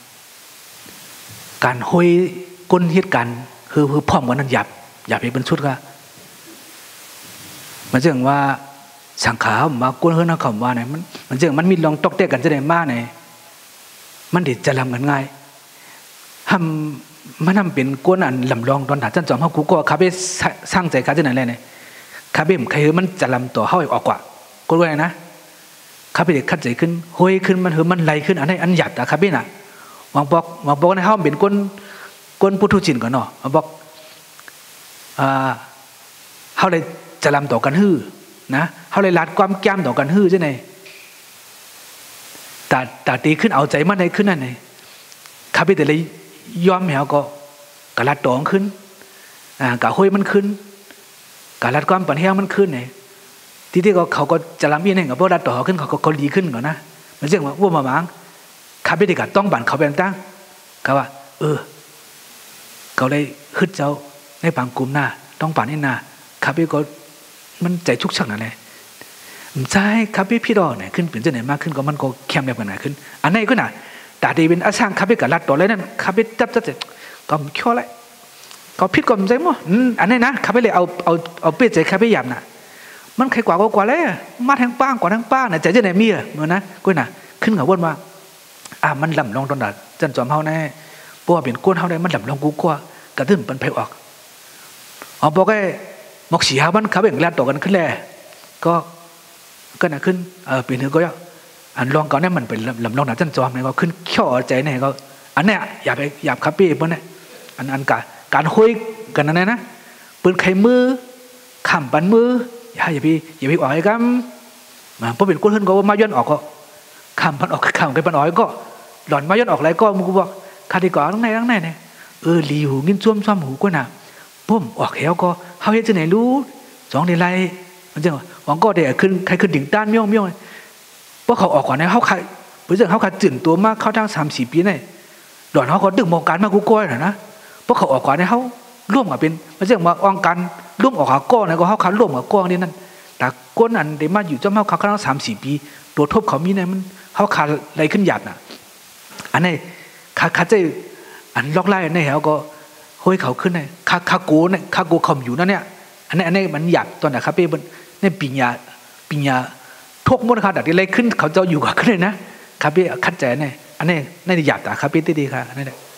การห้อยก้นฮิตกันคือคือพร้อมกันนั้นหยาบหยาบเป็นชุดก็มันจึงว่าสังขารมาก้นเฮือนเขาว่าไหนมันมันจึงมันมีลองตอกเตะกันจะได้มากไหนมันเด็ดจะลำกันง่ายทำมันทำเป็นก้นอันลำลองตอนถาจันจอมเขากูก็คาเฟ่สร้างใจกันจะไหนเลยเนี่ยคาเฟ่ใครคือมันจะลำต่อเข้าออกกว่าก้นว่าไงนะคาเฟ่เด็กขัดใจขึ้นห้อยขึ้นมันเหือมันไหลขึ้นอันนี้อันหยาบแต่คาเฟ่น่ะวางบอกวางบอกในห้องเป็นก้นก้นพุทธุจินก่อนเนาะวางบอกอ่าเขาเลยจะลำต่อกันฮื้อนะเขาเลยลัดความแก้มต่อกันฮื้อใช่ไหมแต่แต่ตีขึ้นเอาใจมันได้ขึ้นนั่นไงคาเฟ่แต่เลยยอมแหวก็กระลัดต่อขึ้นอ่ากะห้อยมันขึ้นกะลัดความปั่นแห้งมันขึ้นไงที่ที่เขาเขาก็จะลำยี่เนี่ยกับพวกลัดต่อขึ้นเขาเขาดีขึ้นก่อนนะมันเรียกว่าว่ามาหมางคาเฟ่เด็กต้องบั่นเขาเป็นตั้งเขาว่าเออเขาเลยฮึดเจ้าในบางกลุ่มหน้าต้องปั่นให้หน้าคาเฟ่ก็มันใจชุกชักนั่นแหละใช่คาเฟ่พี่ดอเนี่ยขึ้นเป็นเจ้าไหนมากขึ้นก็มันก็เข้มแบบกันไหนขึ้นอันนี้ก็น่ะแต่ดีเป็นอาช่างคาเฟ่กับลัดต่อเลยนั่นคาเฟ่จับจับเสร็จก็มันเคี้ยวเลยก็พิษก็มันใจมั่วอันนี้นะคาเฟ่เลยเอาเอาเอาเปี้ยใจคาเฟ่หยาบน่ะมันใครกว่าก็กว่าเลยมาแทงป้างกว่าแทงป้างเนี่ยใจเจ้าไหนมีอ่ะเหมือนนะก็น่ะขึ้นกับว่าอ่ามันลำลองตอนนั้นจันจอมเฮาแน่เพราะว่าเป็นก้นเฮาได้มันลำลองกูกว่ากระตึ้มเป็นไผออกอ๋อบอกไอ้หมกสีหามันเขาแบ่งแลนต่อกันขึ้นแลก็ก็น่ะขึ้นเออเป็นเนื้อก็อันลองก่อนเนี่ยมันเป็นลำลองหนาจันจอมเนี่ยก็ขึ้นเขี้ยวใจเนี่ยก็อันเนี้ยอย่าไปหยาบคาเป้เพื่อนเนี่ยอันอันการการคุยกันนั่นนะปืนไข่มือขำปันมืออย่าอย่าไปอย่าไปอ่อยกันมาเพราะเป็นก้นขึ้นก็ว่ามาย้อนออกก็ขำปันออกขำกันปันอ่อยก็หล่อนมาย้อนออกไรก็มึงกูบอกคาดีก่อนตั้งไหนตั้งไหนเนี่ยเออหลีหูงิ้นจ้วมซ้ำหูก็น่ะพุ่มออกแถวก็เขาเห็นจะไหนรู้สองเดือนไรมันจะหวังก็เดี๋ยวขึ้นใครขึ้นดิ่งต้านม่วงม่วงเพราะเขาออกก่อนเนี่ยเขาขายเพื่อเขาขาดจืดตัวมากเขาทั้งสามสี่ปีเนี่ยหล่อนเขาเขาดึงมองการมากูก้อยนะเพราะเขาออกก่อนเนี่ยเขาร่วมกับเป็นมันจะมาองการร่วมออกหาก้อนเนี่ยก็เขาขาดร่วมกับก้อนนี่นั่นแต่ก้นอันเดี๋ยวมาอยู่เจ้าเมาเขาทั้งสามสี่ปีตัวทบเขามีเนี่ยมันเขาขาดอะไรขึ้นหยาดน่ะอันนี้ขาขาดใจอันล็อกไล่เนี่ยเขาก็ห้อยเขาขึ้นเนี่ยคาคาโก้เนี่ยคาโก้คอมอยู่นั่นเนี่ยอันนี้อันนี้มันหยาบตอนไหนครับเป้มันเนี่ยปิญญาปิญญาทกมดค่ะดัดอะไรขึ้นเขาจะอยู่กับขึ้นเลยนะครับเป้คัดใจเนี่ยอันนี้นี่หยาบแต่ครับเป้ดีค่ะอันนี้แหละ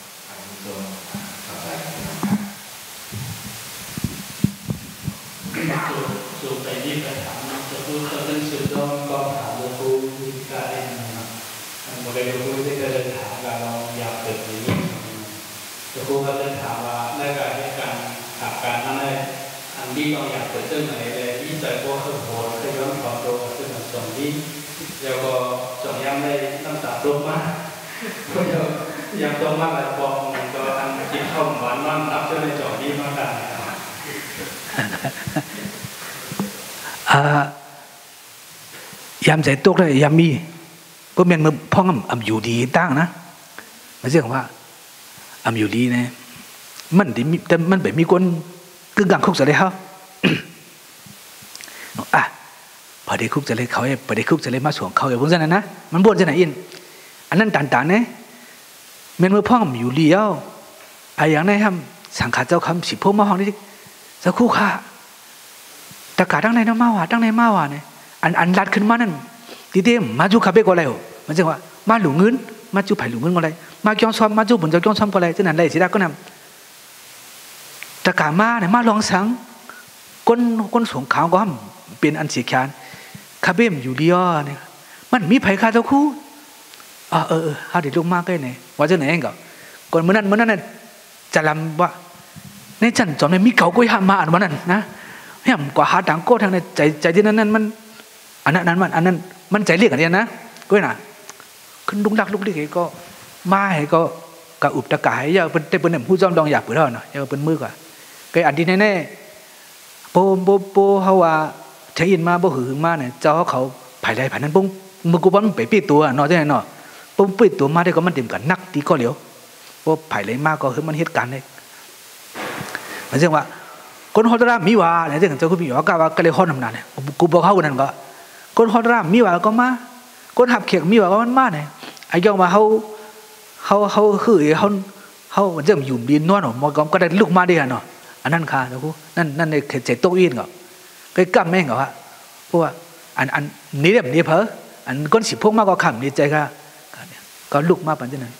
สูบไปยี่ไปถามจะพูดจะเป็นสื่อต้องก็ถามจะพูดวิธีการเองนะโมเดลพูดที่จะเดินถามการเราอยากเกิดอย่างนี้จะพูดก็จะถามว่าในการที่การหาการนั่นเลยอันนี้เราอยากเกิดซึ่งไหนเลยที่ใจพวกเขาโหดเขาย้อนความโตซึ่งส่วนนี้แล้วก็ส่วนยังได้น้ำตาลมากก็ยังยังต้องมากเลยบอกมันก็ทำกินข้าวหวานมันรับช่วยในจอนี้มากกันยามใจตกเลยยามมีก็เมียนมือพ่องอ่ำอยู่ดีตั้งนะไม่ใช่ว่าอ่ำอยู่ดีเนี่ยมันแต่มันแบบมีคนกึ่งกลางคุกเสียเลยครับอ่ะพอดีคุกจะเลยเขาพอดีคุกจะเลยมาสวงเขาอย่างพวกนั้นนะมันบวชจะไหนอินอันนั้นต่างๆเนี่ยเมื่อเมื่อพ่อมอยู่เลี้ยวไอ้อย่างนั้นทำสังขารเจ้าคำสิพวกมาห้องนี่จะคู่ค่ะตะกาตั้งในน้ำมาว่าตั้งในมาว่าเนี่ยอันอันรัดขึ้นมานั่นทีเดียมมาจูคาเบก็เลยมันจะว่ามาหลุงเงินมาจูไผ่หลุงเงินก็เลยมาจ้องซ้อมมาจูบนเจ้าจ้องซ้อมก็เลยฉะนั้นเลยสิได้ก็นำตะกามาเนี่ยมาลองสังก้นก้นสงขาวก็ทำเป็นอันสีขานคาเบมอยู่เลี้ยวเนี่ยมันมีไผ่คาเจ้าคู่เออเออเขาเดี๋ยวลงมากเลยเนี่ยว่าจะไหนเองก็ก่อนเมื่อนั้นเมื่อนั้นเนี่ยจะลำว่าในจันจอมเนี่ยมีเก่าก็ยามาอันวันนั้นนะเฮ้ยกว่าหาต่างโก้ทางในใจใจที่นั้นนั้นมันอันนั้นนั้นมันอันนั้นมันใจเรียกอันนี้นะก็น่ะขึ้นลุกลักลุกดิเก็มาให้ก็กะอุบตะกายอย่าเป็นแต่เป็นเนี่ยผู้จอมดองอยากเปิดเท่าน่ะอย่าเป็นมือกว่าก็อันที่แน่ๆโปโปโปเขาว่าใช้ยินมาบ่หือมาเนี่ยเจ้าเขาไผ่ไรไผ่นั้นปุ้งมือกูว่ามันไปปีตัวนอใช่ไหมนอปุ้งปีตัวมาได้ก็มันเต็มกันนักตีก็เหลียวว่าไผ่ไรมากก็คือมันเหตุการณ์เลยหมายถึงว่าคนฮอตรามีว่าเนี่ยที่เจ้าคุณมีว่าก็ว่าก็เลยฮอตนำนานเนี่ยกูบอกเขาคนนั้นก็คนฮอตรามีว่าก็มาคนหับเขียกมีว่าก็มันมาเนี่ยไอ้ย่องมาเขาเขาเขาคือเขาเขามันจะอยู่ดินนวลหรอมอก็ได้ลูกมาได้เนาะอันนั้นค่ะเจ้าคุณนั่นนั่นในเจ็ดโต๊ะอินก็ไปกล้าแม่งก็ว่าเพราะว่าอันอันนี้แบบนี้เพออันก้นสิบพวกมากก็ขำดีใจค่ะก็ลูกมาปันจะไหน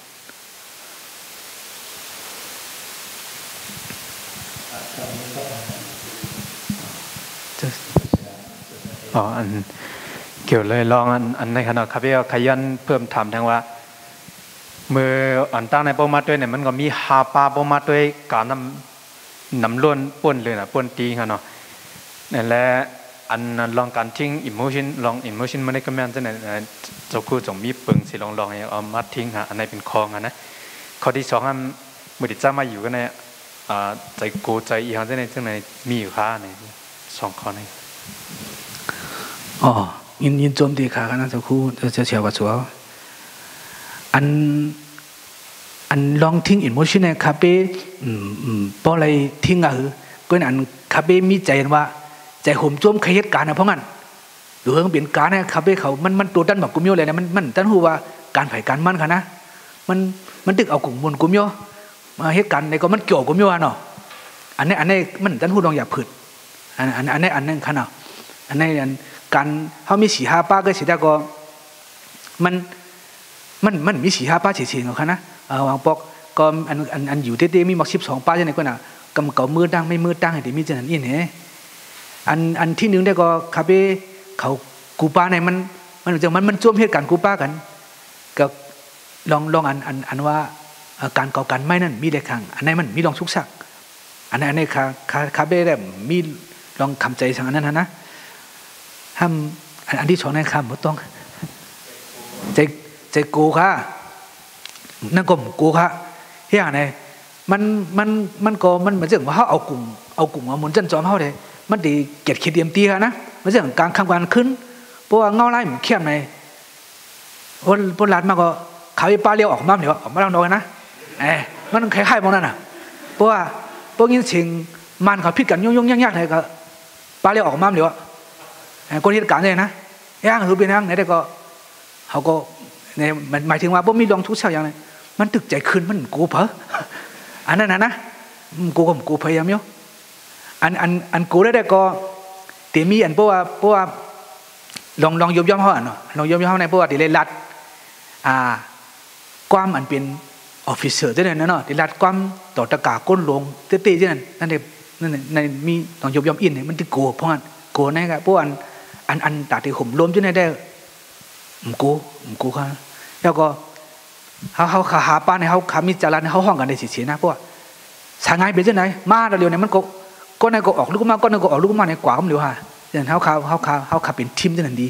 อ๋ออันเกี่ยวเลยลองอันอันในขณะครับพี่ขยันเพิ่มถามทางว่าเมื่ออันตั้งในโปรมาด้วยเนี่ยมันก็มีฮาปาโปรมาด้วยการนำนำล้วนป่นเลยนะป่นตีค่ะเนาะนั่นแหละอันลองการทิ้งอิโมชันลองอิโมชันมันได้ก็แม่นจะไหนเจ้าคู่จงมีปึงสิลองลองเอามาทิ้งฮะอันไหนเป็นคลองอ่ะนะข้อที่สองอันเมื่อที่จ้ามาอยู่กันเนี่ยใจโกใจอีหันจะไหนจะไหนมีอยู่ค่าเนี่ยสองข้อนี้อ๋อยินยินโจมตีขากันนะเจ้าคู่จะเฉียวกับสัวอันอันลองทิ้งอิโมชันเนี่ยคาเป้อืมอืมเพราะอะไรทิ้งอ่ะคือก็อันคาเป้มีใจว่าใจห่มโจมขยันการนะเพราะงั้นหรือเปลี่ยนการเนี่ยคาเป้เขามันมันตัวดันแบบกุมโยเลยนะมันมันตั้งหัวว่าการไผ่การมันค่ะนะมันมันตึกเอากลุ่มมวลกุมโยมาเหตุการณ์ในก็มันเกี่ยวกุมโยอ่ะเนาะอันนี้อันนี้มันตั้งหัวดองอย่าผืดอันอันอันนี้อันนั้นขนาดอันนี้อันการเขามีสี่ห้าป้าก็เสียได้ก็มันมันมันมีสี่ห้าป้าเฉียงๆเขานะวางปอกก็อันอันอันอยู่เต้ๆมีมักสิบสองป้าใช่ไหมก็น่ะกำเก่ามือตั้งไม่มือตั้งให้เดี๋ยวมีเจนันอินเหรออันอันที่หนึ่งได้ก็คาเป้เขากูป้าในมันมันจะมันมันจ้วมเหตุการณ์กูป้ากันก็ลองลองอันอันอันว่าการก่อการไม่นั่นมีได้ครั้งอันนั้นมันมีลองสุกสักอันนั้นอันนี้คาคาคาเป้ได้มีลองคำใจสั่งอันนั้นนะทำอันที่สองนั่นคำไม่ต้องใจใจกูค่ะนั่นก็กูค่ะเฮียไงมันมันมันก็มันเหมือนกับว่าเขาเอากลุ่มเอากลุ่มเอาหมุนจันจอมเขาเลยมันดีเกียรติเดียมตีค่ะนะมันจะการคำการขึ้นเพราะว่าเงาไล่มันเข้มในคนคนรัดมาก็เขาไปป้าเลี้ยวออกมาเดี๋ยวออกมาแล้วน้อยนะเอ้มันคล้ายๆมองนั่นน่ะเพราะว่าพวกนี้ชิงมันเขาพิดกันยุ่งยุ่งยากๆเลยก็ป้าเลี้ยวออกมาเดี๋ยวคนที่การเลยนะย่างคือเป็นย่างไหนแต่ก็เขาก็เนี่ยหมายถึงว่าพวกมีดองทุกเช้าอย่างไรมันตึกใจขึ้นมันกูเพ้ออันนั้นนะนะกูก็กูพยายามอยู่อันอันอันกูได้ได้ก็เดี๋ยวมีอันเพราะว่าเพราะว่าลองลองยมย่อมเขาอ่ะเนาะลองยมย่อมเขาในเพราะว่าเดี๋ยวเลยรัดอ่าความอันเป็นออฟฟิเซอร์เจ้าเนี่ยเนาะเดี๋ยวรัดความต่อตะกาก้นลงเตี้ยๆเจ้านั่นนั่นเด็กนั่นในมีลองยมย่อมอินเนี่ยมันตึกกูเพราะงั้นกูนี่ครับเพราะอันอันอันตัดที่ห่มรวมเจ้าเนี่ยได้กูกูค่ะแล้วก็เขาเขาขาหาป้าในเขาขามีจารันเขาห้องกันในสิเสียนะเพราะว่าสายงานเป็นเจ้าไหนมาเร็วเนี่ยมันก็ก็ในก็ออกลูกมาก็ในก็ออกลูกมาในกว่าก็ไม่รู้ฮะอย่างเขาเขาเขาเขาเขาขับเป็นทีมเจ้านั่นดี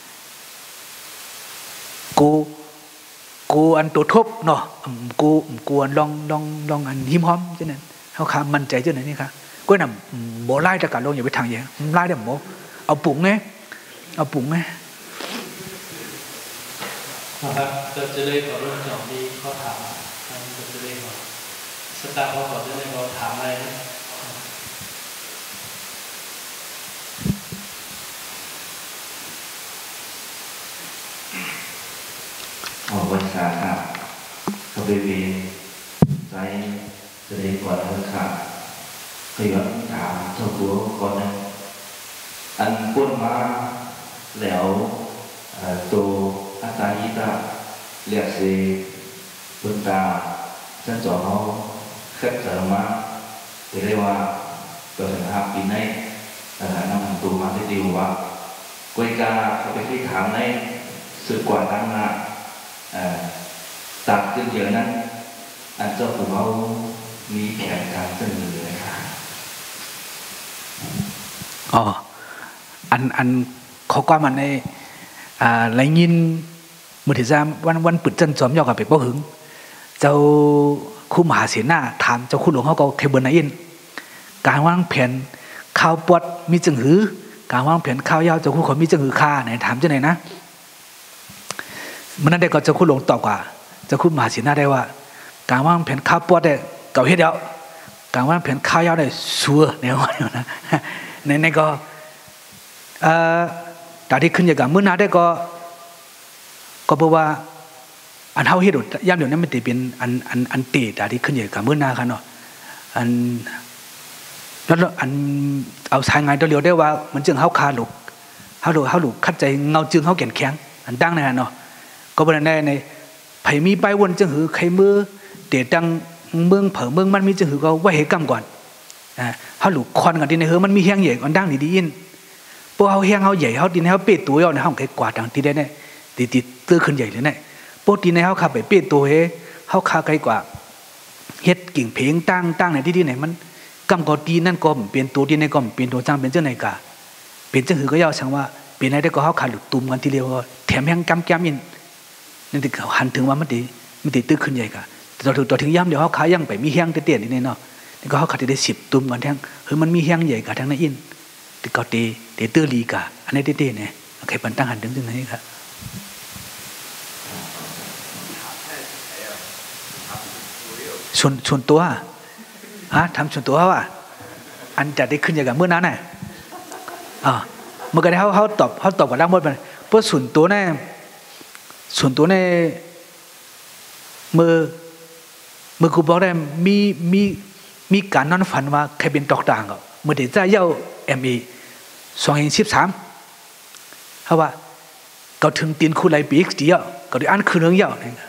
กูกูอันตัวทบเนาะกูกูอันลองลองลองอันหิมหอมเจ้านั่นเขาขามั่นใจเจ้านั่นนี่ค่ะก็นำโบไล่ตะการลงอย่าไปทางอย่างไล่เดี๋ยวโบเอาปุ๋งไงเอาปุ๋งไงนะครับจะจะเลยขอเรื่องสองที่เขาถามจะจะเลยขอสตาร์เขาขอจะเลยขอถามอะไรนะษาค่ะเขาไปวีใจแสดงก่อนเลยค่ะขยันถามเจ้าตัวก่อนนะอันพ้นมาแล้วตัวอัตตาหิตาเรียกสิบุญตาฉันจอเขาเคล็ดสารมาจะเรียกว่าตัวสังหารปีในแต่ละน้ำตัวมาที่ดีว่ากุยกาเขาไปที่ถามในสุดกว่าตั้งหน้าตัดขึ้นเยอะนั้นอันเจ้าของเขามีแผนการเสนอเลยค่ะอ๋ออันอันเขาก็มันในอ่าไรยินมือถือจะวันวันปิดจันจอมยอกับไปป้อหึงเจ้าคู่มหาเสนาถามเจ้าคู่หลวงเขาก็เคยเบิร์นอินการวางแผนข้าวปวดมีจึงหือการวางแผนข้าวยาวเจ้าคู่คนมีจึงหือค่าไหนถามเจ้าไหนนะมันนั่นได้ก็เจ้าคู่หลวงตอบกว่าเจ้าคู่มหาเสนาได้ว่าการวางแผนข้าวปวดได้เก่าเฮ็ดแล้วการวางแผนข้าวยาวได้ชัวแนวนะในในก็แต่ที่ขึ้นอย่างมื้อนาได้ก็ก็เพราะว่าอันเฮาเฮ็ดย่ำเดี๋ยวนั้นมันจะเป็นอันอันอันเตะแต่ที่ขึ้นอย่างมื้อนาคันเนาะอันแล้วอันเอาสายงานตัวเดียวได้ว่ามันจึงเฮาคาลูกเฮาลูกเฮาลูกคัดใจเงาจึงเฮาแก่นแข็งอันดังนั่นเนาะก็บ่ได้ในไผมีไปวนจึงหือใครมือเตะดังเมืองเผอเมืองมันมีจึงหือก็ไว้ให้กำก่อนอ่าเฮาลูกคอนกันที่ในเฮอมันมีแฮงใหญ่อันดังดีๆอินพวกเขาแห้งเขาใหญ่เขาตีนเขาเปิดตัวเอาในห้องไก่กวาดดังตีได้เนี่ยตีตีตื้อขึ้นใหญ่เลยเนี่ยพวกตีในเขาขับไปเปิดตัวเฮ้เขาขาไก่กว่าเฮ็ดกิ่งเพลงตั้งตั้งในที่ที่ไหนมันกำกอตีนั่นก็เปลี่ยนตัวตีในก็เปลี่ยนตัวจ้างเป็นเจ้าไหนกาเป็นเจ้าหือก็ยาวช่างว่าเปลี่ยนอะไรได้ก็เขาขาดหลุดตุ่มกันทีเดียวแถมแห้งกำแก้มอินนั่นถึงเขาหันถึงว่ามันตีมันตีตื้อขึ้นใหญ่กาแต่ต่อถึงต่อถึงย่ำเดี๋ยวเขาขายังไปมีแห้งเตี้ยๆนี่เนาะนี่ก็เขาขาดได้สิบตุ่มกันแท่งเฮ้ยมันมีแห้งใหญ่กาทั้งนั้นอินติดเกาตีเตตื้อลีกาอันนี้เต้ๆเนี่ยโอเคปันตั้งหันถึงถึงไหนครับส่วนส่วนตัวฮะทำส่วนตัวว่ะอันจะได้ขึ้นอย่างกับเมื่อนั้นน่ะอ่าเมื่อกี้เขาเขาตอบเขาตอบกับร่างหมดไปเพราะส่วนตัวเนี่ยส่วนตัวเนี่ยเมื่อเมื่อครูบอกได้มีมีมีการนอนฝันว่าใครเป็นตอกต่างก็เมื่อเดี๋ยวจะเย้าเอ็มอีสองเองสิบสามเขาว่าก็ถึงตีนคู่ไรปีกเดียวก็ได้อ่านคืนเรื่องเย้าเนี่ย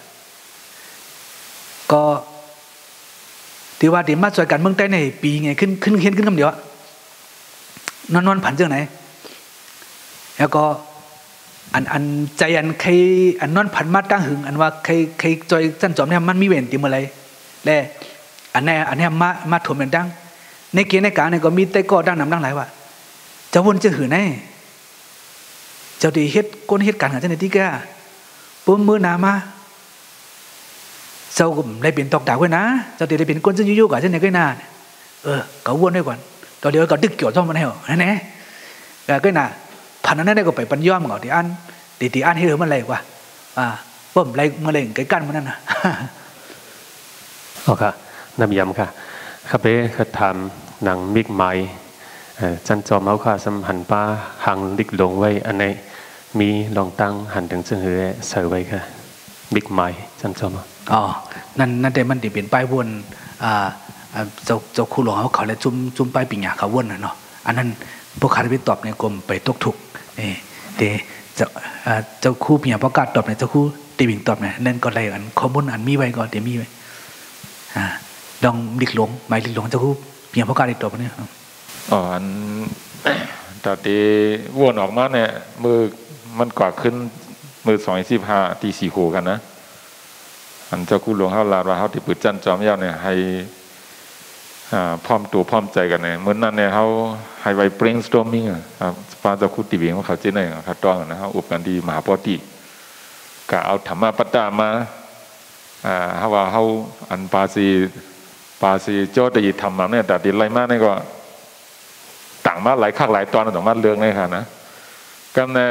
ก็ที่ว่าเดี๋ยวมาช่วยกันเมืองใต้ในปีไงขึ้นขึ้นเห็นขึ้นคำเดียวนอนนอนผันเจ้าไหนแล้วก็อันอันใจอันใครอันนอนผันมาตั้งหึงอันว่าใครใครจอยจันจอมเนี่ยมันมีเวรตีเมื่อไรแล้วอันนี้อันนี้มามาถ่วงเป็นดังในเกียร์ในการเนี่ยก็มีแต่ก็ดังนำดังหลายว่าเจ้าวนเจ้าหือแน่เจ้าดีเฮ็ดก้นเฮ็ดการหาเจ้าในที่แก่ปุ่มมือหนามาเจ้าก็ได้เป็นตอกดาวไว้นะเจ้าดีได้เป็นก้นซึ่งยุ่งๆกับเจ้าในก็น่าเออก็วนได้ก่อนตอนเดียวก็ดึกเกี่ยวจ้องมันให้เหรอนั่นแน่แต่ก็น่าพันนั้นได้ก็ไปปัญญามก่อนที่อันตีตีอันให้เหลือมันอะไรกว่าอ่าปุ่มอะไรเมื่อไรไก่กั้นมันนั่นนะโอเคน้ำยำค่ะข้าเป้ข้าทำหนังมิกไม้จันจอมเอาค่ะสำหันป้าหังลิกลงไว้อันไหนมีลองตั้งหันถึงเชิงเหือใส่ไว้ค่ะมิกไม้จันจอมอ๋อนั่นนั่นแต่มันติเป็นป้ายวนอ่าเจ้าเจ้าคู่หลวงเขาเขาเลยจุ่มจุ่มป้ายปิ่งหยาเขาวนนะเนาะอันนั้นพวกข้าไปตอบในกรมไปตกถูกนี่เดเจ้าเจ้าคู่ปิ่งหยาประกาศตอบในเจ้าคู่ตีบิ่งตอบเนี่ยนั่นก็อะไรอันข้อมูลอันมีไว้ก่อนเดี๋ยวมีไว้อ่าลองลิกหลงหมายลิกหลงเจ้าคู่ปิ่งหยาประกาศตอบเนี่ยอ๋ออันแต่ตีวนออกมาเนี่ยมือมันกว่าขึ้นมือสองสิบห้าตีสี่โขกันนะอันเจ้าคู่หลวงเขาลาว่าเขาที่ปืดจันจอมยาวเนี่ยให้พร้อมตัวพร้อมใจกันเนี่ยเหมือนนั้นเนี่ยเขาให้ไว้ brainstorming อ่ะครับป้าเจ้าคู่ตีเบียงว่าเขาเจ๊ไหนเขาต้องนะเขาอุบกันที่มหาปฏิกะเอาธรรมะปัตตามาอ่าเขาว่าเขาอันปาซีปาซีโจทย์ทำมาเนี่ยแต่ดีไรมากเนี่ยก็ต่างมาหลายข้างหลายตอนต่างมาเรื่องเลยค่ะนะก็ใน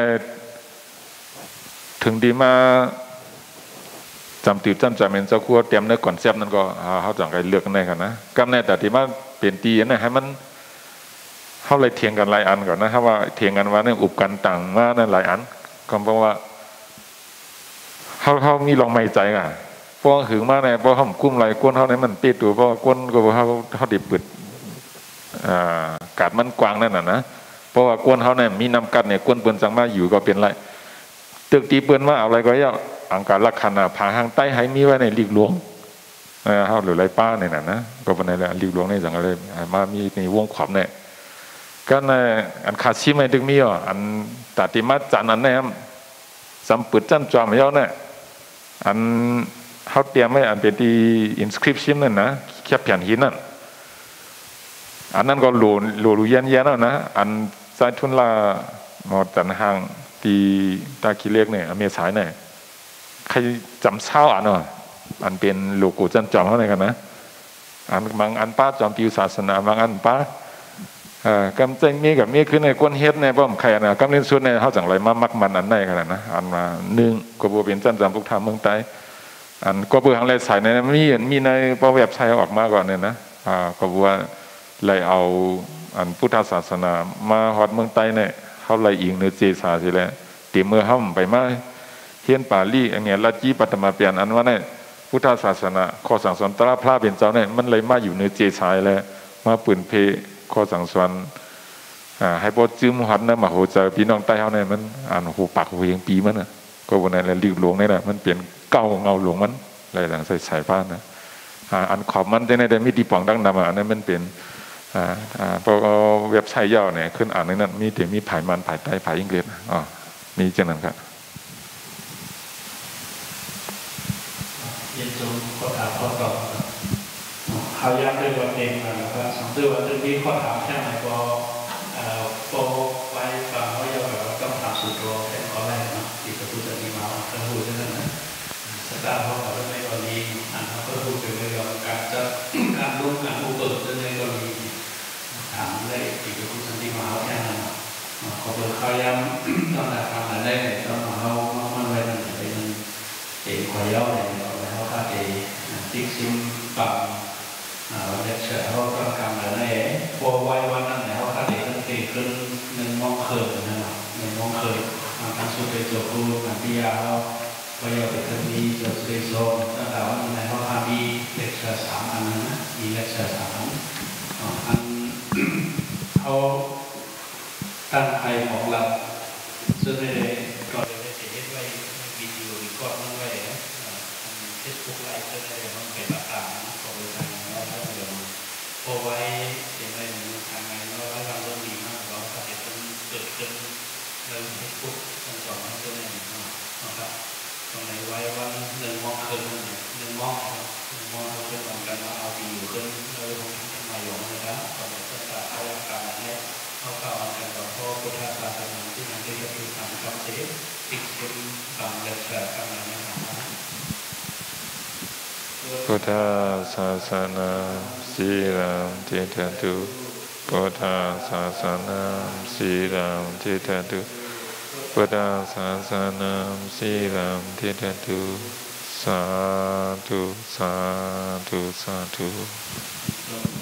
ถึงดีมาจำติวจำจำเป็นเจ้าคู่เตรียมเนื้อก่อนเซฟนั่นก็เขาจังไงเลือกกันได้ค่ะนะก็ในแต่ที่มาเปลี่ยนตีเนี่ยให้มันเขาเลยเถียงกันหลายอันก่อนนะครับว่าเถียงกันว่าเนี่ยอุบกันต่างมาเนี่ยหลายอันก็เพราะว่าเขาเขามีลองไม่ใจอ่ะเพราะหึงมากเลยเพราะเขากุ้มไรก้นเขาเนี่ยมันปิดตัวเพราะก้นก็เพราะเขาเขาดิบปิดอ่ากาดมันกว้างนั่นน่ะนะเพราะว่าก้นเขาเนี่ยมีน้ำกัดเนี่ยก้นเปิ้นจังมาอยู่ก็เป็นไรตึกตีเปิ้นมาเอาอะไรก็ย่าอังการลักขณะผาหางใต้ให้มีไว้ในลีกหลวงเขาหรือไรป้าเนี่ยนะก็เป็นในลีกหลวงในจังเลยมามีในวงขวัญเนี่ยก็ในอันขาดชิมไม่ถึงมีอ่ะอันตัดติมาจันอันเนี่ยสัมปุตจันจอมเย้าเนี่ยอันเขาเตรียมไว้อันเป็นที่ inscription นั่นนะแค่แผ่นหินนั่นอันนั้นก็หลูหลูเย็นเย็นแล้วนะอันใจทุนลาหมดจันห่างตีตาคิเล็กเนี่ยอเมสายเนี่ยใครจำเช้าอ่ะเนาะอันเป็นโลโก้จันจอมเขาไหนกันนะอันบางอันป้าจอมปิวศาสนาบางอันป้ากำจังมีกับมีขึ้นในก้นเฮ็ดในป้อมใครนะกำเล่นสุดในเขาจังไรมามักมันอันไหนกันนะอันมาหนึ่งก็บัวเป็นจันจำพวกทำเมืองใต้อันก็เบื่อทางไรใส่ในมีมีในป้อเว็บไซต์ออกมาก่อนเนี่ยนะอ่าก็บัวเลยเอาอันพุทธศาสนามาฮอดเมืองใต้เนี่ยเขาเลยอิงเนื้อเจสาสิแหละตีเมื่อห้ามไปมาเฮียนปาลีอันเนี้ยลัทธิปัตตมาเปลี่ยนอันว่าเนี่ยพุทธศาสนาข้อสั่งสอนตราพระเป็นเจ้าเนี่ยมันเลยมาอยู่เนื้อเจสายแล้วมาปืนเพข้อสั่งสอนอ่าให้พอจืมหัดนะมาโหเจอพี่น้องใต้เขาเนี่ยมันอ่านหูปากหูยังปีมันอ่ะก็วันนั้นแหละลีกหลวงนี่แหละมันเปลี่ยนเก้าเงาหลวงมันอะไรหลังใส่สายผ้านะอ่าอันขอบมันได้ในได้ไม่ดีป่องดังดำอ่ะนั่นมันเป็นอ่าอ่าพอเว็บไซต์ย่อเนี่ยขึ้นอ่านในนั้นมีแต่มีผายมันผายใต้ผายอังกฤษอ๋อมีเช่นนั้นครับเย็นจงข้อถามข้อตอบเขาย้ำด้วยวันเองนะครับสองตัววันนี้ข้อถามแค่ไหนก็โปไว้ฟังว่าเราแบบต้องถามสุดตัวแค่ข้อแรกเนาะที่จะพูดจะมีมาจะพูดเรื่องนั้นสตาร์ทเขาบอกว่าในกรณีอ่านเขาก็พูดถึงเรื่องการจะการร่วมการอุปเปิดในกรณีถามได้ที่จะพูดจะมีมาแค่นั้นเขาเปิดเขาย้ำต้องการทำอะไรได้ต้องมาเขามันไว้นั่นเป็นเอกขย่อเนี่ยเขาถ้าเอกติ๊กซิมปังวันเด็กเฉยเขากำกำอะไรพอไว้วันนั้นเนี่ยเขาถ้าเด็กตั้งแต่ขึ้นหนึ่งมองเขินนะครับหนึ่งมองเขินทางสุดไปจบรูปนันทิยาเขาพยายามไปทำดีจบสุดโซนตั้งแต่ว่าในเขาทำมีเด็กเฉยสามอันนะมีเด็กเฉยสามอันอันเขาตั้งใจของเราซึ่งในก่อนเลยจะเห็นไว้วิดีโอรีคอร์ดนั่งไว้เฟซบุ๊กไลฟ์ก็ได้มันเป็นหลักฐานของบริษัทเราแล้วเดี๋ยวพอไว้เดี๋ยวในทางงานเราเราเริ่มดีมากเราถ้าเดี๋ยวมันเกิดขึ้นในเฟซบุ๊กมันสอนให้ตัวเองนะครับตรงไหนไว้วันหนึ่งมองคืนหนึ่งมองหนึ่งมองเราเป็นเหมือนกันว่าเอาดีอยู่ขึ้นเราคงทำมาอยู่นะครับตอนนี้ก็จะพยายามการนี้เขาเข้ากันกับพ่อพุทธศาสนาที่นั่นที่จะถูกทำคำเสียติดเป็นบางเรื่องแบบกำลังนะครับพุทธศาสนาสีรังเจตตุพุทธศาสนาสีรังเจตตุพุทธศาสนาสีรังเจตตุสาธุสาธุสาธุ